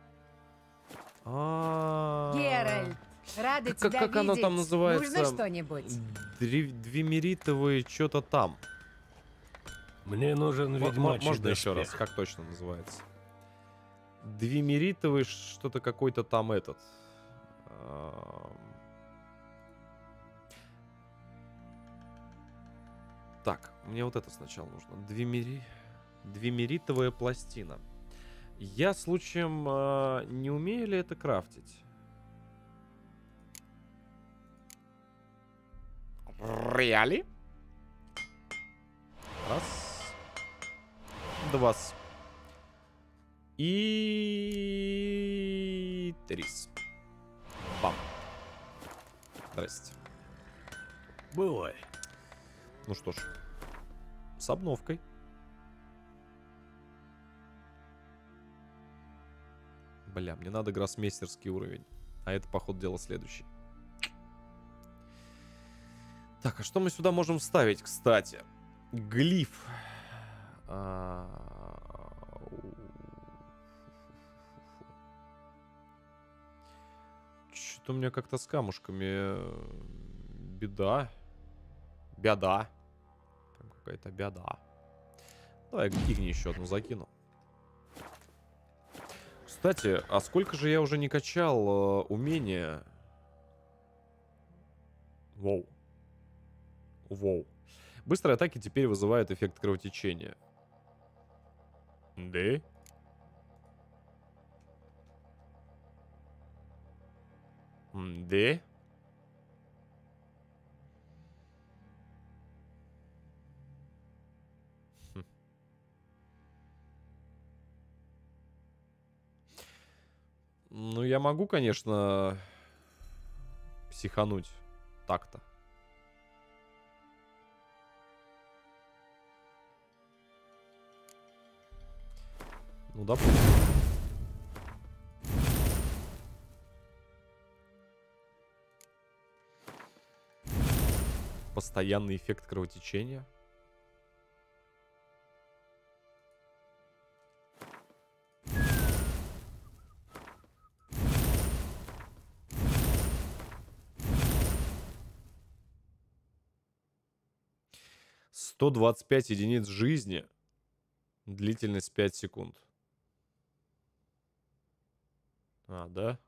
Геральт, рада как, тебя как видеть. оно там называется? Нужно что-нибудь? Двемеритовые что-то там. Мне нужен ведьмачий Можно доспех. еще раз? Как точно называется? Двемеритовый что-то какой-то там этот. Так, мне вот это сначала нужно. Двемери... Двемеритовая пластина. Я случаем э, не умею ли это крафтить? Реали? Раз. Два. И... Три. Бам. Здрасте. Бывай. Ну что ж, с обновкой. Бля, мне надо гроссмейстерский уровень. А это, походу, дело следующий. Так, а что мы сюда можем вставить, кстати? Глиф. Что-то у меня как-то с камушками беда. Беда. Прям какая-то беда. Давай игни еще одну закину. Кстати, а сколько же я уже не качал э, умения? Воу. Воу. Быстрые атаки теперь вызывают эффект кровотечения. Да? Да? Хм. Ну, я могу, конечно, психануть так-то. Ну, допустим. Постоянный эффект кровотечения. сто двадцать пять единиц жизни. Длительность пять секунд. А, да?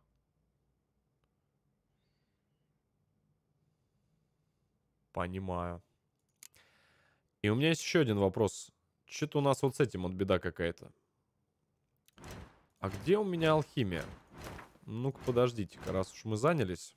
Понимаю. И у меня есть еще один вопрос. Что-то у нас вот с этим вот беда какая-то. А где у меня алхимия? Ну-ка, подождите-ка, раз уж мы занялись.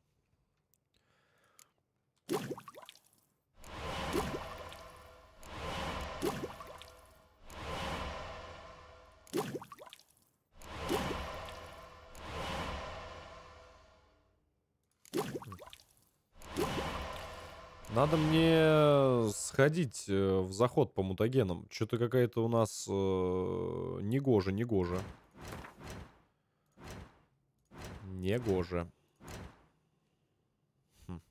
Надо мне сходить в заход по мутагенам. Что-то какая-то у нас э, негоже, негоже. Негоже. Хм.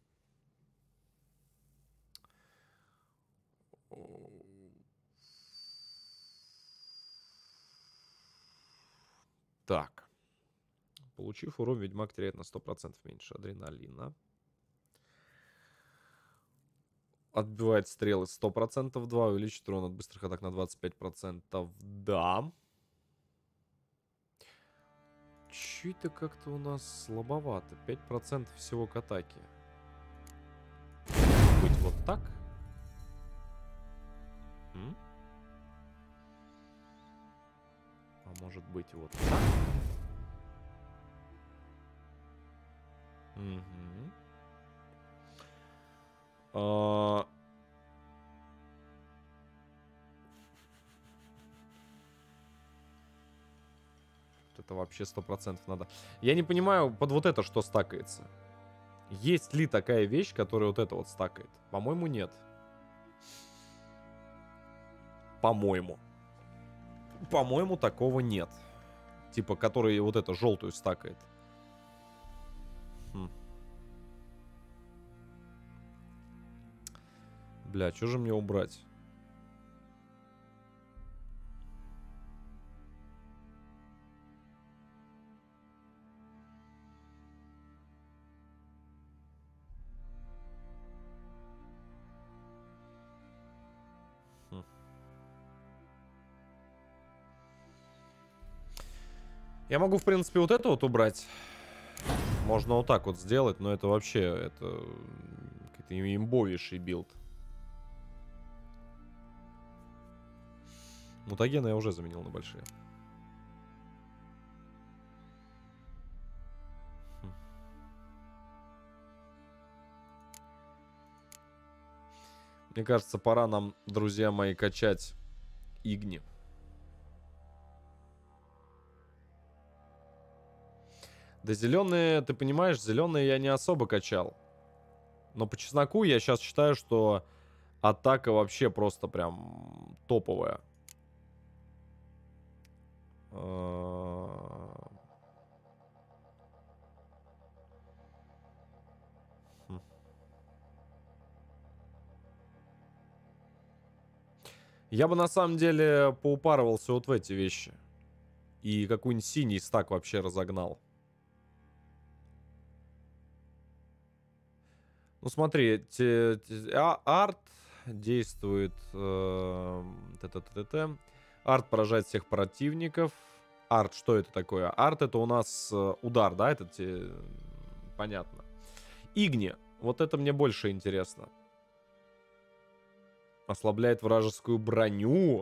Так. Получив урон, ведьмак теряет на сто процентов меньше адреналина. Отбивает стрелы сто процентов, два. Увеличит урон от быстрых атак на двадцать пять процентов. Да. Чё это как-то у нас слабовато? пять процентов всего к атаке. Быть вот так? М? А может быть вот так? Угу. А... Это вообще сто процентов надо. Я не понимаю, под вот это что стакается. Есть ли такая вещь, которая вот это вот стакает? По-моему, нет. По-моему. По-моему, такого нет. Типа, который вот это желтую стакает. Хм. Бля, что же мне убрать? Хм. Я могу, в принципе, вот это вот убрать. Можно вот так вот сделать, но это вообще, это какой-то имбовейший билд. Мутагены я уже заменил на большие. Хм. Мне кажется, пора нам, друзья мои, качать игни. Да зеленые, ты понимаешь, зеленые я не особо качал. Но по чесноку я сейчас считаю, что атака вообще просто прям топовая. Я бы на самом деле поупарывался вот в эти вещи. И какой-нибудь синий стак вообще разогнал. Ну смотри, те, те, а, арт действует... Э, т-т-т-т-т. Арт поражает всех противников. Арт, что это такое? Арт это у нас э, удар, да? Это те... понятно. Игни. Вот это мне больше интересно. Ослабляет вражескую броню.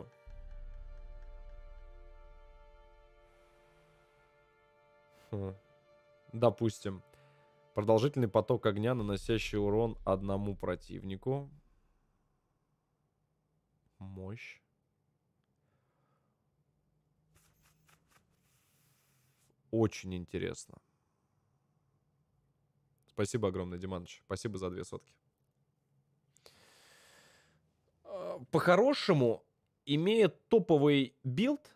Хм. Допустим. Продолжительный поток огня, наносящий урон одному противнику. Мощь. Очень интересно. Спасибо огромное, Диманыч. Спасибо за две сотки. По-хорошему, имея топовый билд,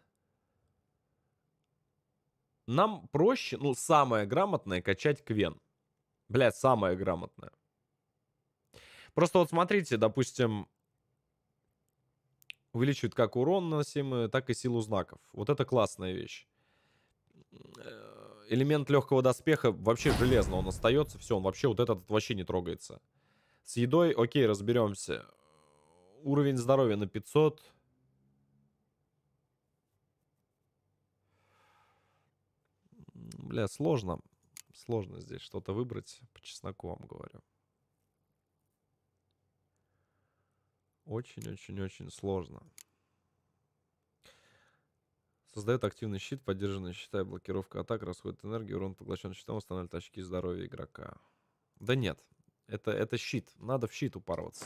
нам проще, ну, самое грамотное, качать Квен. Блядь, самое грамотное. Просто вот смотрите, допустим, увеличивает как урон наносимый, так и силу знаков. Вот это классная вещь. Элемент легкого доспеха вообще железно, он остается. Все, он вообще вот этот вообще не трогается. С едой, окей, разберемся. Уровень здоровья на пятьсот. Бля, сложно. Сложно здесь что-то выбрать. По чесноку вам говорю. Очень-очень-очень сложно. Создает активный щит, поддержанный щита и блокировка атак, расходит энергию, урон поглощен щитом, восстанавливает очки здоровья игрока. Да нет, это, это щит. Надо в щит упарываться.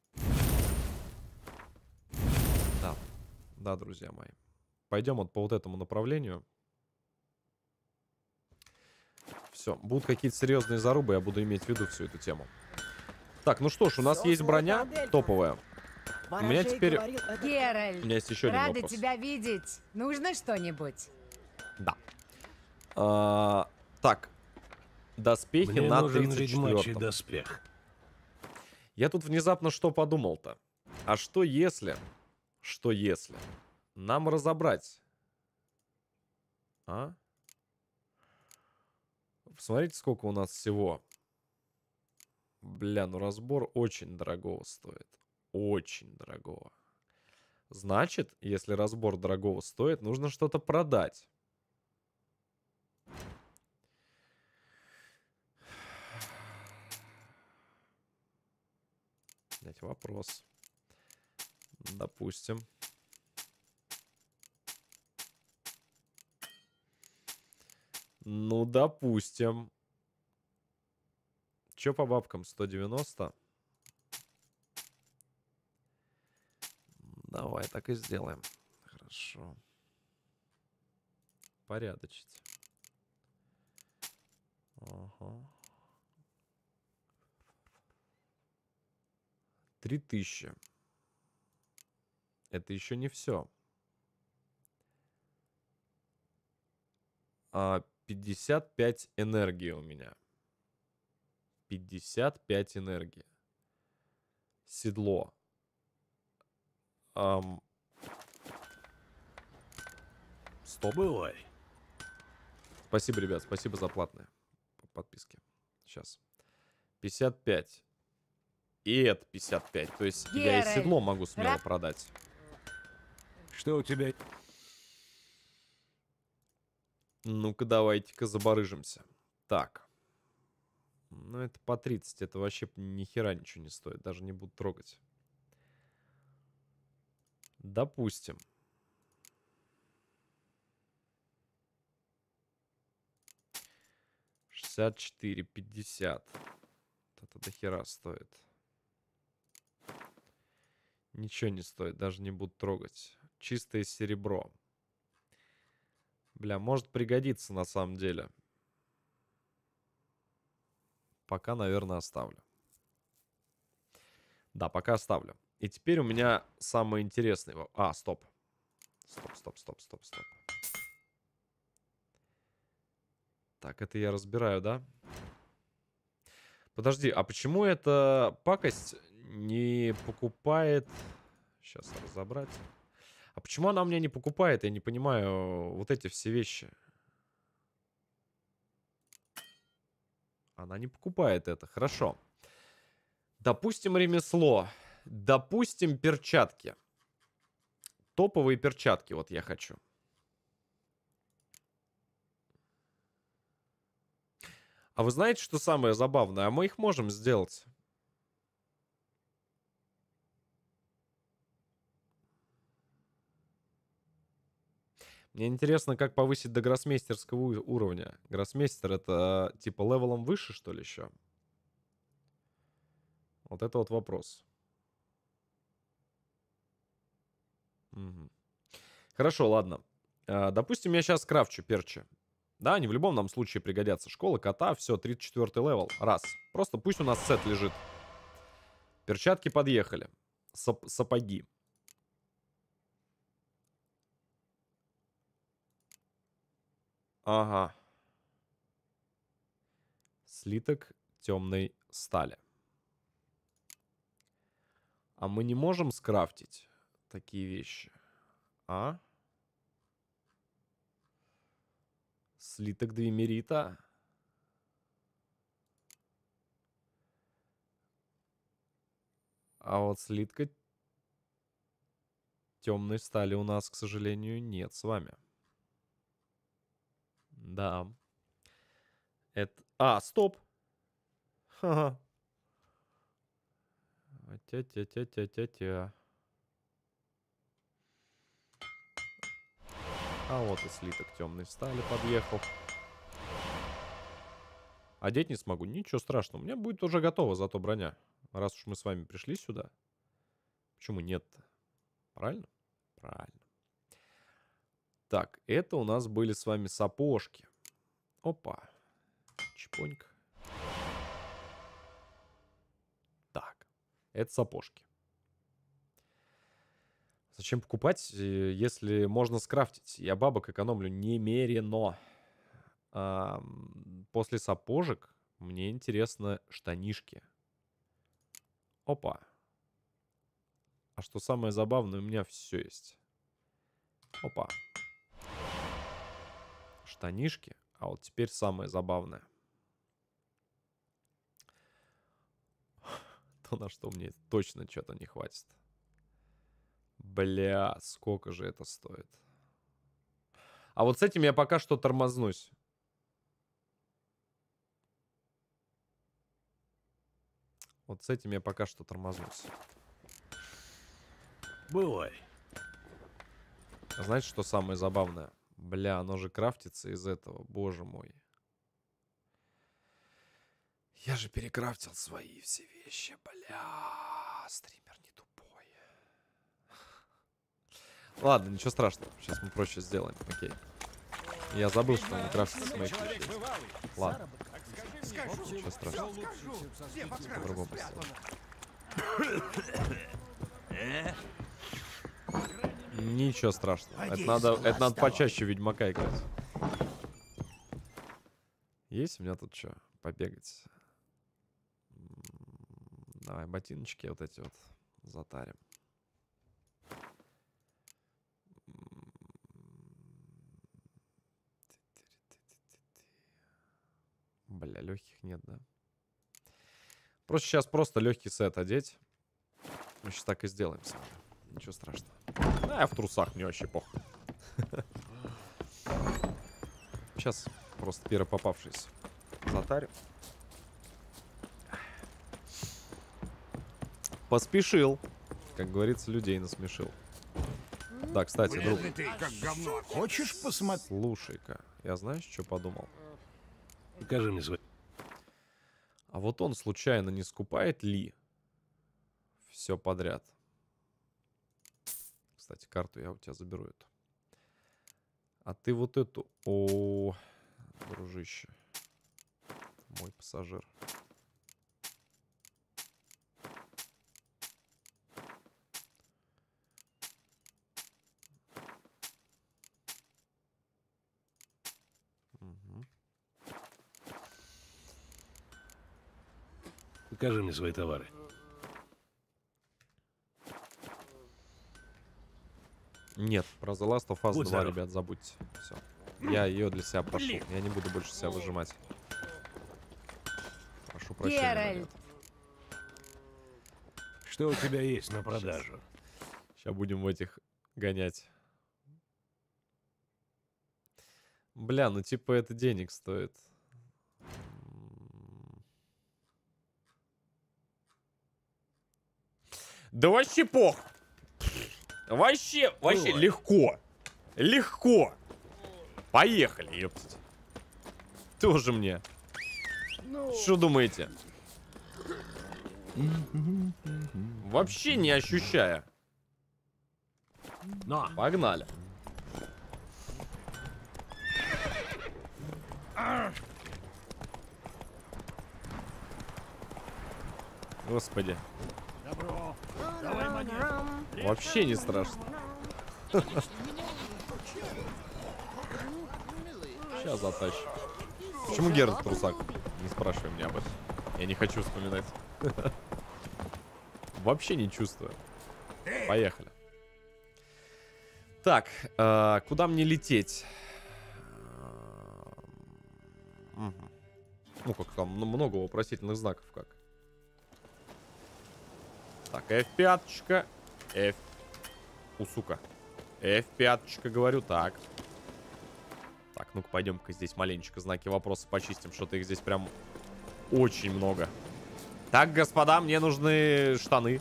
Да, да, друзья мои. Пойдем вот по вот этому направлению. Все, будут какие-то серьезные зарубы, я буду иметь в виду всю эту тему. Так, ну что ж, у нас есть броня топовая. У меня теперь... Геральт, у меня есть еще один рада вопрос. тебя видеть. Нужно что-нибудь? Да. А, так. Доспехи Мне на нужен тридцать ведьмачий четвёртом. доспех. Я тут внезапно что подумал-то? А что если... Что если... Нам разобрать... А? Посмотрите, сколько у нас всего. Бля, ну разбор очень дорогого стоит. Очень дорогого. Значит, если разбор дорогого стоит, нужно что-то продать. Блять, вопрос. Допустим. Ну, допустим. Чё по бабкам? сто девяносто? Давай так и сделаем. Хорошо. Порядочить. Ага. Три тысячи. Это еще не все. А, пятьдесят пять энергии у меня. пятьдесят пять энергии. Седло. Ам... Стоп. Бывай. Спасибо, ребят, спасибо за платные подписки. Сейчас. пятьдесят пять. И это пятьдесят пять. То есть я и седло могу смело продать. Что у тебя? Ну-ка, давайте-ка забарыжимся. Так. Ну, это по тридцать. Это вообще ни хера ничего не стоит. Даже не буду трогать. Допустим. шестьдесят четыре, пятьдесят. Это до хера стоит. Ничего не стоит. Даже не буду трогать. Чистое серебро. Бля, может пригодится на самом деле. Пока, наверное, оставлю. Да, пока оставлю. И теперь у меня самый интересный... А, стоп. Стоп, стоп, стоп, стоп, стоп. Так, это я разбираю, да? Подожди, а почему эта пакость не покупает... Сейчас разобрать. А почему она у меня не покупает? Я не понимаю вот эти все вещи. Она не покупает это. Хорошо. Допустим, ремесло. Допустим, перчатки. Топовые перчатки вот я хочу. А вы знаете, что самое забавное? А мы их можем сделать. Мне интересно, как повысить до гроссмейстерского уровня. Гроссмейстер это типа левелом выше, что ли, еще? Вот это вот вопрос. Угу. Хорошо, ладно. А, допустим, я сейчас крафчу перчи. Да, они в любом нам случае пригодятся. Школа кота, все, тридцать четвёртый левел. Раз. Просто пусть у нас сет лежит. Перчатки подъехали. Сап сапоги. Ага. Слиток темной стали. А мы не можем скрафтить такие вещи? А? Слиток двемерита. А вот слитка темной стали у нас, к сожалению, нет с вами. Да. Это... А, стоп. Ха-ха. Тя-тя-тя-тя-тя-тя. А вот и слиток темной стали подъехал. Одеть не смогу. Ничего страшного. У меня будет уже готова зато броня. Раз уж мы с вами пришли сюда. Почему нет-то? Правильно? Правильно. Так, это у нас были с вами сапожки. Опа. Чпонька. Так. Это сапожки. Зачем покупать, если можно скрафтить? Я бабок экономлю немерено. А, после сапожек мне интересно штанишки. Опа. А что самое забавное, у меня все есть. Опа. Штанишки. А вот теперь самое забавное. То, на что мне точно что-то не хватит. Бля, сколько же это стоит. А вот с этим я пока что тормознусь. Вот с этим я пока что тормознусь. Бывай. А знаете, что самое забавное? Бля, оно же крафтится из этого, боже мой. Я же перекрафтил свои все вещи, бля. Стример не тупой. Ладно, ничего страшного. Сейчас мы проще сделаем, окей. Я забыл, что он крафтится с моих вещей. Ладно. Ничего страшного. По-другому сделаем. Ничего страшного. Это надо, это надо почаще Ведьмака играть. Есть у меня тут что? Побегать. Давай ботиночки вот эти вот затарим. Бля, легких нет, да? Просто сейчас просто легкий сет одеть. Мы сейчас так и сделаем с вами. Ничего страшного. А я в трусах, мне вообще похуй. Сейчас просто первый попавшийся затарю. Поспешил. Как говорится, людей насмешил. Да, кстати, друг. Ты как говно. Хочешь посмотреть? Слушай-ка, я знаешь, что подумал? Покажи мне свой. А вот он случайно не скупает ли все подряд? Кстати, карту я у тебя заберу эту. А ты вот эту... О, дружище. Мой пассажир. Покажи мне свои товары. Нет, про The Last of Us Будь два, здоров. ребят, забудьте. Все. Я ее для себя прошел. Я не буду больше себя выжимать. Прошу прощения. Геральт. Что у тебя есть на продажу? Сейчас будем в этих гонять. Бля, ну типа это денег стоит. Да вообще пох. Вообще, вообще Ой. легко. Легко. Поехали, ёптать. Тоже мне. Что думаете? Вообще не ощущая. Но. Погнали. Господи. Добро. Давай монету. Вообще не страшно. Сейчас затащу. Почему Геральт трусак? Не спрашивай меня об этом. Я не хочу вспоминать. Вообще не чувствую. Поехали. Так, э, куда мне лететь? Угу. Ну, как там, много вопросительных знаков, как. Так, эф пять. F. У, сука. эф пять, говорю, так. Так, ну-ка, пойдем-ка здесь маленечко знаки вопроса почистим. Что-то их здесь прям очень много. Так, господа, мне нужны штаны.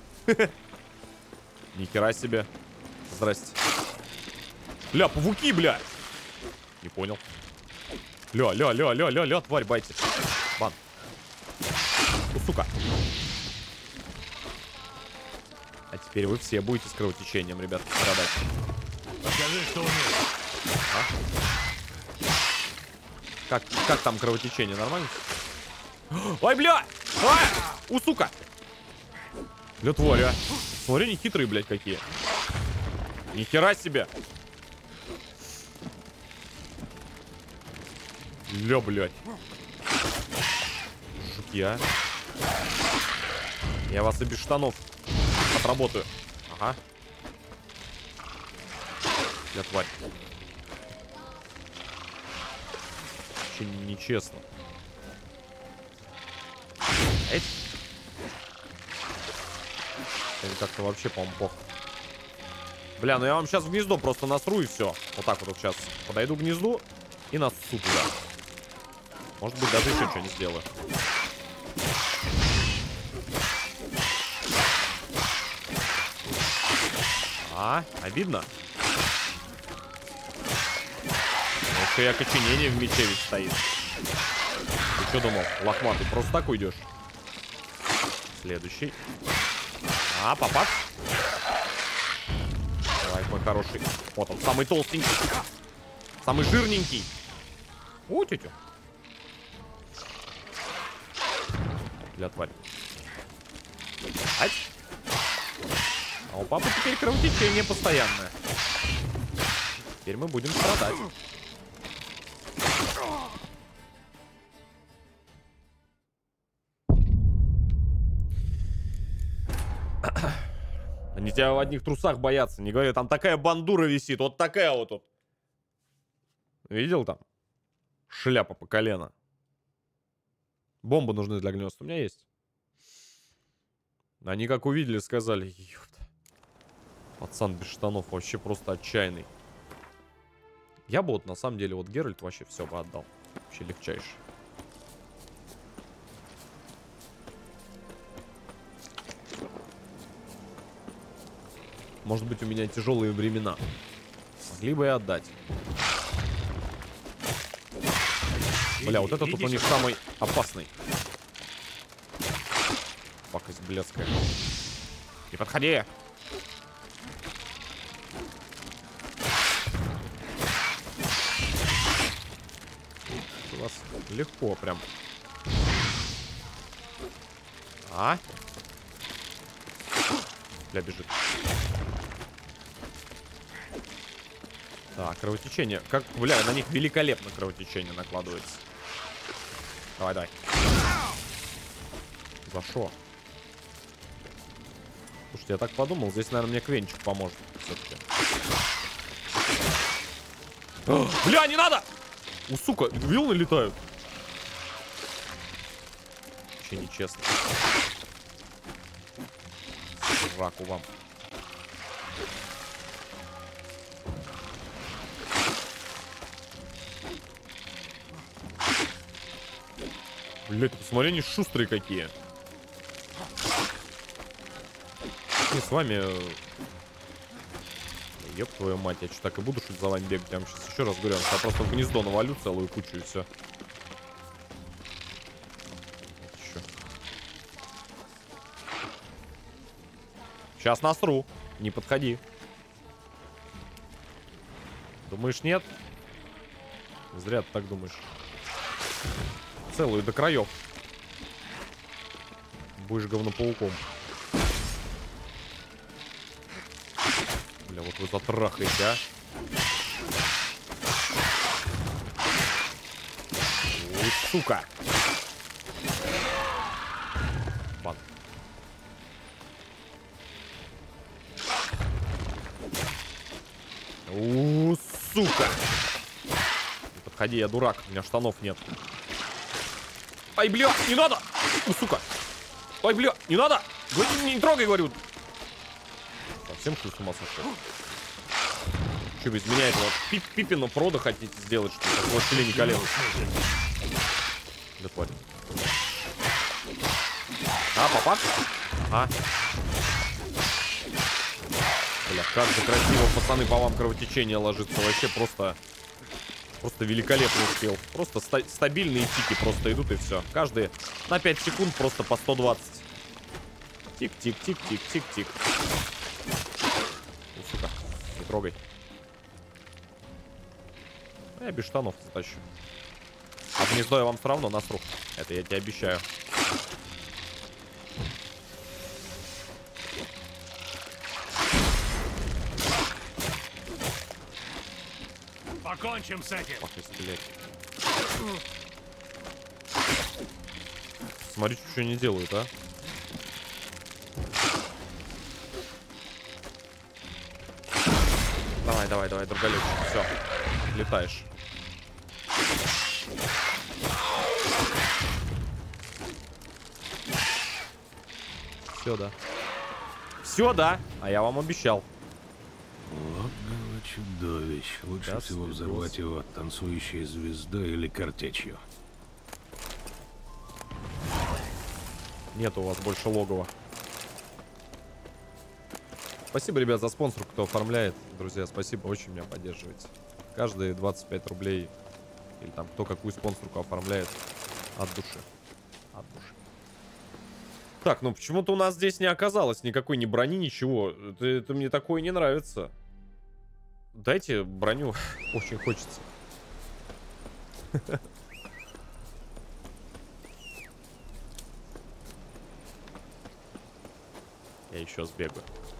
Нихера себе. Здрасте. Ля, павуки, бля. Не понял. Ля, ля, ля, ля, ля, ля, тварь, байтит. Бан. Ну, сука. А теперь вы все будете с кровотечением, ребят, страдать. Покажи, что умеешь. А? Как, как там кровотечение? Нормально? Ой, бля! А! У, сука! Ля, тварь, а. Смотри, они хитрые, блядь, какие. Нихера себе. Ля, блядь. Жуки, а. Я вас и без штанов отработаю. Ага. Я тварь. Очень нечестно. Эть. Это как-то вообще, по-моему, плохо. Бля, ну я вам сейчас в гнездо просто насру и все. Вот так вот сейчас подойду к гнезду и нассу туда. Может быть, даже еще что-нибудь сделаю. А, обидно. Еще и окоченение в мече ведь стоит. Ты что думал, лохматый, просто так уйдешь? Следующий. А, попад. Давай, мой хороший. Вот он, самый толстенький. Самый жирненький. О, тетя. Для твари. Ать. А у папы теперь кровотечение постоянное. Теперь мы будем страдать. Они тебя в одних трусах боятся. Не говори, там такая бандура висит. Вот такая вот тут. Видел там? Шляпа по колено. Бомбы нужны для гнезд. У меня есть. Они как увидели, сказали: ёпта. Пацан без штанов вообще просто отчаянный. Я бы вот на самом деле вот Геральт вообще все бы отдал. Вообще легчайший. Может быть, у меня тяжелые времена. Могли бы и отдать. Бля, вот этот тут у них самый опасный. Пакость блядская. Не подходи! У вас легко прям. А? Бля, бежит. Так, кровотечение. Как, бля, на них великолепно кровотечение накладывается. Давай, давай. За что? Слушайте, я так подумал, здесь, наверное, мне Квенчик поможет все-таки. Бля, не надо! У, сука, вилны летают. Вообще нечестно. Раку вам. Бля, ты посмотри, они шустрые какие. И с вами... Ёб твою мать, я что, так и буду шуть за вами бегать? Я вам сейчас еще раз говорю, я просто в гнездо навалю целую кучу и все. Сейчас насру. Не подходи. Думаешь, нет? Зря ты так думаешь. Целую до краев. Будешь говнопауком. Бля, вот вы затрахаете, а. Ой, сука. Бан. У, сука. Не подходи, я дурак. У меня штанов нет. Ай, бля, не надо. У, сука. Ой, бля, не надо. Не, не трогай, говорю. Совсем что с ума сошел? Что, без меня этого пип Пипину прода хотите сделать, что ли? Такого селения колен. Да, тварь. А, попад? А. Бля, как же красиво, пацаны, по вам кровотечение ложится. Вообще просто... Просто великолепно успел. Просто ста стабильные тики просто идут и все. Каждые на пять секунд просто по сто двадцать. Тик-тик-тик-тик-тик-тик. Ну, сука, не трогай. Я без штанов затащу. А гнездо я вам все равно насру. Это я тебе обещаю. Покончим с этим. Ох, стрелять. Смотрите, что они делают, а. Давай, давай, давай, другалечек. Все, летаешь. Все, да. Все, да. А я вам обещал. Логово чудовищ. Лучше да, всего взорвать его танцующей звездой или картечью. Нет у вас больше логова. Спасибо, ребят, за спонсор, кто оформляет. Друзья, спасибо, очень меня поддерживаете. Каждые двадцать пять рублей. Или там кто какую спонсорку оформляет. От души. От души. Так, ну почему-то у нас здесь не оказалось никакой ни брони, ничего. Это, это мне такое не нравится. Дайте броню. Очень хочется. Я еще сбегаю.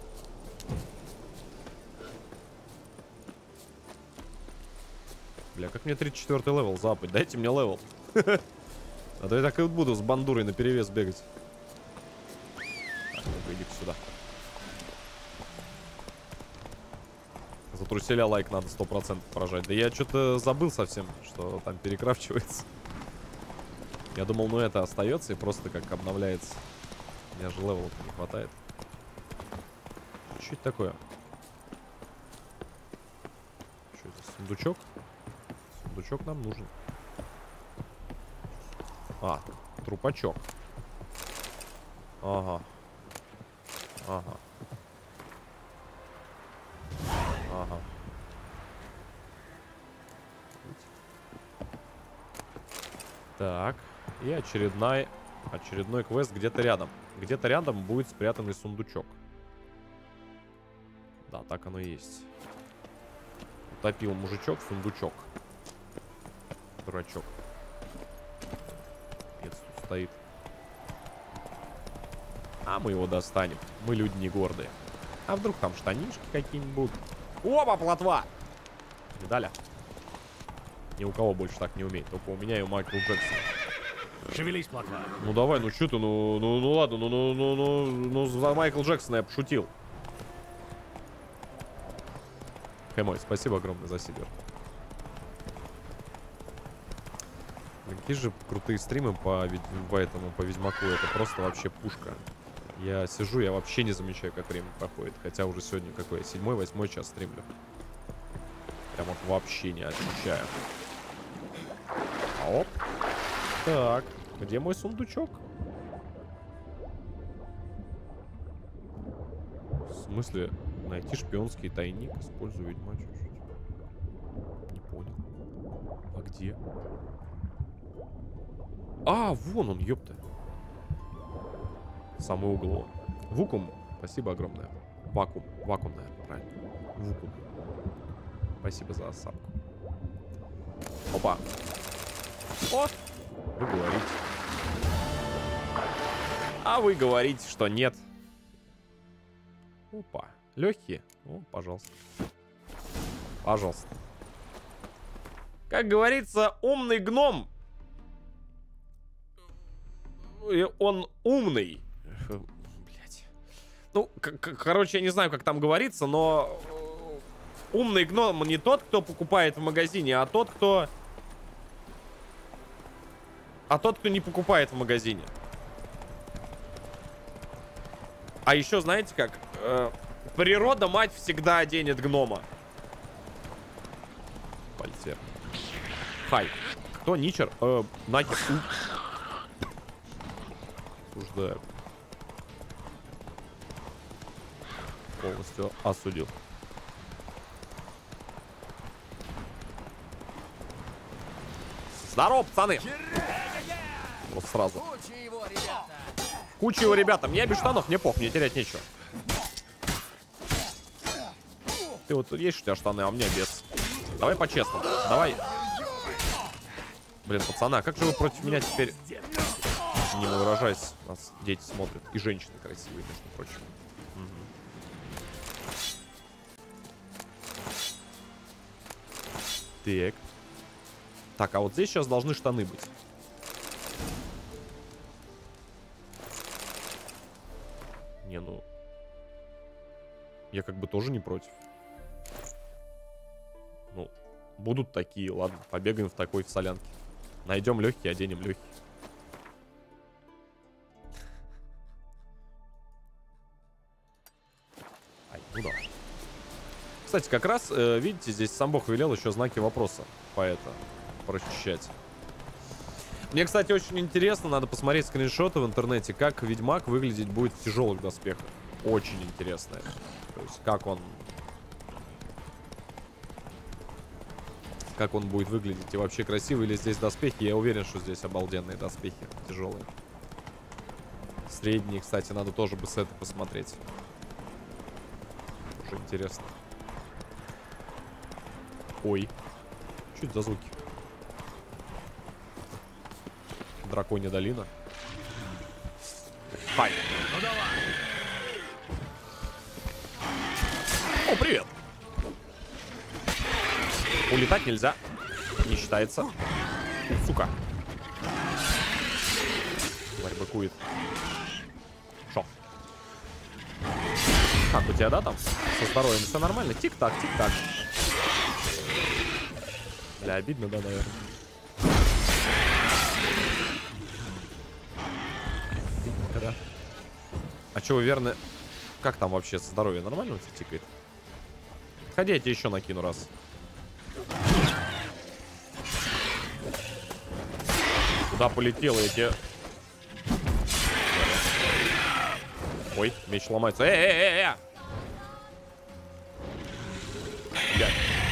Бля, как мне тридцать четвёртый левел запать? Дайте мне левел. А то я так и буду с бандурой наперевес бегать. Так, ну-ка, иди сюда. За труселя лайк надо сто процентов поражать. Да я что-то забыл совсем, что там перекрафчивается. Я думал, ну это остается и просто как обновляется. У меня же левела не хватает. Что это такое? Что это, сундучок? Сундучок нам нужен. А, трупачок. Ага. Ага. Ага. Так. И очередной, очередной квест где-то рядом. Где-то рядом будет спрятанный сундучок. Да, так оно и есть. Утопил мужичок, сундучок. Дурачок. Нет, тут стоит. А мы его достанем. Мы люди не гордые. А вдруг там штанишки какие-нибудь будут? Опа, плотва! Видали? Ни у кого больше так не умеет. Только у меня и у Майкла Джексона. Шевелись, плоха. Ну давай, ну что ты, ну, ну, ну ладно, ну, ну, ну, ну, ну, за Майкла Джексона я пошутил. Хэмой, спасибо огромное за сидер. Какие же крутые стримы по, по этому, по Ведьмаку, это просто вообще пушка. Я сижу, я вообще не замечаю, как время проходит, хотя уже сегодня какой, седьмой, восьмой час стримлю. Прям вот вообще не ощущаю. Оп. Так, где мой сундучок? В смысле, найти шпионский тайник, использую ведьма чуть-чуть. Не понял. А где? А, вон он, ёпта. Самый угол. Вукум, спасибо огромное. Вакуум, вакуум, наверное, правильно. Вукум. Спасибо за осадку. Опа. О! Вы говорите. А вы говорите, что нет. Опа. Легкие. О, пожалуйста. Пожалуйста. Как говорится, умный гном. Он умный. Блять. Ну, короче, я не знаю, как там говорится, но умный гном не тот, кто покупает в магазине, а тот, кто... А тот, кто не покупает в магазине. А еще, знаете как? Э, природа, мать, всегда оденет гнома. Пальцер. Хай. Кто? Ничер? Э, Накер. Осуждаю. Полностью осудил. Здорово, пацаны! Вот сразу. Куча его, ребята. Мне без штанов, мне пох, мне терять нечего. Ты вот есть у тебя штаны, а у меня без. Давай по-честному. Давай. Блин, пацаны, а как же вы против меня теперь... Не выражайся. Нас дети смотрят. И женщины красивые, между прочим. Угу. Так. Так, а вот здесь сейчас должны штаны быть. Не, ну... Я как бы тоже не против. Ну, будут такие, ладно. Побегаем в такой в солянке. Найдем легкий, оденем легкий. Ай, ну да. Кстати, как раз, э, видите, здесь сам Бог велел еще знаки вопроса по это прочищать. Мне, кстати, очень интересно, надо посмотреть скриншоты в интернете, как Ведьмак выглядеть будет в тяжелых доспехах. Очень интересно. То есть, как он... Как он будет выглядеть. И вообще красивый ли здесь доспехи. Я уверен, что здесь обалденные доспехи. Тяжелые. Средние, кстати, надо тоже бы сеты посмотреть. Уже интересно. Ой. Что это за звуки? Драконья долина. Хай. Ну давай. О, привет. Улетать нельзя. Не считается. У, сука. Тварь быкует. Шо? Как у тебя, да, там? Со здоровьем все нормально? Тик-так, тик-так. Бля, обидно, да, наверное. Да. А что, вы верно... Как там вообще со здоровьем? Нормально у тебя тикает? Ходи, я тебе еще накину раз. Куда полетел, я тебе... Ой, меч ломается. Э-э-э-э! Блядь.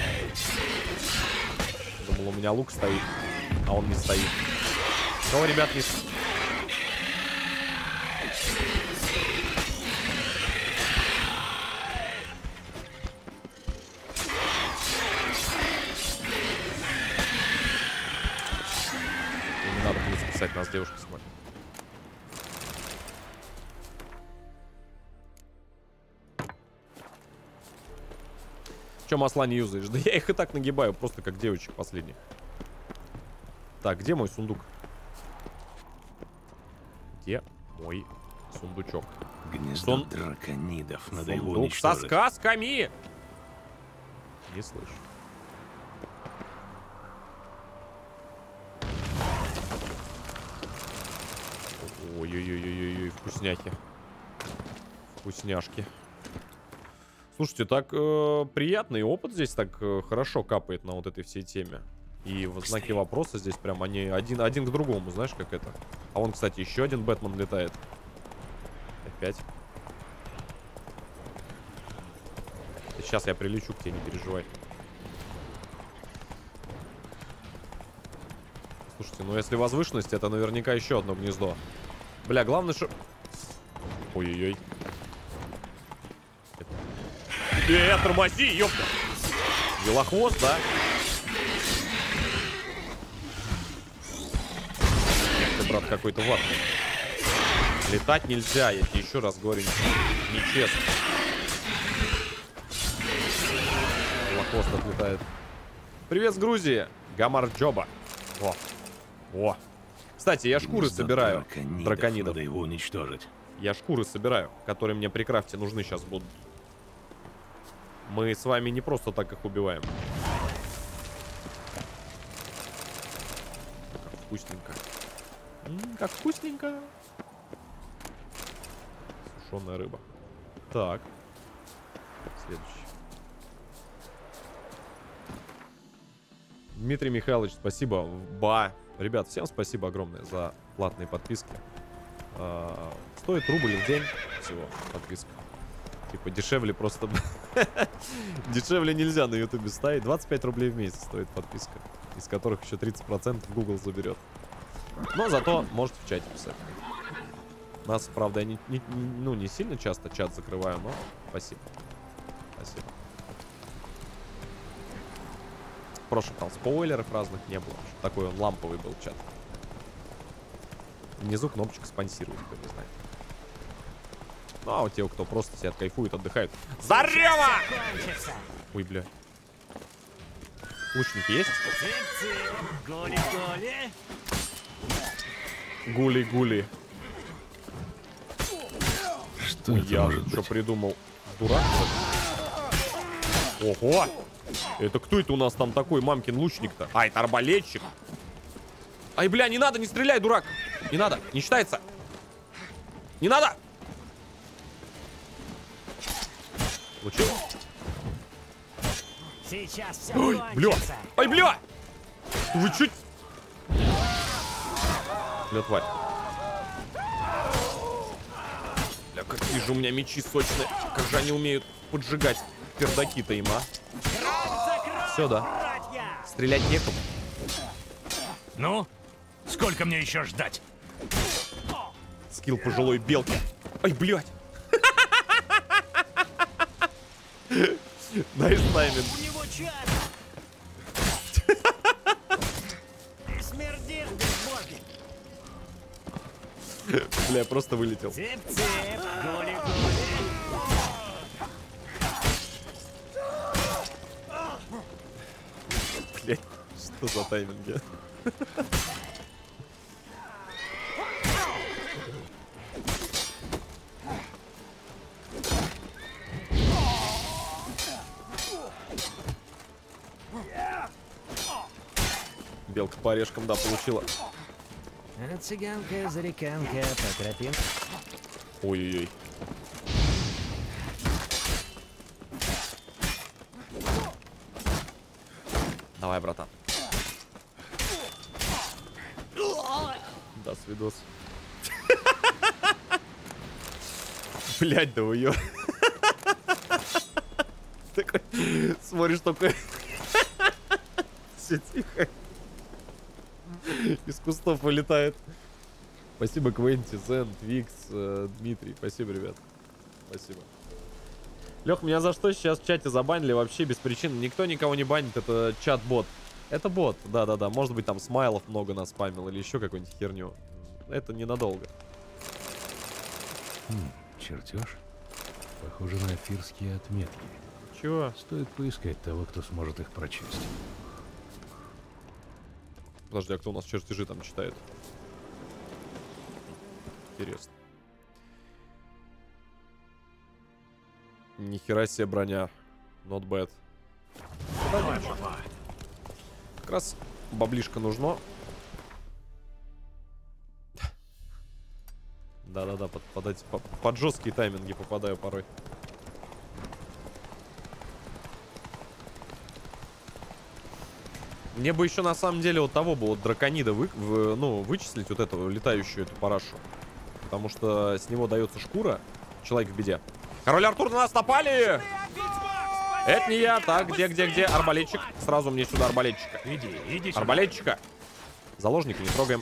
Думал, у меня лук стоит, а он не стоит. Ну, ребят, не... Не надо будет спасать, нас девушка смотрит. Че масла не юзаешь? Да я их и так нагибаю, просто как девочек последних. Так, где мой сундук? Ой, сундучок. Гнездо Сон... драконидов. Надо его Сундук со уничтожить. сказками! Не слышу. Ой-ой-ой-ой-ой, вкусняхи. Вкусняшки. Слушайте, так э, приятный опыт здесь так э, хорошо капает на вот этой всей теме. И в знаки вопроса здесь прям они один, один к другому, знаешь, как это. А вон, кстати, еще один Бэтмен летает. Опять. Сейчас я прилечу к тебе, не переживай. Слушайте, ну если возвышенность, это наверняка еще одно гнездо. Бля, главное, что... Ой-ой-ой. Э, тормози, ёпта. Велохвост, да? Эх ты, брат, какой-то ватный. Летать нельзя, я тебе еще раз говорю. Нечестно. Велохвост отлетает. Привет с Грузии. Гамар Джоба. О. О. Кстати, я шкуры Гнездо собираю. драконидов. Драконидов. Надо его уничтожить. Я шкуры собираю, которые мне при крафте нужны сейчас будут. Мы с вами не просто так их убиваем. Как вкусненько. М-м, как вкусненько. Сушеная рыба. Так. Следующий. Дмитрий Михайлович, спасибо. Ба. Ребят, всем спасибо огромное за платные подписки. А, стоит рубль в день всего подписка. Типа дешевле просто... Дешевле нельзя на ютубе ставить. двадцать пять рублей в месяц стоит подписка. Из которых еще тридцать процентов Google заберет. Но зато можете в чате писать. Нас, правда, я не, не, ну, не сильно часто чат закрываю, но спасибо. Спасибо. В прошлом там спойлеров разных не было. Такой он ламповый был чат. Внизу кнопочка спонсирует, кто не знает. Ну, а у тех, кто просто сидят, кайфует, отдыхают. Зарева! Ой, бля. Лучники есть? Гули-гули. Что Ой, это я может что быть? придумал? Дурак? Ого! Это кто это у нас там такой мамкин лучник-то? А, это арбалетчик. Ай, бля, не надо, не стреляй, дурак. Не надо, не считается. Не надо! Получил? Сейчас все Ой, бля! Ай, бля! Вы чуть... Бля, тварь. Бля, какие же у меня мечи сочные. Как же они умеют поджигать пердаки-то им, а? Все, да. Стрелять некому. Ну? Сколько мне еще ждать? Скилл пожилой белки. Ай, блядь. Найс тайминг. У него чар. Смердишь, безбожник. Бля, я просто вылетел. Цеп-цеп, гули-гули. Блядь, что за тайминги? Белка по орешкам, да, получила. А цыганка, зареканка, по тропинке. Ой-ой-ой. Давай, братан. Да, свидос. Блять, да вы ё... Такой, смотришь, только... Все тихо. Из кустов вылетает. Спасибо, Квенти, Зен, Твикс, э, Дмитрий. Спасибо, ребят. Спасибо. Лех, меня за что сейчас в чате забанили вообще без причины? Никто никого не банит, это чат-бот. Это бот, да-да-да. Может быть, там смайлов много наспамил или еще какую-нибудь херню. Это ненадолго. Хм, чертеж? Похоже на эфирские отметки. Чего? Стоит поискать того, кто сможет их прочесть. Подожди, а кто у нас чертежи там читает? Интересно. Нихера себе броня. Not bad. Как раз баблишко нужно. Да-да-да, под, под, эти, под, под жесткие тайминги попадаю порой. Мне бы еще на самом деле вот того бы вот драконида вы, в, ну, вычислить, вот эту летающую эту парашу. Потому что с него дается шкура. Человек в беде. Король Артур, на нас напали! Это не я. Так, где, где, где? Арбалетчик. Сразу мне сюда арбалетчика. Иди, иди сюда. Арбалетчика. Заложника не трогаем.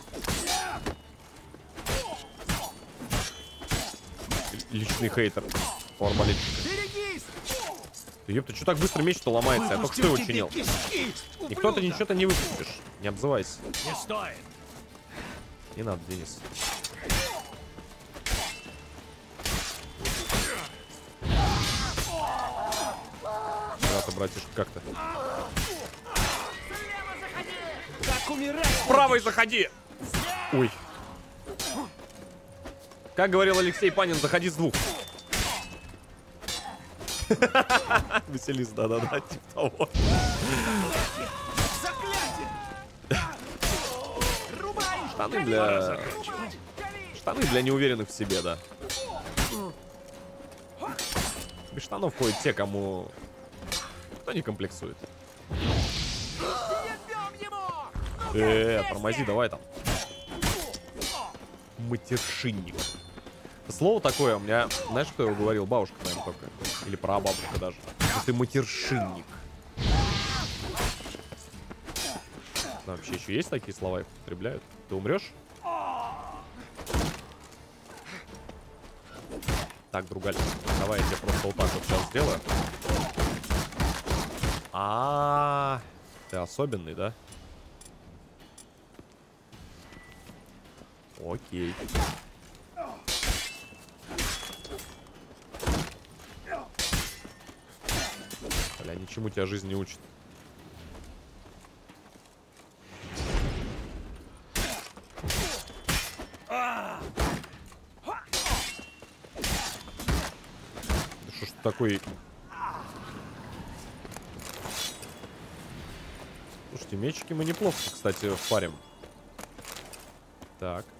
Личный хейтер у арбалетчика. Ёпта, что так быстро меч-то ломается? Я только что его чинил. Никто-то ничего-то не выпустишь. Не обзывайся. Не стоит. Не надо, Денис. Брата, братишка, как-то. Правой заходи! Ой. Как говорил Алексей Панин, заходи с двух. Веселись, да-да-да, типа того. Штаны для... Штаны для неуверенных в себе, да. Без штанов ходят те, кому... Кто не комплексует. Э, тормози, давай там. Матершинник. Слово такое у меня, знаешь, кто его говорил? Бабушка, наверное, только. Или прабабушка даже. Ты матершинник. Да, вообще еще есть такие слова, их употребляют? Ты умрешь? Так, другали. Давай я тебе просто вот так вот сейчас сделаю. А, -а, -а. Ты особенный, да? Окей. Бля, ничему тебя жизнь не учит. Да что ж ты такой... Слушайте, мечики мы неплохо, кстати, впарим. Так.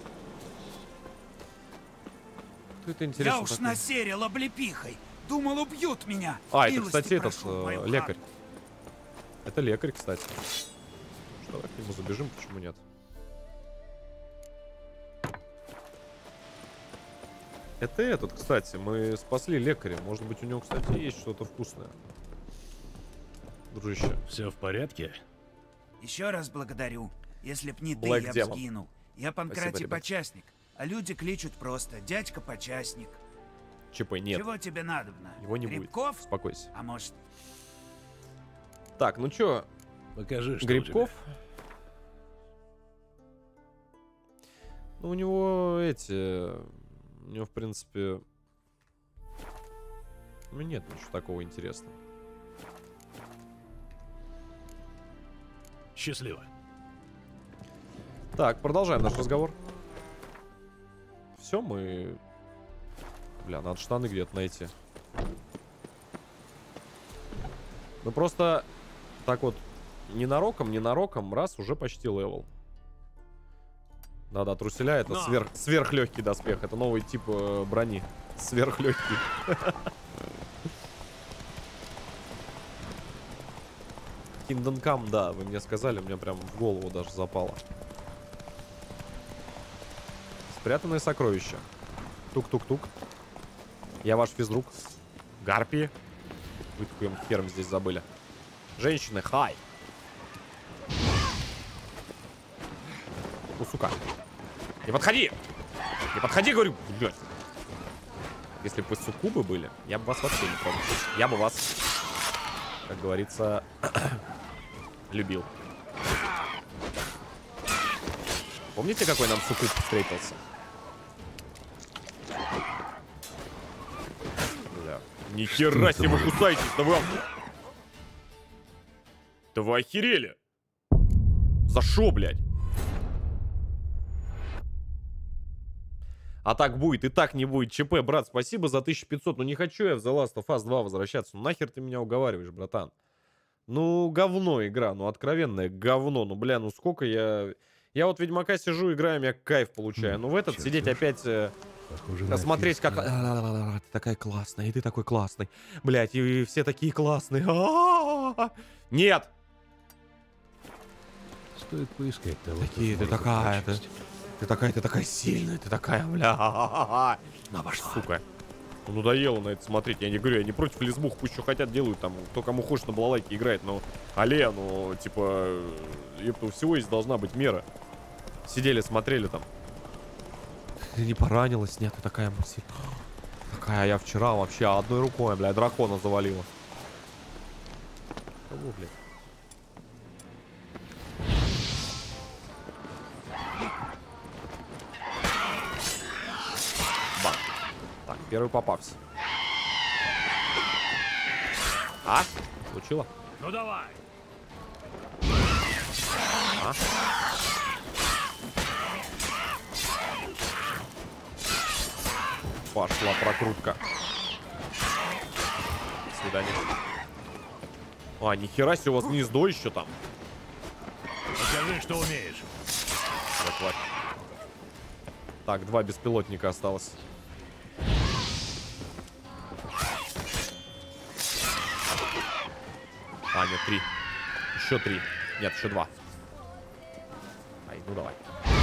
Это интересно. Я уж такой. Насерил облепихой. Думал, убьют меня. А, это, кстати, этот э, лекарь. Это лекарь, кстати. Что, давай к нему забежим, почему нет? Это этот, кстати, мы спасли лекаря. Может быть, у него, кстати, есть что-то вкусное. Дружище. Все в порядке? Еще раз благодарю. Если б не Black ты, я Demon. б сгинул. Я Панкратий Почастник, а люди кличут просто дядька Почастник. ЧП нет. Чего тебе надобно? Его не Грибков? будет. Успокойся. А может... Так, ну чё? Покажи, что Грибков? у тебя. Ну, у него эти... У него, в принципе... Ну, нет ничего такого интересного. Счастливо. Так, продолжаем наш разговор. Все, мы... Бля, надо штаны где-то найти. Ну просто так вот, ненароком, ненароком, раз, уже почти левел. Да-да, труселя это сверх, сверхлегкий доспех. Это новый тип э, брони. Сверхлегкий. Kingdom Come, да, вы мне сказали, мне прям в голову даже запало. Спрятанное сокровище. Тук-тук-тук. Я ваш физрук. Гарпии. Вы такой хером здесь забыли. Женщины, хай. Ну, сука. Не подходи! Не подходи, говорю. Блядь. Если бы вы суккубы были, я бы вас вообще не помнил. Я бы вас, как говорится, любил. Помните, какой нам суккуб встретился? Бля. Ни хера себе вы кусаетесь, да вы... Да вы охерели? За шо, блядь? А так будет, и так не будет. ЧП, брат, спасибо за тысячу пятьсот. Ну не хочу я в The Last of Us два возвращаться. Ну нахер ты меня уговариваешь, братан? Ну, говно игра, ну откровенное говно. Ну, бля, ну сколько я... Я вот Ведьмака сижу, играю, я кайф получаю. Ну в этот Чертёж. Сидеть опять... Э, смотреть, как... Ты такая классная, и ты такой классный. Блядь, и все такие классные. А-а-а-а! Нет! Стоит поискать того, такие, ты такая, ты, ты такая, ты такая сильная, ты такая, бля. Ну, пошла. Сука. Ну, надоело на это смотреть. Я не говорю, я не против лесбух, пусть что хотят делают, там, кто кому хочет на балалайке играет, но, алле, ну, типа, у всего есть должна быть мера. Сидели, смотрели там. Ты не поранилась? Нет, ты такая мысль. Такая, я вчера вообще одной рукой, бля, дракона завалила. Кого, блядь? Так, первый попався. А? Получила? Ну давай. А? Пошла прокрутка. До свидания. А, нихера себе, у вас гнездо еще там. Покажи, что умеешь. Так, так, два беспилотника осталось. А, нет, три. Еще три. Нет, еще два. Ай, ну давай.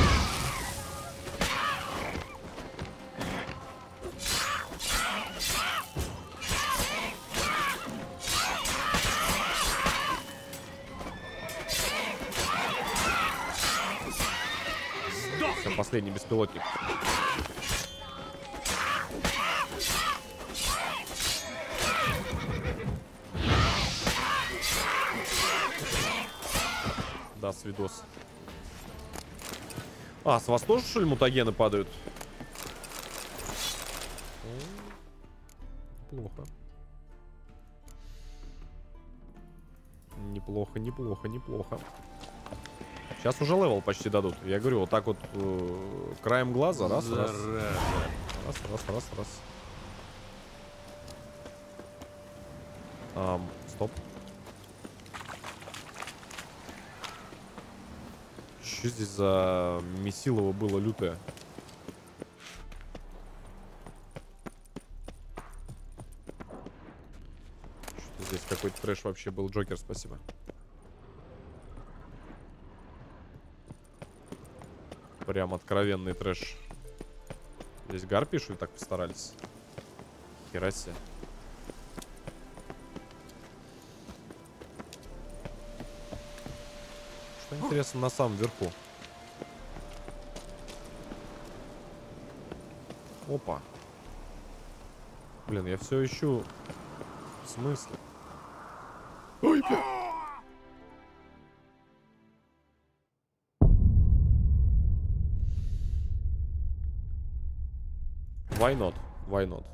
Все, последний беспилотник. Да, свидос. А, с вас тоже, что ли, мутагены падают? Плохо. Неплохо, неплохо, неплохо. Сейчас уже левел почти дадут. Я говорю, вот так вот э, краем глаза. Раз, раз. Раз, раз, раз, раз. Ам, стоп. Что здесь за месилово было лютое? Что здесь какой-то трэш вообще был. Джокер, спасибо. Прям откровенный трэш. Здесь гарпи, что ли, так постарались? Хера себе. Что интересно на самом верху? Опа. Блин, я все ищу. В смысле? Ой, бля. Why not? Why not?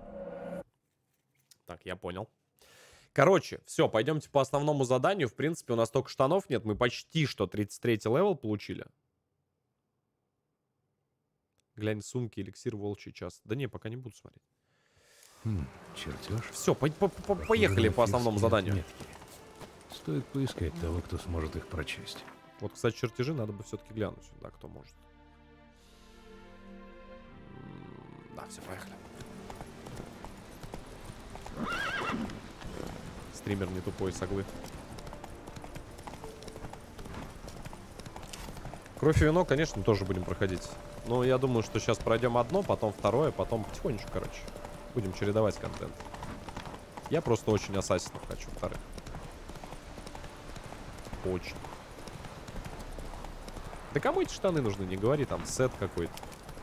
Так, я понял. Короче, все, пойдемте по основному заданию. В принципе, у нас только штанов нет. Мы почти что тридцать третий левел получили. Глянь, сумки, эликсир, волчий час. Да не, пока не буду смотреть. Хм, чертеж. Все, по по по поехали по основному заданию. Метки. Стоит поискать того, кто сможет их прочесть. Вот, кстати, чертежи надо бы все-таки глянуть сюда, кто может. Да, все, поехали. Стример не тупой, соглы. Кровь и вино, конечно, тоже будем проходить. Но я думаю, что сейчас пройдем одно, потом второе, потом потихонечку, короче. Будем чередовать контент. Я просто очень ассасинов хочу, вторых. Очень. Да кому эти штаны нужны, не говори, там сет какой-то.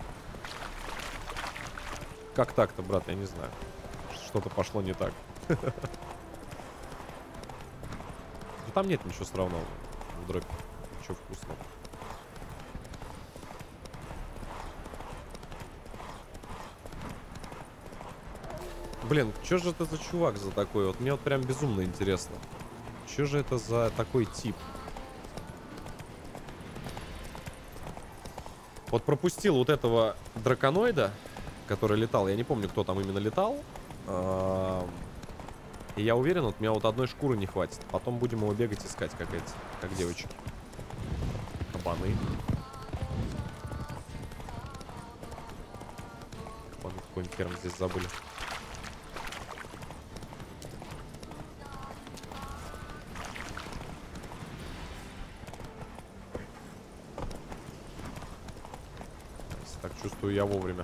Как так-то, брат, я не знаю. Что-то пошло не так. Ну там нет ничего странного в дропе. Ничего вкусного. Блин, что же это за чувак за такой? Вот мне вот прям безумно интересно. Что же это за такой тип? Вот пропустил вот этого драконоида, который летал. Я не помню, кто там именно летал. И я уверен, вот меня вот одной шкуры не хватит. Потом будем его бегать искать, как эти, как девочки. Кабаны. Кабаны какой-нибудь ферм здесь забыли. Так, чувствую, я вовремя.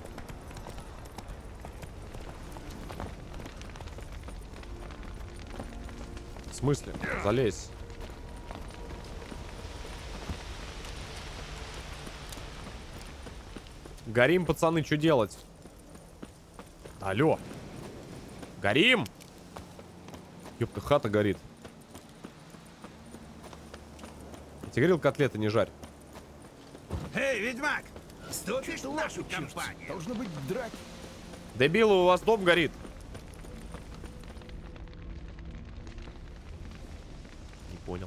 В смысле? Залезь. Горим, пацаны, что делать? Алло. Горим! Ёпта, хата горит. Я тебе говорил, котлеты не жарь. Эй, ведьмак! Вступишь в нашу компанию? Должно быть драки. Дебилы, у вас дом горит. Не понял.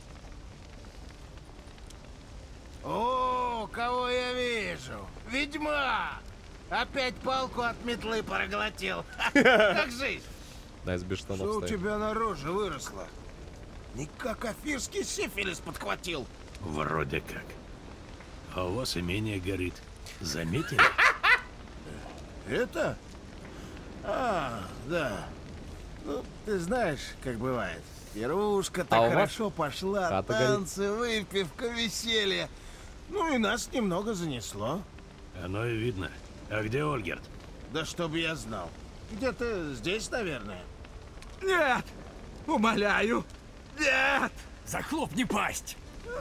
О, кого я вижу? Ведьмак! Опять палку от метлы проглотил. Как жизнь? Да, из без штанов Что у стоит. тебя на роже выросло? Не как афирский сифилис подхватил. Вроде как. А у вас имение горит. Заметили? Это? А, да. Ну, ты знаешь, как бывает. Пирушка так А у вас хорошо пошла, хата танцы, выпивка, веселье. Ну и нас немного занесло. Оно и видно. А где Ольгерт? Да чтоб я знал. Где-то здесь, наверное. Нет! Умоляю! Нет! Захлопни пасть!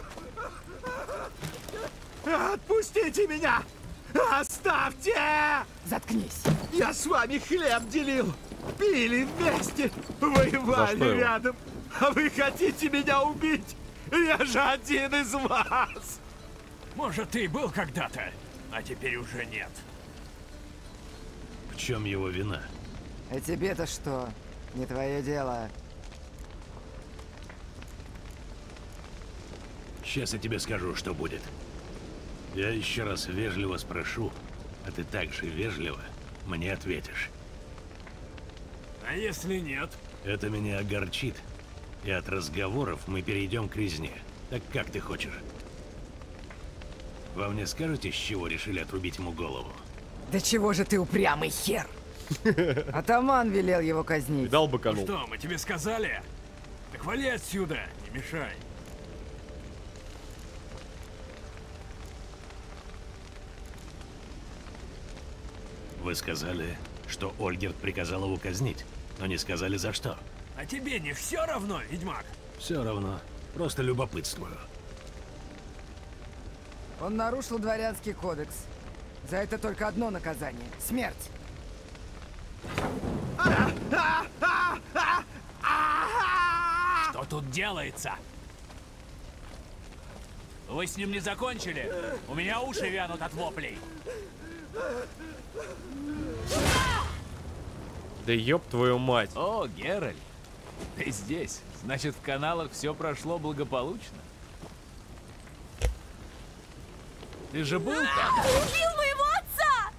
Отпустите меня! Оставьте! Заткнись. Я с вами хлеб делил, пили вместе, воевали его? рядом. А вы хотите меня убить? Я же один из вас! Может, ты и был когда-то, а теперь уже нет. В чем его вина? А тебе-то что? Не твое дело. Сейчас я тебе скажу, что будет. Я еще раз вежливо спрошу, а ты также вежливо мне ответишь. А если нет? Это меня огорчит. И от разговоров мы перейдем к резне. Так как ты хочешь? Вы мне скажете, с чего решили отрубить ему голову? Да чего же ты упрямый хер? Атаман велел его казнить. Дал бы Ну что, мы тебе сказали? Так вали отсюда, не мешай. Вы сказали, что Ольгерт приказал его казнить, но не сказали за что. А тебе не все равно, ведьмак? Все равно. Просто любопытствую. Он нарушил дворянский кодекс. За это только одно наказание — смерть. Что тут делается? Вы с ним не закончили? У меня уши вянут от воплей. Да ёб твою мать. О, Геральт, ты здесь. Значит, в каналах все прошло благополучно. Ты же был там? Убил моего отца!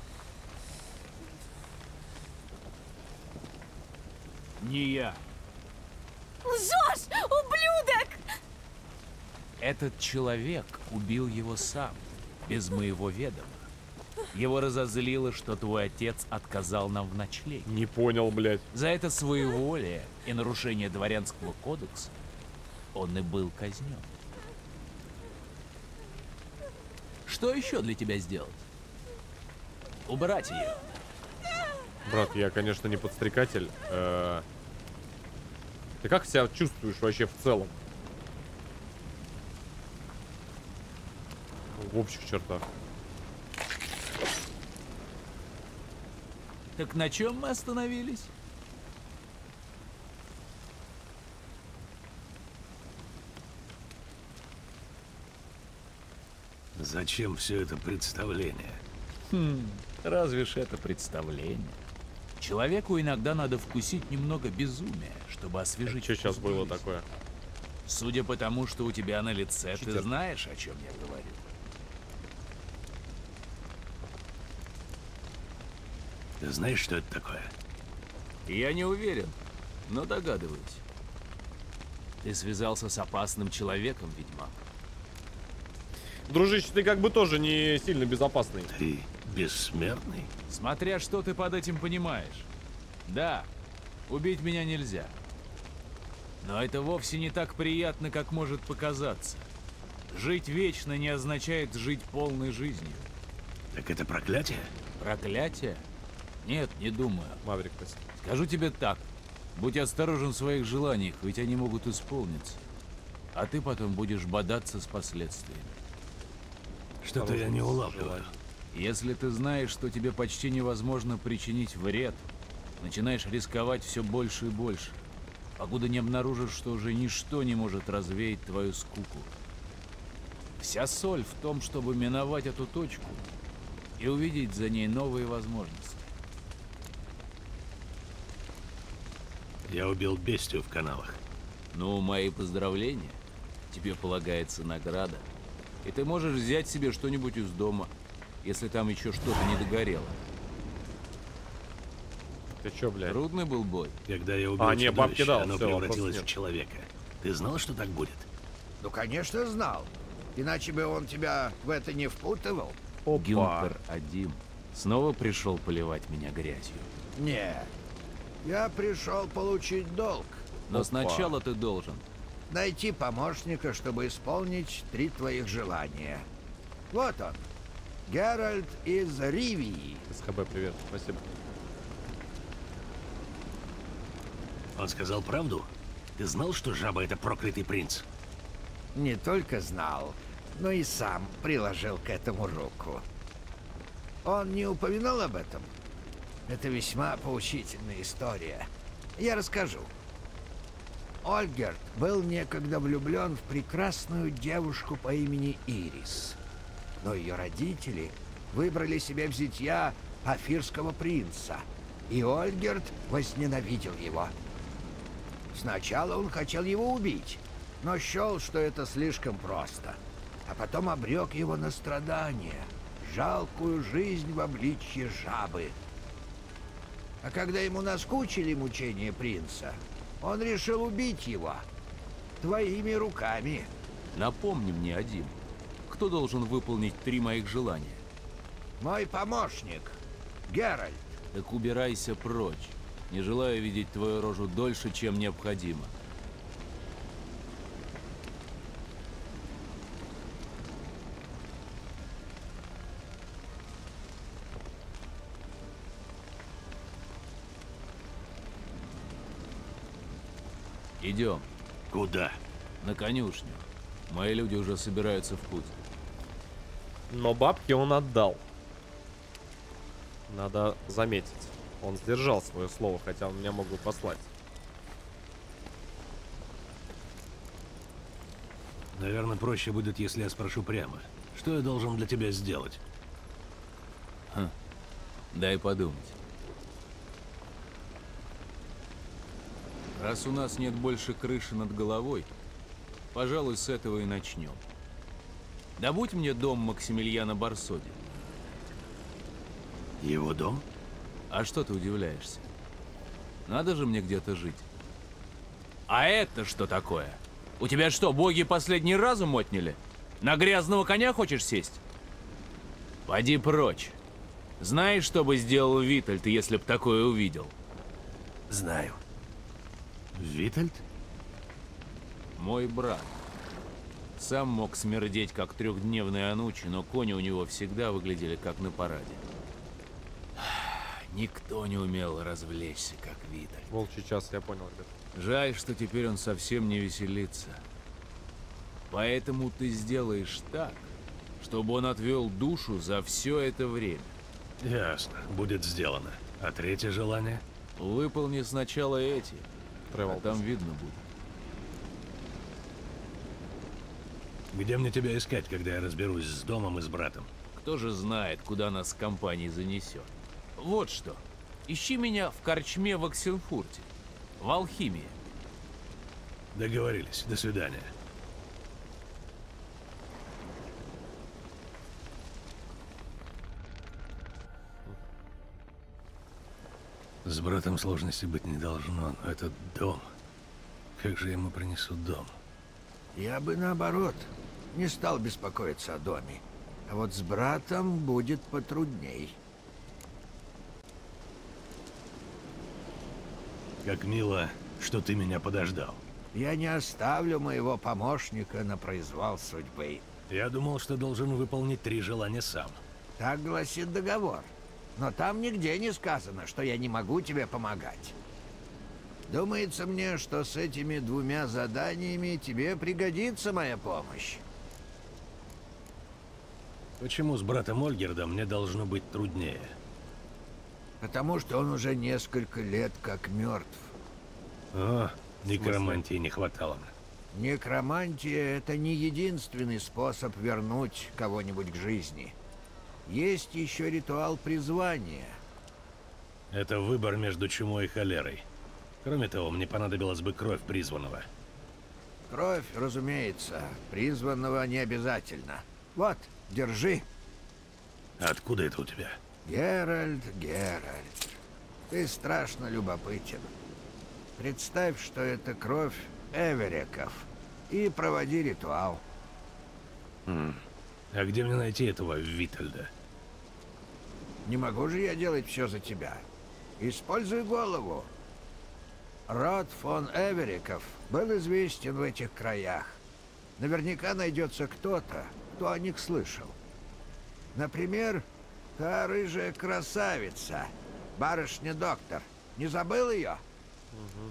Не я. Лжешь, ублюдок! Этот человек убил его сам, без моего ведома. Его разозлило, что твой отец отказал нам в ночлеге. Не понял, блядь. За это своеволие и нарушение дворянского кодекса он и был казнен. Что еще для тебя сделать? Убрать ее. Брат, я, конечно, не подстрекатель. Э-э- Ты как себя чувствуешь вообще в целом? В общих чертах. Так на чем мы остановились? Зачем все это представление? Хм, разве ж это представление? Человеку иногда надо вкусить немного безумия, чтобы освежить. Что сейчас вкус было жизни. такое? Судя по тому, что у тебя на лице, Читер. ты знаешь, о чем я говорю. Ты знаешь, что это такое? Я не уверен, но догадываюсь. Ты связался с опасным человеком, ведьмак. Дружище, ты как бы тоже не сильно безопасный. Ты бессмертный? Смотря что ты под этим понимаешь. Да, убить меня нельзя. Но это вовсе не так приятно, как может показаться. Жить вечно не означает жить полной жизнью. Так это проклятие? Проклятие? Нет, не думаю. Маврик, спасибо. Скажу тебе так. Будь осторожен в своих желаниях, ведь они могут исполниться. А ты потом будешь бодаться с последствиями. Что-то я не улавливаю. Если ты знаешь, что тебе почти невозможно причинить вред, начинаешь рисковать все больше и больше, покуда не обнаружишь, что уже ничто не может развеять твою скуку. Вся соль в том, чтобы миновать эту точку и увидеть за ней новые возможности. Я убил бестию в каналах. Ну, мои поздравления. Тебе полагается награда. И ты можешь взять себе что-нибудь из дома, если там еще что-то не догорело. Ты чё, блядь? Трудный был бой. Когда я убил а, не, бабки дал, оно все, превратилось в человека. Ты знал, что так будет? Ну, конечно, знал. Иначе бы он тебя в это не впутывал. Гюнтер Адим снова пришел поливать меня грязью. Не, я пришел получить долг. Но Опа. Сначала ты должен найти помощника, чтобы исполнить три твоих желания. Вот он, Геральт из Ривии. СХБ, привет, спасибо. Он сказал правду? Ты знал, что жаба — это проклятый принц? Не только знал, но и сам приложил к этому руку. Он не упоминал об этом? Это весьма поучительная история. Я расскажу. Ольгерт был некогда влюблен в прекрасную девушку по имени Ирис. Но ее родители выбрали себе в зятья афирского принца, и Ольгерт возненавидел его. Сначала он хотел его убить, но счел, что это слишком просто, а потом обрек его на страдания, жалкую жизнь в обличье жабы. А когда ему наскучили мучения принца, он решил убить его твоими руками. Напомни мне, Адим, кто должен выполнить три моих желания? Мой помощник, Геральт. Так убирайся прочь. Не желаю видеть твою рожу дольше, чем необходимо. Идем. Куда? На конюшню. Мои люди уже собираются в путь. Но бабки он отдал. Надо заметить. Он сдержал свое слово, хотя он меня мог бы послать. Наверное, проще будет, если я спрошу прямо. Что я должен для тебя сделать? Хм. Дай подумать. Раз у нас нет больше крыши над головой, пожалуй, с этого и начнем. Добудь мне дом Максимилиана Барсоди. Его дом? А что ты удивляешься? Надо же мне где-то жить. А это что такое? У тебя что, боги последний разум отняли? На грязного коня хочешь сесть? Поди прочь. Знаешь, что бы сделал Витальд, если б такое увидел? Знаю. Витальд? Мой брат. Сам мог смердеть, как трехдневный анучи, но кони у него всегда выглядели как на параде. Никто не умел развлечься, как Витальд. Волчий час, я понял, ребят. Жаль, что теперь он совсем не веселится. Поэтому ты сделаешь так, чтобы он отвел душу за все это время. Ясно, будет сделано. А третье желание? Выполни сначала эти, а там видно будет. Где мне тебя искать, когда я разберусь с домом и с братом? Кто же знает, куда нас с компанией занесет. Вот что. Ищи меня в корчме в Оксенфурте. В Алхимии. Договорились. До свидания. С братом сложности быть не должно, но этот дом... Как же ему принесут дом? Я бы наоборот не стал беспокоиться о доме. А вот с братом будет потрудней. Как мило, что ты меня подождал. Я не оставлю моего помощника на произвол судьбы. Я думал, что должен выполнить три желания сам. Так гласит договор. Но там нигде не сказано, что я не могу тебе помогать. Думается мне, что с этими двумя заданиями тебе пригодится моя помощь. Почему с братом Ольгердом мне должно быть труднее? Потому что он уже несколько лет как мертв. О, некромантии не хватало. Некромантия — это не единственный способ вернуть кого-нибудь к жизни. Есть еще ритуал призвания. Это выбор между чумой и холерой. Кроме того, мне понадобилась бы кровь призванного. Кровь, разумеется, призванного не обязательно. Вот, держи. Откуда это у тебя? Геральт, Геральт, ты страшно любопытен. Представь, что это кровь Эвереков, и проводи ритуал. Хм. А где мне найти этого Витальда? Не могу же я делать все за тебя. Используй голову. Род фон Эвереков был известен в этих краях. Наверняка найдется кто-то, кто о них слышал. Например, та рыжая красавица, барышня-доктор. Не забыл ее? Угу.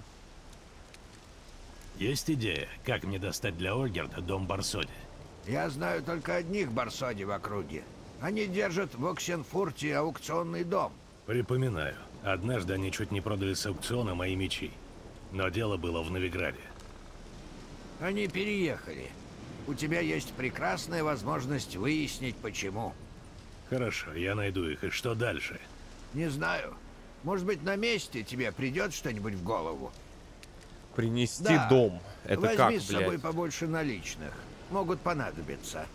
Есть идея, как мне достать для Ольгерда дом Барсоди? Я знаю только одних Барсоди в округе. Они держат в Оксенфурте аукционный дом. Припоминаю, однажды они чуть не продали с аукциона мои мечи. Но дело было в Новиграде. Они переехали. У тебя есть прекрасная возможность выяснить, почему. Хорошо, я найду их. И что дальше? Не знаю. Может быть, на месте тебе придет что-нибудь в голову? Принести да. дом. Это Возьми как, с собой блядь? побольше наличных. Могут понадобиться.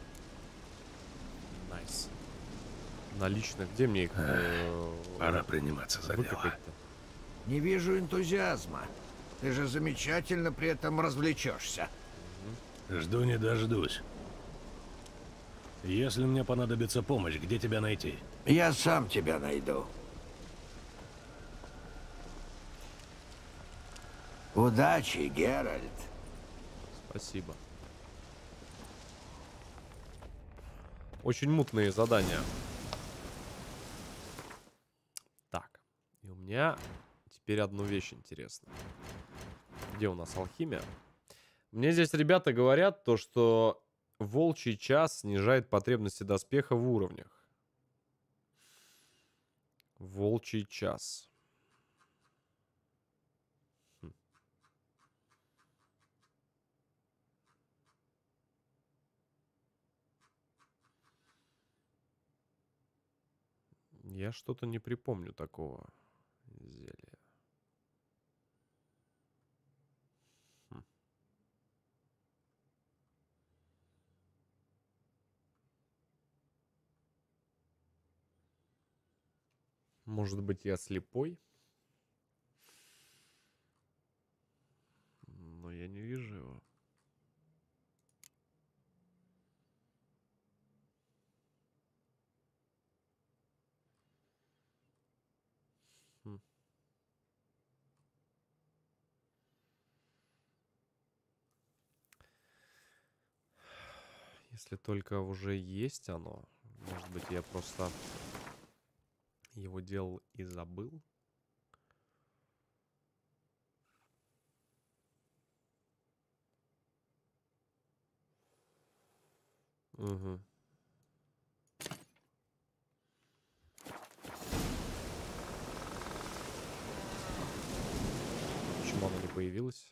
Найс. Наличных. Где мне их? э, Пора приниматься за дело. Не вижу энтузиазма. Ты же замечательно при этом развлечешься. Жду не дождусь. Если мне понадобится помощь, где тебя найти? Я сам тебя найду. Удачи, Геральт. Спасибо. Очень мутные задания. Так. И у меня теперь одну вещь интересная. Где у нас алхимия? Мне здесь ребята говорят то, что волчий час снижает потребности доспеха в уровнях. Волчий час. Хм. Я что-то не припомню такого зелья. Может быть, я слепой? Но я не вижу его. Хм. Если только уже есть оно. Может быть, я просто... его делал и забыл. Угу. Почему оно не появилось?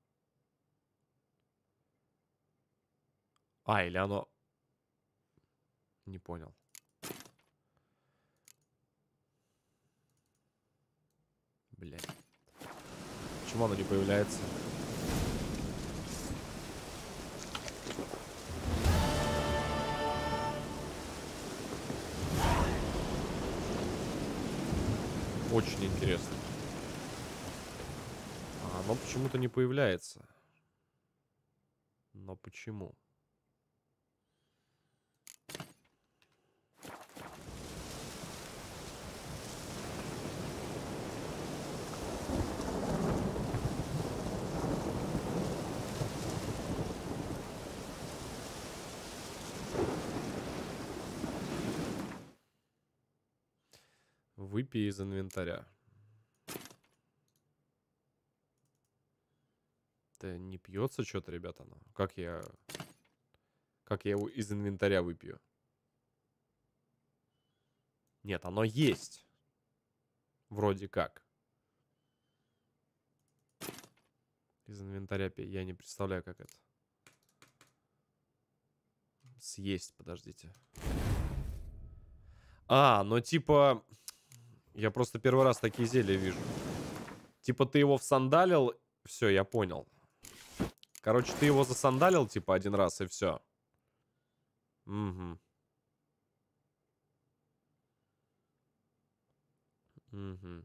А, или оно... Не понял. Блядь. Почему оно не появляется? Очень очень интересно. А оно почему-то не появляется. Но почему? Выпей из инвентаря. Да не пьется что-то, ребята. Ну. Как я... Как я его из инвентаря выпью? Нет, оно есть. Вроде как. Из инвентаря пей. Я не представляю, как это. Съесть, подождите. А, ну типа... Я просто первый раз такие зелья вижу. Типа ты его всандалил... Все, я понял. Короче, ты его засандалил, типа, один раз, и все. Угу. Угу.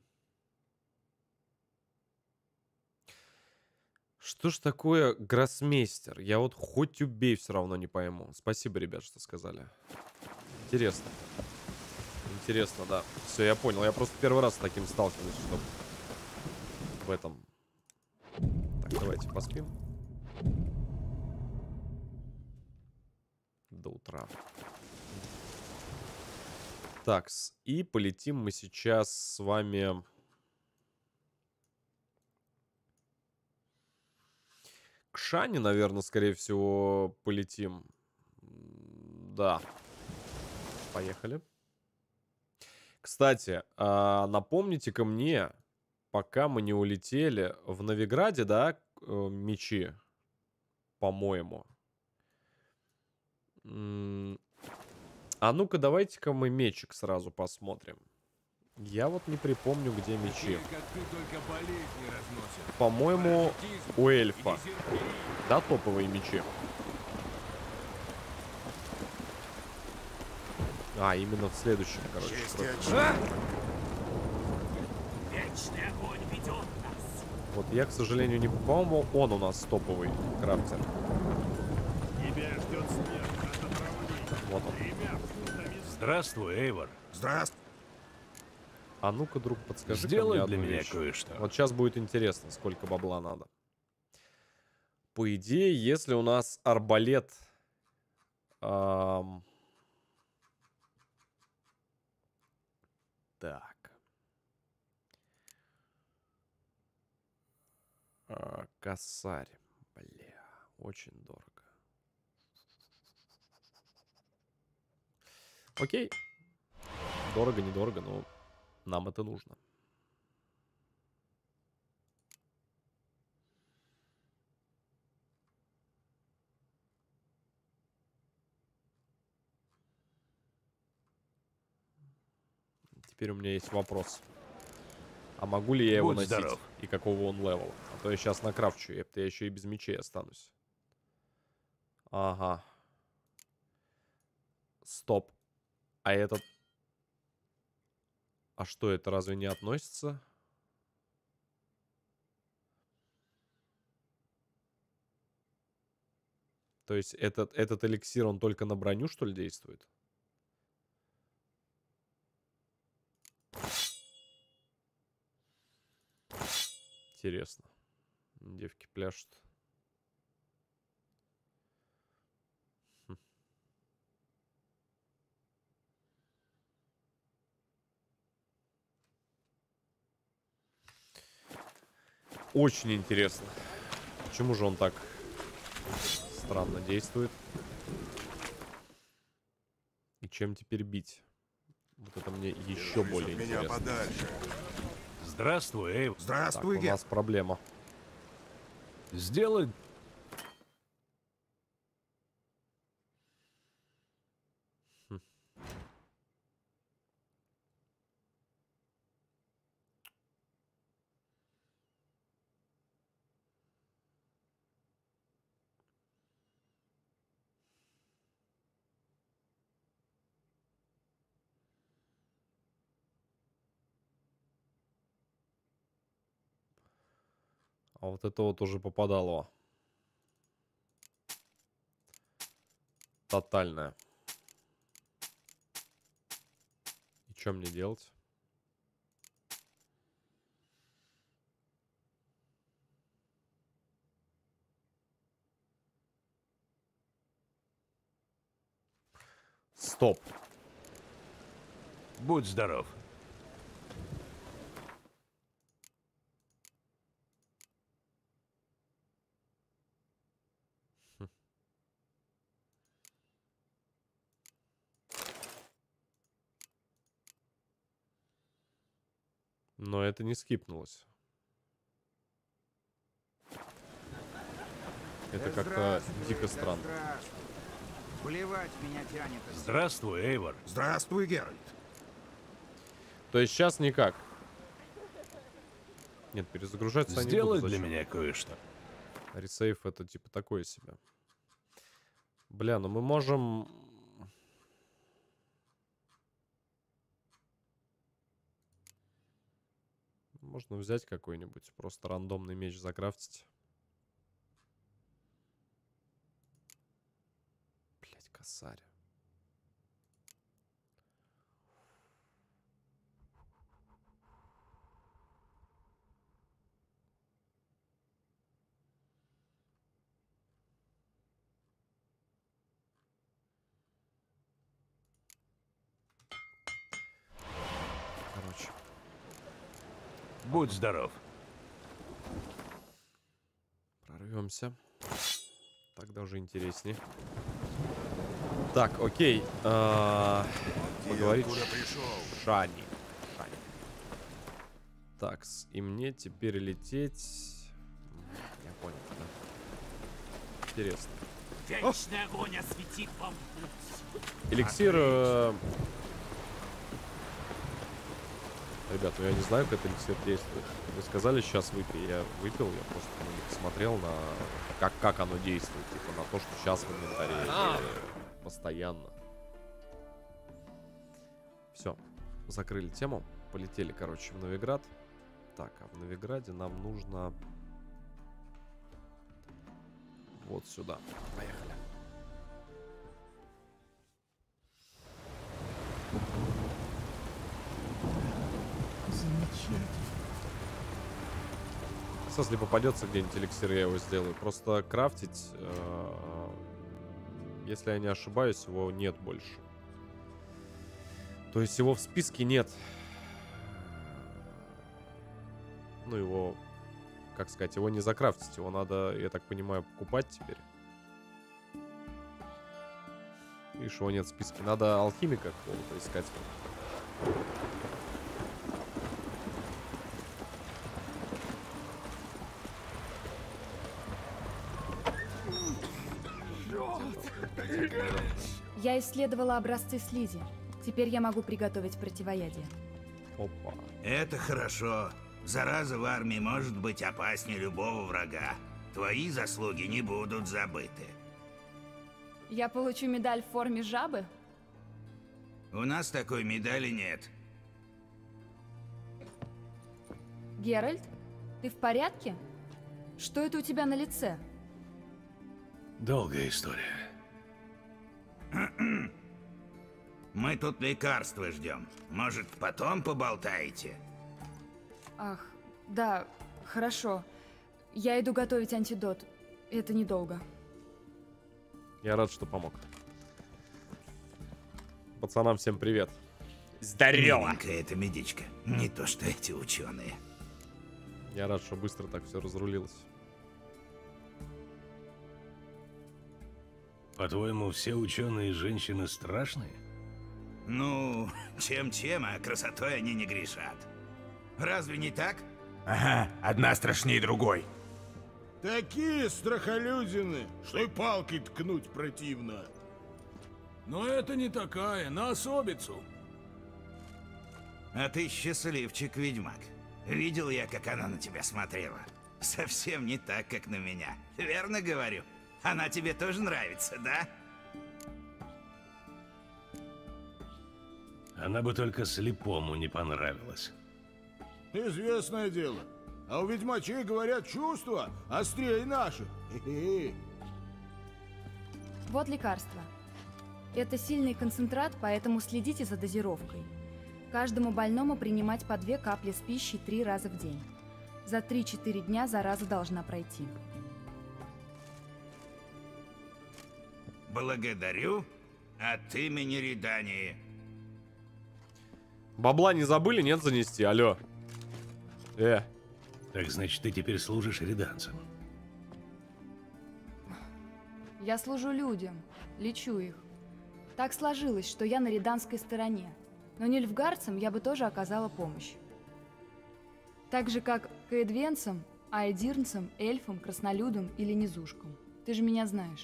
Что ж такое гроссмейстер? Я вот хоть убей, все равно не пойму. Спасибо, ребят, что сказали. Интересно. Интересно, да. Все, я понял. Я просто первый раз с таким сталкиваюсь, что в этом. Так, давайте поспим. До утра. Так, и полетим мы сейчас с вами... К Шане, наверное, скорее всего, полетим. Да. Поехали. Кстати, напомните-ка мне, пока мы не улетели, в Новиграде, да, мечи, по-моему. А ну-ка, давайте-ка мы мечик сразу посмотрим. Я вот не припомню, где мечи. По-моему, у эльфа. Да, топовые мечи. А, именно в следующем, короче. Вечный огонь ведет нас. Вот я, к сожалению, не... По-моему, он у нас топовый крафтер. Тебя ждет смерть от отравления. Вот он. Здравствуй, Эйвор. Здравствуй. А ну-ка, друг, подскажи Сделай мне для одну меня вещь. кое-что. Вот сейчас будет интересно, сколько бабла надо. По идее, если у нас арбалет... Эм... Так. А, косарь. Бля, очень дорого. Окей. Дорого, недорого, но нам это нужно. Теперь у меня есть вопрос. А могу ли я его Будь носить? здоров. И какого он левела? А то я сейчас накрафчу, я еще и без мечей останусь. Ага. Стоп. А этот... А что, это разве не относится? То есть этот, этот эликсир, он только на броню, что ли, действует? Интересно. Девки пляшут. Хм. Очень интересно. Почему же он так странно действует? И чем теперь бить? Вот это мне еще более меня интересно. подальше. Здравствуй, Эйв. Здравствуй, Так, у нас проблема. Сделай... Хм. А вот это вот уже попадало. Тотальное. И что мне делать? Стоп. Будь здоров. Но это не скипнулось. Это как-то дико странно. Плевать меня тянет. Здравствуй, Эйвор. Здравствуй, Геральт. То есть сейчас никак. Нет, перезагружаться они Сделай будут. для меня кое-что. Ресейв это типа такое себе. Бля, ну мы можем... Можно взять какой-нибудь, просто рандомный меч закрафтить. Блять, косарь. Короче. Будь здоров. Прорвемся. Тогда уже интереснее. Так, окей. А, поговорить с Шани. Шани. Так, и мне теперь лететь... Я понял, да. Интересно. Вечный огонь осветит вам путь. Эликсир... Э... Ребят, ну я не знаю, как этот эликсир действует. Вы сказали, сейчас выпей. Я выпил, я просто ну, не посмотрел на... Как, как оно действует. Типа на то, что сейчас в инвентаре. Или постоянно. Все. Закрыли тему. Полетели, короче, в Новиград. Так, а в Новиграде нам нужно... Вот сюда. Поехали. Если попадется где-нибудь эликсир, я его сделаю. Просто крафтить, э, если я не ошибаюсь, его нет больше. То есть его в списке нет. Ну его, как сказать, его не закрафтить. Его надо, я так понимаю, покупать теперь. Видишь, его нет в списке. Надо алхимика какого-то искать. Я исследовала образцы слизи. Теперь я могу приготовить противоядие. Опа. Это хорошо. Зараза в армии может быть опаснее любого врага. Твои заслуги не будут забыты. Я получу медаль в форме жабы? У нас такой медали нет. Геральт, ты в порядке? Что это у тебя на лице? Долгая история. Мы тут лекарства ждем. Может, потом поболтаете? Ах, да, хорошо. Я иду готовить антидот. Это недолго. Я рад, что помог. Пацанам всем привет. Здорово! Миленькая эта медичка. Не то, что эти ученые. Я рад, что быстро так все разрулилось. По-твоему, все ученые и женщины страшные? Ну, чем-чем, а красотой они не грешат. Разве не так? Ага, одна страшнее другой. Такие страхолюдины, что и палкой ткнуть противно. Но это не такая, на особицу. А ты счастливчик, ведьмак. Видел я, как она на тебя смотрела. Совсем не так, как на меня. Верно говорю? Она тебе тоже нравится, да? Она бы только слепому не понравилась. Известное дело. А у ведьмачей, говорят, чувства острее наших. Хе-хе. Вот лекарство. Это сильный концентрат, поэтому следите за дозировкой. Каждому больному принимать по две капли с пищей три раза в день. За три-четыре дня зараза должна пройти. Благодарю от имени Редании. Бабла не забыли, нет, занести? Алло. Э. Так значит, ты теперь служишь реданцам? Я служу людям, лечу их. Так сложилось, что я на реданской стороне. Но нильфгардцам я бы тоже оказала помощь. Так же, как каэдвенцам, айдирнцам, эльфам, краснолюдам или низушкам. Ты же меня знаешь.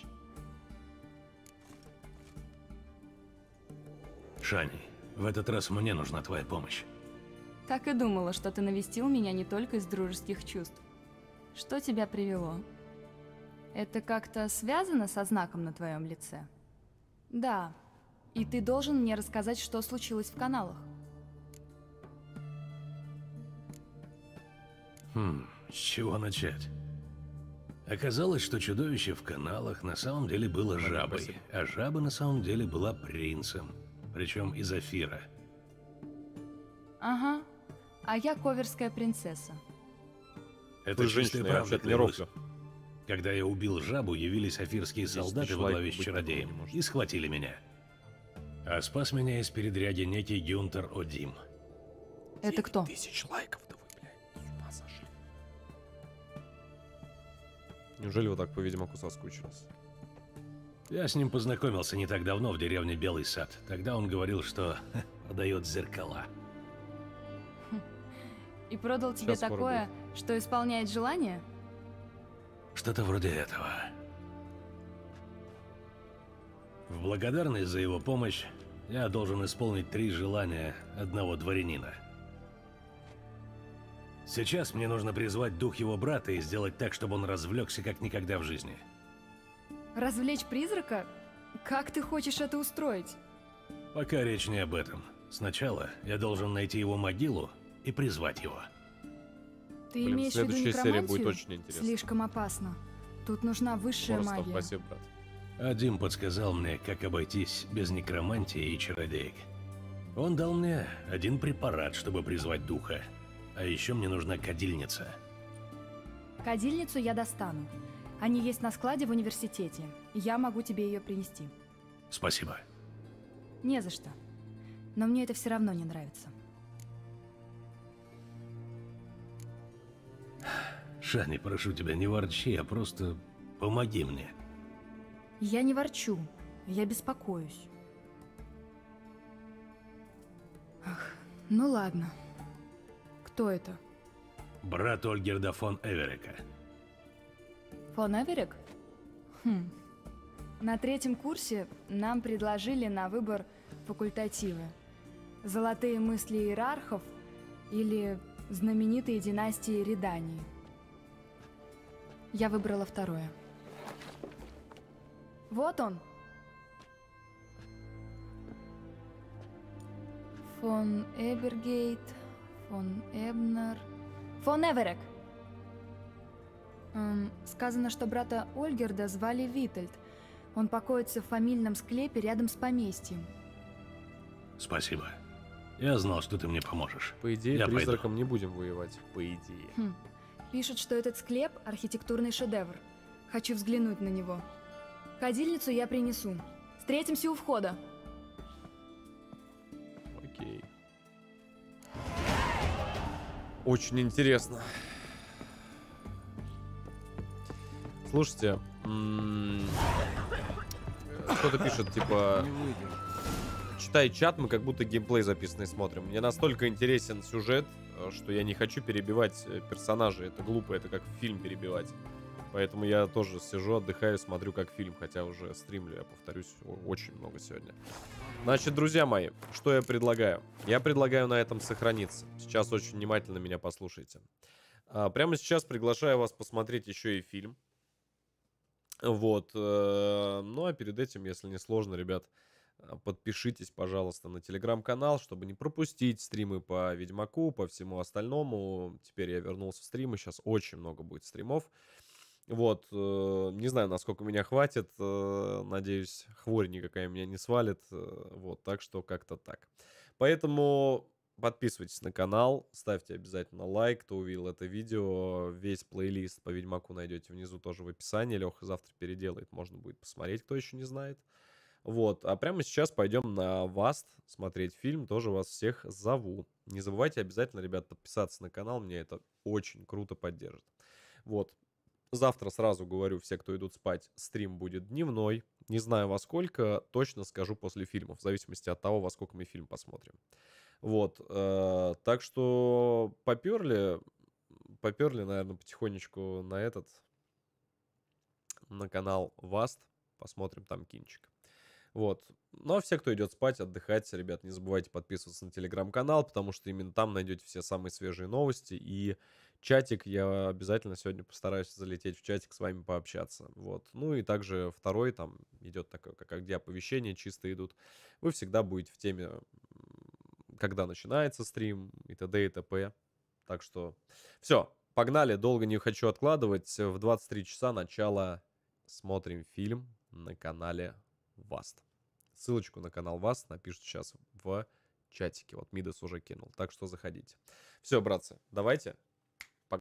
Шани, в этот раз мне нужна твоя помощь. Так и думала, что ты навестил меня не только из дружеских чувств. Что тебя привело? Это как-то связано со знаком на твоем лице? Да. И ты должен мне рассказать, что случилось в каналах. Хм, с чего начать? Оказалось, что чудовище в каналах на самом деле было жабой, а жаба на самом деле была принцем, причем из Афира. Ага. А я коверская принцесса. Это Вы чистая женщина, я правда, вообще-то не клянусь. рофлю. Когда я убил жабу, явились афирские Здесь солдаты человек во главе с быть чародеем такого не может. и схватили меня. А спас меня из передряги некий Гюнтер Одим. Это кто? Тысяч лайков, да вы, блядь, с ума сошли. Неужели вы так по Ведьмаку соскучились? Я с ним познакомился не так давно в деревне Белый Сад. Тогда он говорил, что ха, продает зеркала. И продал тебе Сейчас скоро такое, что исполняет желание? Что-то вроде этого. В благодарность за его помощь я должен исполнить три желания одного дворянина. Сейчас мне нужно призвать дух его брата и сделать так, чтобы он развлекся как никогда в жизни. Развлечь призрака? Как ты хочешь это устроить? Пока речь не об этом. Сначала я должен найти его могилу и призвать его. Ты Блин, имеешь в виду следующая серия некромантию? будет очень интересна. Слишком опасно. Тут нужна высшая Борстов, магия. спасибо, брат. Адим подсказал мне, как обойтись без некромантии и чародеек. Он дал мне один препарат, чтобы призвать духа. А еще мне нужна кадильница. Кадильницу я достану. Они есть на складе в университете. Я могу тебе ее принести. Спасибо. Не за что. Но мне это все равно не нравится. Шани, прошу тебя, не ворчи, а просто помоги мне. Я не ворчу. Я беспокоюсь. Ах, ну ладно. Кто это? Брат Ольгерда фон Эверека. Фон Эверик? Хм. На третьем курсе нам предложили на выбор факультативы. Золотые мысли иерархов или знаменитые династии Редании. Я выбрала второе. Вот он. Фон Эбергейт, фон Эбнер, фон Эверек. Эм, сказано, что брата Ольгерда звали Витальд. Он покоится в фамильном склепе рядом с поместьем. Спасибо. Я знал, что ты мне поможешь. По идее, Я призраком не будем воевать. По идее. Хм. Пишут, что этот склеп – архитектурный шедевр. Хочу взглянуть на него. Кадильницу я принесу. Встретимся у входа. Окей. Очень интересно. Слушайте, м-м, кто-то пишет, типа, читай чат, мы как будто геймплей записанный смотрим. Мне настолько интересен сюжет, что я не хочу перебивать персонажей. Это глупо, это как фильм перебивать. Поэтому я тоже сижу, отдыхаю, смотрю как фильм, хотя уже стримлю, я повторюсь, очень много сегодня. Значит, друзья мои, что я предлагаю? Я предлагаю на этом сохраниться. Сейчас очень внимательно меня послушайте. А, прямо сейчас приглашаю вас посмотреть еще и фильм. Вот. Ну, а перед этим, если не сложно, ребят, Подпишитесь, пожалуйста, на телеграм-канал, чтобы не пропустить стримы по Ведьмаку, по всему остальному. Теперь я вернулся в стримы, сейчас очень много будет стримов. Вот, э, не знаю, насколько меня хватит, э, надеюсь, хворь никакая меня не свалит, э, вот, так что как-то так. Поэтому подписывайтесь на канал, ставьте обязательно лайк, кто увидел это видео, весь плейлист по Ведьмаку найдете внизу тоже в описании, Леха завтра переделает, можно будет посмотреть, кто еще не знает. Вот, а прямо сейчас пойдем на Васт смотреть фильм, тоже вас всех зову. Не забывайте обязательно, ребят, подписаться на канал, мне это очень круто поддержит. Вот. Завтра сразу говорю, все, кто идут спать, стрим будет дневной. Не знаю во сколько, точно скажу после фильма, в зависимости от того, во сколько мы фильм посмотрим. Вот, э, так что поперли, поперли, наверное, потихонечку на этот, на канал Васт, посмотрим там кинчик. Вот. Ну, а все, кто идет спать, отдыхать, ребят, не забывайте подписываться на телеграм-канал, потому что именно там найдете все самые свежие новости. И чатик, я обязательно сегодня постараюсь залететь в чатик с вами пообщаться. Вот. Ну и также второй, там идет такое, как где оповещения чисто идут. Вы всегда будете в теме, когда начинается стрим и т.д. и т.п. Так что все, погнали, долго не хочу откладывать. В двадцать три часа начало смотрим фильм на канале Васт. Ссылочку на канал Васт напишут сейчас в чатике. Вот Мидас уже кинул. Так что заходите. Все, братцы, давайте